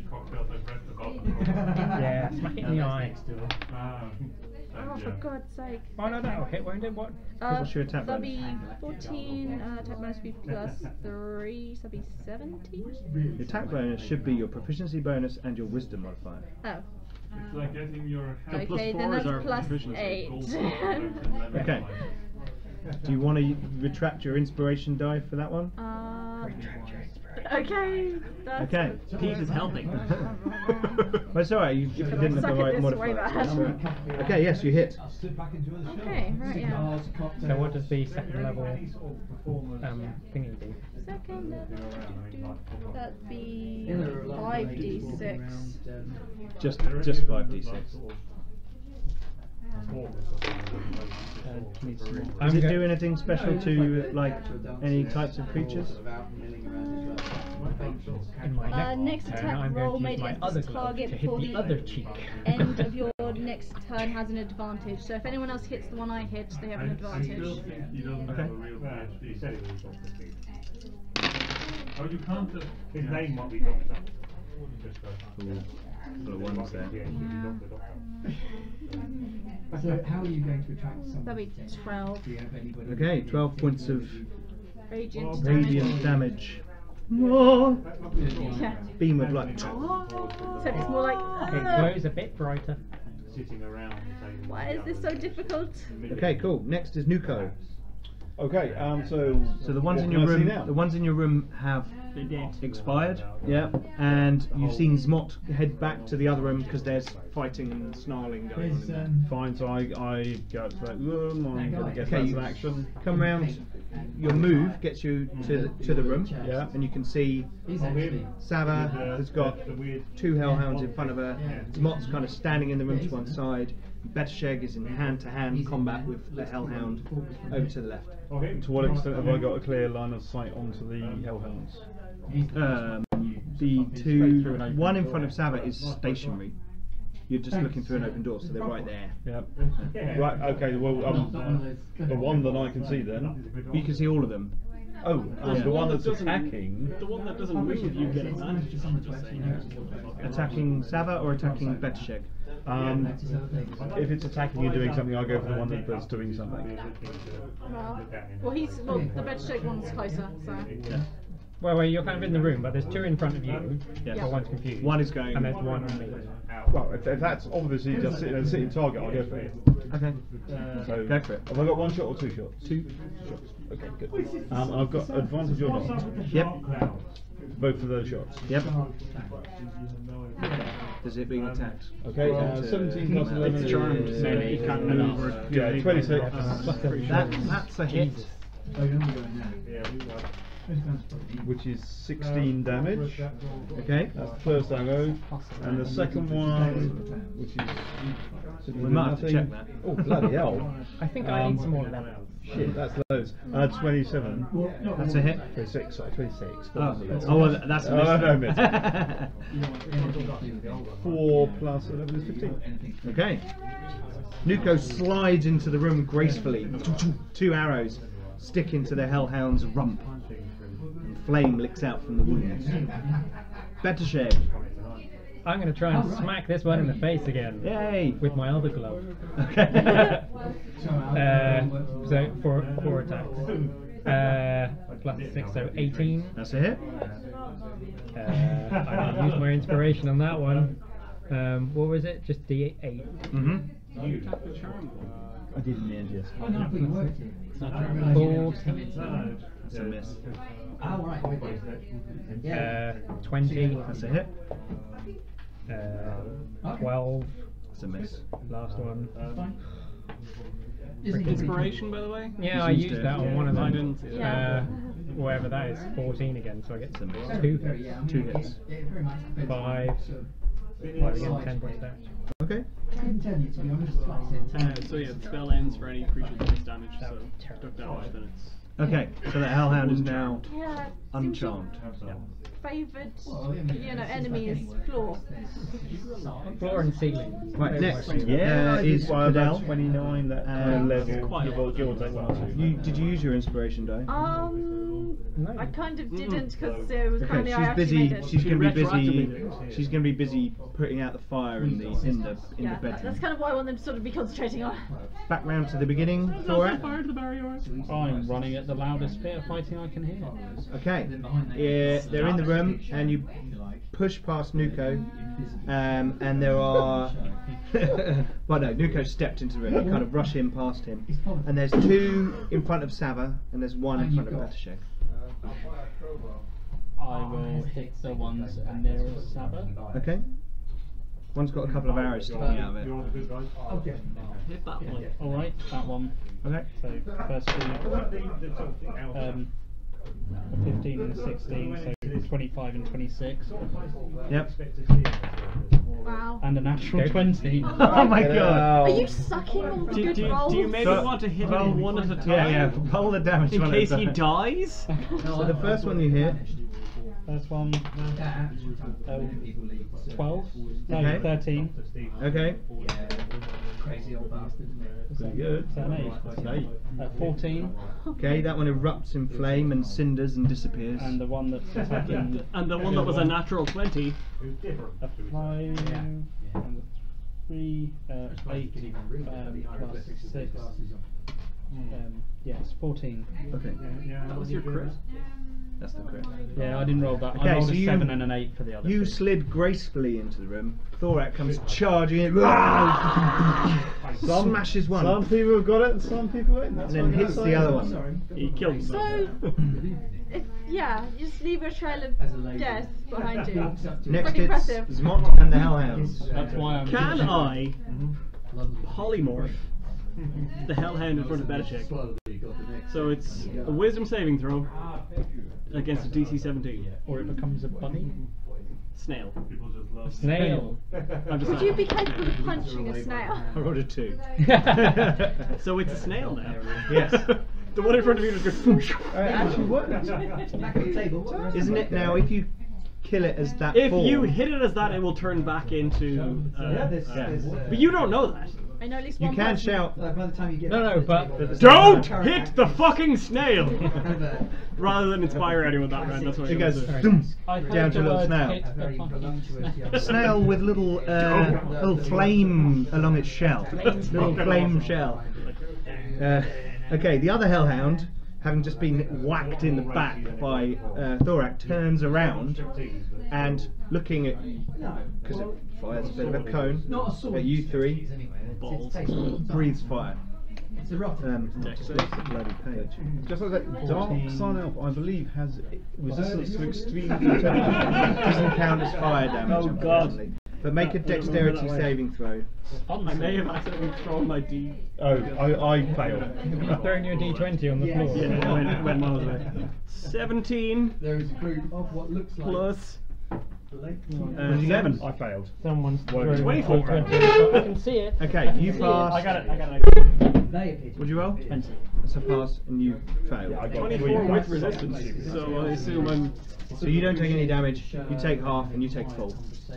Yeah, smack it in the eye. Oh, for God's sake. Oh no, that'll hit, won't it? What? Uh, What's your attack that'll bonus? be fourteen, uh, attack bonus will be plus three, so that'll be seventeen? Your attack bonus should be your proficiency bonus and your wisdom modifier. Oh. It's like getting your Okay, plus then four is that's our plus proficiency. eight. Okay. Do you want to retract your inspiration die for that one? Uh, okay. That's Okay. Pete is helping. Well, it's alright, you, if you didn't have the Suck right at this way modifier. bad. That's all right. Okay, yes, you hit. Okay, right, yeah. So what does the second level um, thingy do? Second level, that'd be five d six. Just, just five d six. Does it do anything special to, like, any types of creatures? In my Uh, next, next turn, attack I'm roll going to made use my against other this glove target to hit for the the other cheek. end of your next turn has an advantage. So if anyone else hits the one I hit, they have an advantage. He doesn't have a real PhD. Oh, you can't just... His name might be Doctor. Full of ones there. So how are you going to attract someone? That'll be twelve. Do you have anybody? Okay, twelve points of Radiant radiant damage. damage. Yeah. Beam of light. Except it's more like. It "Ah, glows a bit brighter. Sitting around saying... why is this so difficult? Okay, cool. Next is Nuko. Okay, um, so So the ones what in can your I see room, now? the ones in your room have They did. expired. Yeah, and you've seen Zmot head back to the other room because there's fighting and snarling going on in there. Fine, so I, I go to that room, I'm going to get Okay, lots you of action. come round. Your move gets you to the, to the room. Yeah. And you can see He's actually. Sava has got two hellhounds in front of her. Zmot's kind of standing in the room to one side. Betasheg is in hand-to-hand combat with the hellhound over to the left. To what extent have I got a clear line of sight onto the hellhounds? Um, the two, one in front of Sava is stationary. You're just looking through an open door, so they're right there. Yep. Right, okay, well, um, the one that I can see then. You can see all of them. Oh, um, Yeah. the one that's doesn't- attacking. The one that doesn't move, you get advantage. I'm just saying. Attacking Sava or attacking Betasheg? Um, if it's attacking and doing something, I go for the one that, that's doing something. Well, well, he's well. The Betasheg one's closer, so. Yeah. Well, well, you're kind of in the room, but there's two in front of you. Yes. But one's confused. One is going. And there's one on me. Well, if, if that's obviously just sitting, a sitting target, I'll go for it. Okay. So, Go for it. Have I got one shot or two shots? Two shots. Okay, good. Um, I've got advantage or not? Yep. Both of those shots. Yep. Is it being attacked? Okay, uh, seventeen plus eleven. It's charmed, is, so you can't move or do Yeah, anything. twenty-six. That, that's a hit. Oh, you're only going now. Which is sixteen damage. Okay. That's the first arrow. And the second one, which is. We might have to check that. Oh, bloody hell. I think I Um, need some more levels. Shit, that's loads. Uh, twenty-seven. That's a hit. twenty-six, sorry, twenty-six. Oh, oh well, that's a miss. Oh, no, then. miss. four plus eleven is fifteen. Okay. Nuko slides into the room gracefully. Two arrows stick into the hellhound's rump. And flame licks out from the wounds. Betasheg. I'm going to try and smack this one in the face again. Yay! With my other glove. Okay. uh, so, four, four attacks. Uh, plus six, so eighteen. That's a hit. Uh, I'm going to use my inspiration on that one. Um, what was it? Just D eight. Mm-hmm. I did in the end, yes. Oh, no, but you worked it. fourteen. That's a miss. Oh, right, with you. Uh, twenty. That's a hit. Uh, twelve. It's a miss. Last one. Um, Inspiration, by the way? Yeah, I used used it. that on one of them. I didn't see it. Uh, whatever that is, fourteen again, so I get two. Two hits. Five. Five again, ten points damage. Okay. Uh, so yeah, the spell ends for any creature that takes damage, so if it took damage, then it's... Okay, so the Hellhound is now Yeah. uncharmed. Favoured, you know, enemy is floor. Floor and ceiling. Right, next. Yeah, uh, is by about Fidel. twenty-nine, that Um, kind of level. quite a lot. Give or take one or two. You, did you use your inspiration die? Um, No. I kind of didn't because it was kind Okay, of I she's actually busy. made it. She's going to be retroactively busy. did it. She's going to be busy putting out the fire in the in the in yeah, the bedroom. that's kind of what I want them to sort of be concentrating on. Back round to the beginning. Thorak. Fire to the barriers. I'm running at the loudest bit of fighting I can hear. Okay. Yeah, they're in the room, and you push past Nuko, um, and there are. Well, no, Nuko stepped into the room. You kind of rush in past him, and there's two in front of Sava, and there's one in front of Batashek. I will hit the ones nearest Saba. Okay. One's got a couple of arrows sticking out of it. You want the good guys? Okay. Hit that one. Alright, that one. Okay. So first two, um, fifteen and sixteen, so twenty-five and twenty-six. Yep. Wow. And a natural twenty. Oh my god. Are you sucking all the Do, good do, rolls? do you maybe So- want to hit him one at a time? Yeah, yeah. Roll the damage In one case at a he time. dies? So the first one you hit. First one, uh, twelve, no, Okay. thirteen. Okay. Crazy old bastard. Pretty good. Is that an eight? That's an eight. Uh, fourteen, Okay, that one erupts in flame and cinders and disappears. and the one that's attacking, And the one that was a natural twenty. a five, and a three, uh, eight, um, plus six, um, yes, fourteen. Okay. That was your crit. That's the crit. Yeah, I didn't roll that. Okay, I rolled so a you- seven and an eight for the other You two. slid gracefully into the room. Thorak comes charging in. Smashes one. Some people have got it and some people ain't. That's And then what I'm hits saying. the other one. He killed himself. So, if, yeah, you just leave a trail of death behind you. Next Pretty it's impressive. Zmot and the Hellhounds. That's why I'm. Can I polymorph the Hellhound in front of Batashek? So it's a wisdom saving throw against a D C seventeen. Or it becomes a bunny. Snail. People just love Snail. I'm just Would you be capable of punching a snail? I rolled a two. So it's a snail now. Yes. The one in front of you just goes whoosh. Uh, actually, what? Back at the table. What the rest Isn't of it now? If you kill it as that If form, you hit it as that, it will turn back into. Uh, Yeah, there's, uh, there's, uh, but you don't know that. I know at least you one can person. shout. Like by the time you get No, back no, to the but- table, Don't kind of hit the fucking snail! kind of a Rather than inspire anyone that round, that's what It I'm goes gonna do. thump, I heard down to the a little word snail. hit the very fucking voluptuous snail. young Snail with little uh, little flame along its shell. Little flame shell. Uh, okay, the other Hellhound, having just been whacked in the back by uh, Thorak, turns around and looking at, because it fires a bit of a cone Not a sword. at you three, Anyway, it's, Balls. it's tasty. breathes fire. It's a rotten. Um, it's a bloody page. Just like that, Dark Sun Elf, I believe, has resistance to extreme temperature. Doesn't count as fire damage, Oh, God. unfortunately. But make a dexterity saving throw. I may have accidentally thrown my D. Oh, I, I failed. He's throwing you a D twenty on the Yes. floor. Yeah, it went, went miles away. seventeen There is a group of what looks like plus late uh, seven. I failed. Someone's Well, throwing twenty-four. a D twenty. I can see it. Okay, you see it. pass. I got it, I got it. They appear to Would you roll? be- It's a pass, and you fail. I got twenty-four three. with resistance, so I assume I'm. So you don't take any damage. You take half, and you take full.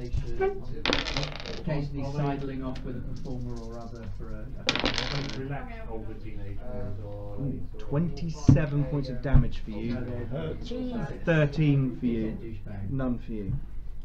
Occasionally sidling off with a performer or other for a. a relax older teenagers or ladies or- Twenty-seven points of damage for you. Thirteen for you. douchebag. None for you.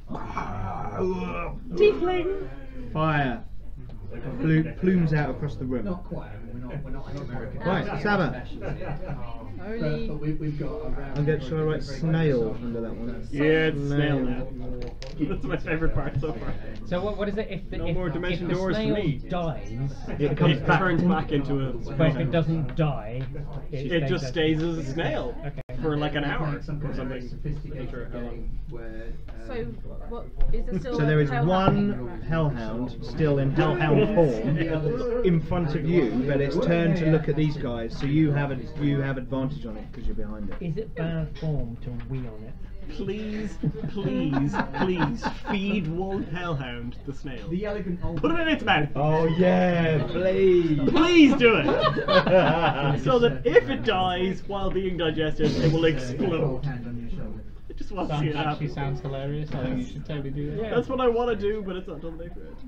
Tiefling! Fire. Plu- plumes out across the room. Not quite. I mean, we're not. We're not like American. Right, Saba. But, Only. but we, we've got around. I'm going to shall I write snail under that one? Yeah, it's snail now. That's my favourite part so far. So what, what is it if the, No if, more if dimension the doors for snail me. dies, It comes It back. turns back into a. but if it doesn't die, it, It just as- stays as a snail. Okay. for like an hour Some or kind of something. sophisticated game where. So, um, what is there still? So a there is hellhound one hanging? hellhound still in hellhound form in front of you, but it's turned to look at these guys. So you have a, you have advantage on it because you're behind it. Is it bad form to wee on it? Please, please, please feed one hellhound the snail. The elegant old. Put it in its mouth. Oh yeah, please. Please do it. So that if it dies while being digested, it will explode. Hand on your shoulder. I just want to That see it actually happen. sounds hilarious. I think you should totally do that. That's what I want to do, but it's not till next week.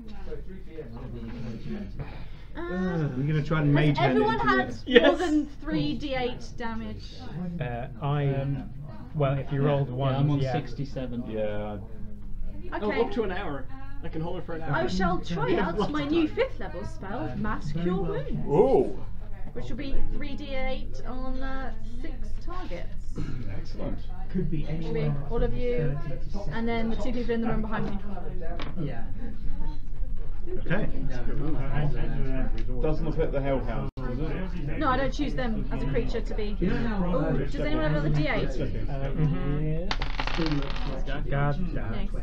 Uh, We're gonna try and has mage hand it everyone into had this. Yes. more than three d eight damage? Uh, I. Um, well, if you rolled one, Yeah, I'm on yeah. sixty-seven. Yeah. Okay. Oh, up to an hour. I can hold it for an hour. I shall try out my new fifth level spell, Mass Cure Wounds, Oh. which will be three d eight on uh, six targets. Excellent. Could be Which will be anywhere. all of you, and then the two people in the room behind me. Yeah. Okay. Doesn't affect the hellhound, does it? No, I don't choose them as a creature to be. You know how, uh, Oh, does anyone have another d eight? Uh, mhm. God damn. Nice.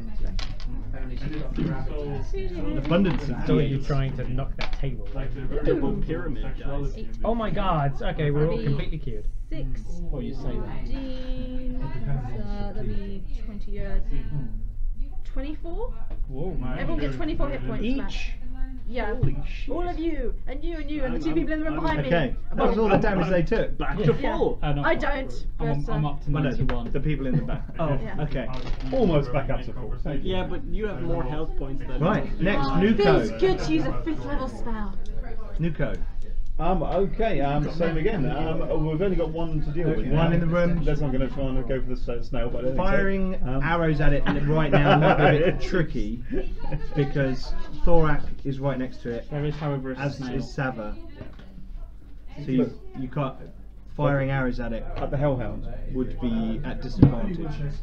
Abundance of So are D you eight. trying to knock that table? Double pyramid, guys. Eight. Oh my god! Okay, we're all Three. completely cured. Six. Or you say that. fifteen. Uh, that'll be twenty. Uh, twenty-four. Whoa. Everyone gets twenty-four hit points. Matt. Each. Yeah. Holy shit. All of you, and you, and you, and the two I'm- people in the room I'm- behind me. Okay. That was all the damage they took. Back to Yeah. full. Uh, not I quite. don't. I'm, But, I'm uh, up to Well, no, ninety-one. the people in the back. Oh, Yeah. okay. Almost back up to full. Thank you. Yeah, but you have more health points than Right, next, Oh, it feels Nuko. good to use a fifth level spell. Nuko. Um, okay, um, same again. Um, we've only got one to deal with. One now. in the room. That's not going to try and go for the s- snail, but I don't think so. Firing Um, arrows at it right now might be a bit tricky because Thorak is right next to it, There is, however, a as snail. is Sava. So you, you can't. Firing arrows at it At the hellhound. would be at disadvantage.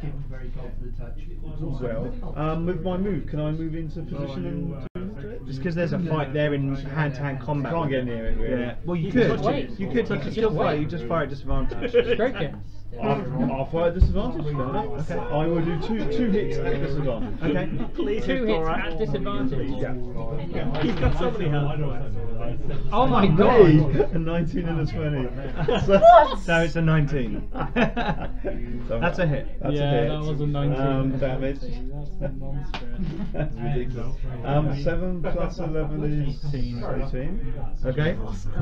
Well, um, with my move, can I move into position and to it? Just because there's a fight there in hand-to-hand combat. Can't get near it, really. Yeah. Well, you You could. can touch it. You could. You could still Just fire. wait. You just fire at disadvantage. Stroke it. I'll, I'll fire at disadvantage. Fair enough. Okay. I will do two two hits at disadvantage. Okay. Please Two hit hits Thorak. at disadvantage. Yeah. He's got so many health points. Oh my Me, god! a nineteen and a twenty. So, So it's a nineteen. so That's a hit. That's Yeah, a hit. that was a nineteen. Um, damage. That's monstrous. That's ridiculous. Um, seven plus eleven is eighteen. Okay.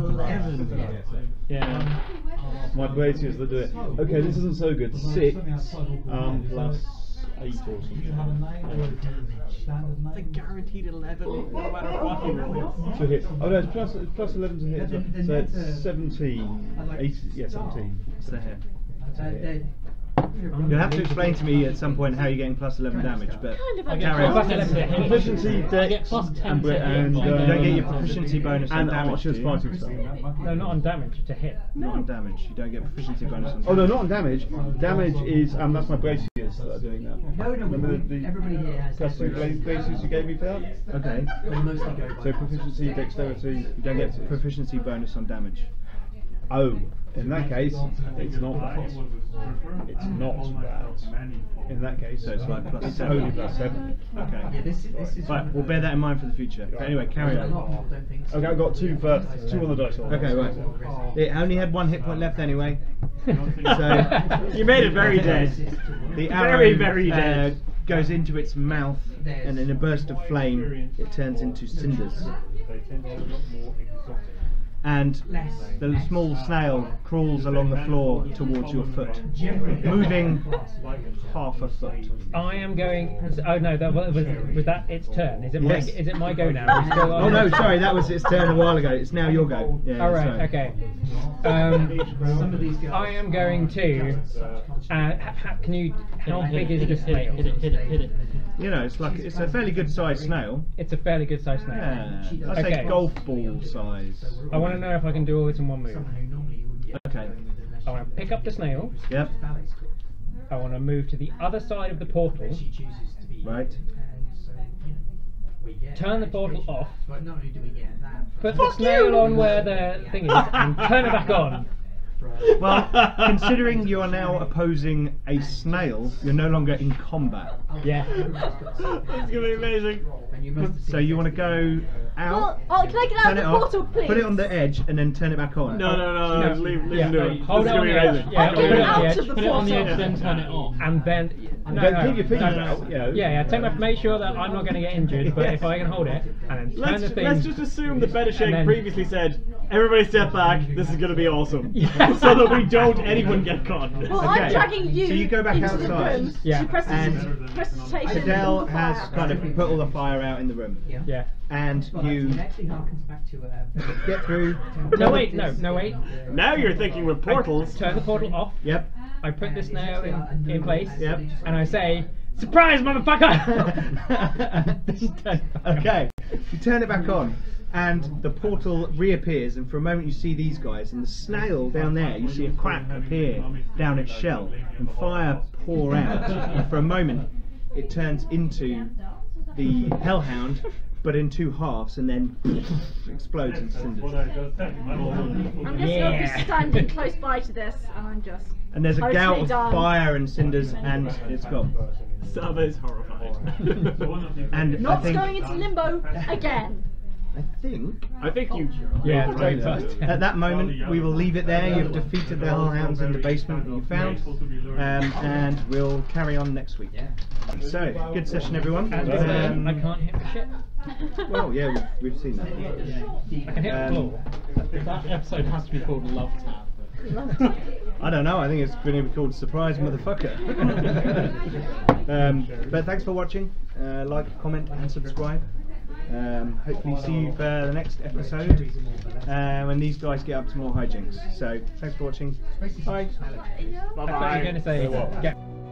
Yeah. My braziers that do it. Okay, this isn't so good. Six um, plus eight or something. It's a guaranteed eleven, no matter what you roll. To hit. Oh no, it's plus, it's plus eleven to hit. So, so it's seventeen. Eight, yeah, seventeen. It's a hit. Uh, You'll have to explain to me at some point how you're getting plus eleven damage, but Kind of I get carry on. plus eleven to hit. Proficiency, I get dex, plus ten and, to bre- hit. and You um, don't get your proficiency bonus on and damage. Archer's do you? fighting style. No, not on damage, to hit. Not on damage. You don't get proficiency bonus on damage. Oh no, not on damage. Damage is um, that's my braziers that are doing that. No, no, Remember we- the, the everybody here has plus two their- bra- braziers you gave me for that? Okay. We mostly go by So that. proficiency, dexterity. You don't get proficiency bonus on damage. Oh, in that case, it's not that. It's not that. In that case, So it's like plus it's seven. only plus seven. Yeah, Okay. this, this is. Right, we'll bear that in mind for the future. But anyway, carry A lot of on. people don't think so. Okay, I've got two first, two on the dice roll. Okay, right. It only had one hit point left anyway. So You made it very dead. the arrow Very, very uh, dead. goes into its mouth, and in a burst of flame, it turns into cinders. And the small snail crawls along the floor towards your foot, moving half a foot. I am going. Oh no, that was, was that its turn? Is it my? Yes. Is it my go now? We're still on- Oh no, sorry, that was its turn a while ago. It's now your go. Yeah, All right. sorry. Okay. Um, Some of these guys. I am going to. Uh, ha, ha, can you? How big is the snail? Hit it, hit it, hit it. You know, it's like it's a fairly good sized snail. It's a fairly good sized snail. Yeah, I'd say Okay. golf ball size. I want to know if I can do all this in one move. Who normally you would get Okay. I want to pick up the snail. Yep. ballots called. I want to move to the other side of the portal. She chooses to be. Right. And so, you know, we get Turn the that portal education. off. But not only do we get that. Put the snail on where the thing is and turn it back on. Well, considering you are now opposing a snail, you're no longer in combat. Yeah. It's gonna be amazing. So you want to go out? Well, oh, can I get out turn of it the off, portal, please? put it on the edge, and then turn it back on. No, no, no, no, leave, leave Yeah. him do it. Hold This it is on gonna be the edge. amazing. Yeah, Get put it out on the of edge. the Put it on the portal. edge, then turn it off. And then no, Don't no, take your fingers no, no. out, you know. Yeah, yeah. Take my, make sure that I'm not going to get injured, but if I can hold it and then turn Let's, the thing. let's just assume that and Betasheg then- previously said, everybody step back, this is gonna be awesome. Yeah. So that we don't anyone get caught. Well, I'm Okay, dragging you so you go back into outside. the room Yeah. to press And precipitation. Adele has kind of put all the fire out in the room, Yeah. and you It actually harkens back to uh, get through. No wait, no, no wait. Now you're thinking with portals. Turn the portal off. Yep. I put the snail in, in place. Yep. And I say, surprise, motherfucker! Then turn it back on. Okay. You turn it back on, and the portal reappears, and for a moment you see these guys, and the snail down there, you see a crack appear down its shell, and fire pour out, and for a moment it turns into the hellhound, but in two halves, and then explodes into cinders. I'm just Yeah. going to be standing close by to this, and I'm just. And there's a totally gout of done. fire and cinders, and it's gone. Saba is horrified. And I Not think, going into limbo again. I think I think you. Yeah, you're take right. first. at that moment we will leave it there. You've defeated the hellhounds in the basement that you found, um, and we'll carry on next week. So, good session, everyone. And Um, I can't hit the shit. well, yeah, we've, we've seen that. I can hit the Um, floor. That episode has to be called Love Tab. I don't know. I think it's going to be called Surprise Motherfucker. um, but thanks for watching. Uh, like, comment, and subscribe. Um, hopefully see you for the next episode uh, when these guys get up to more hijinks. So thanks for watching. Bye. I thought you were going to say, get.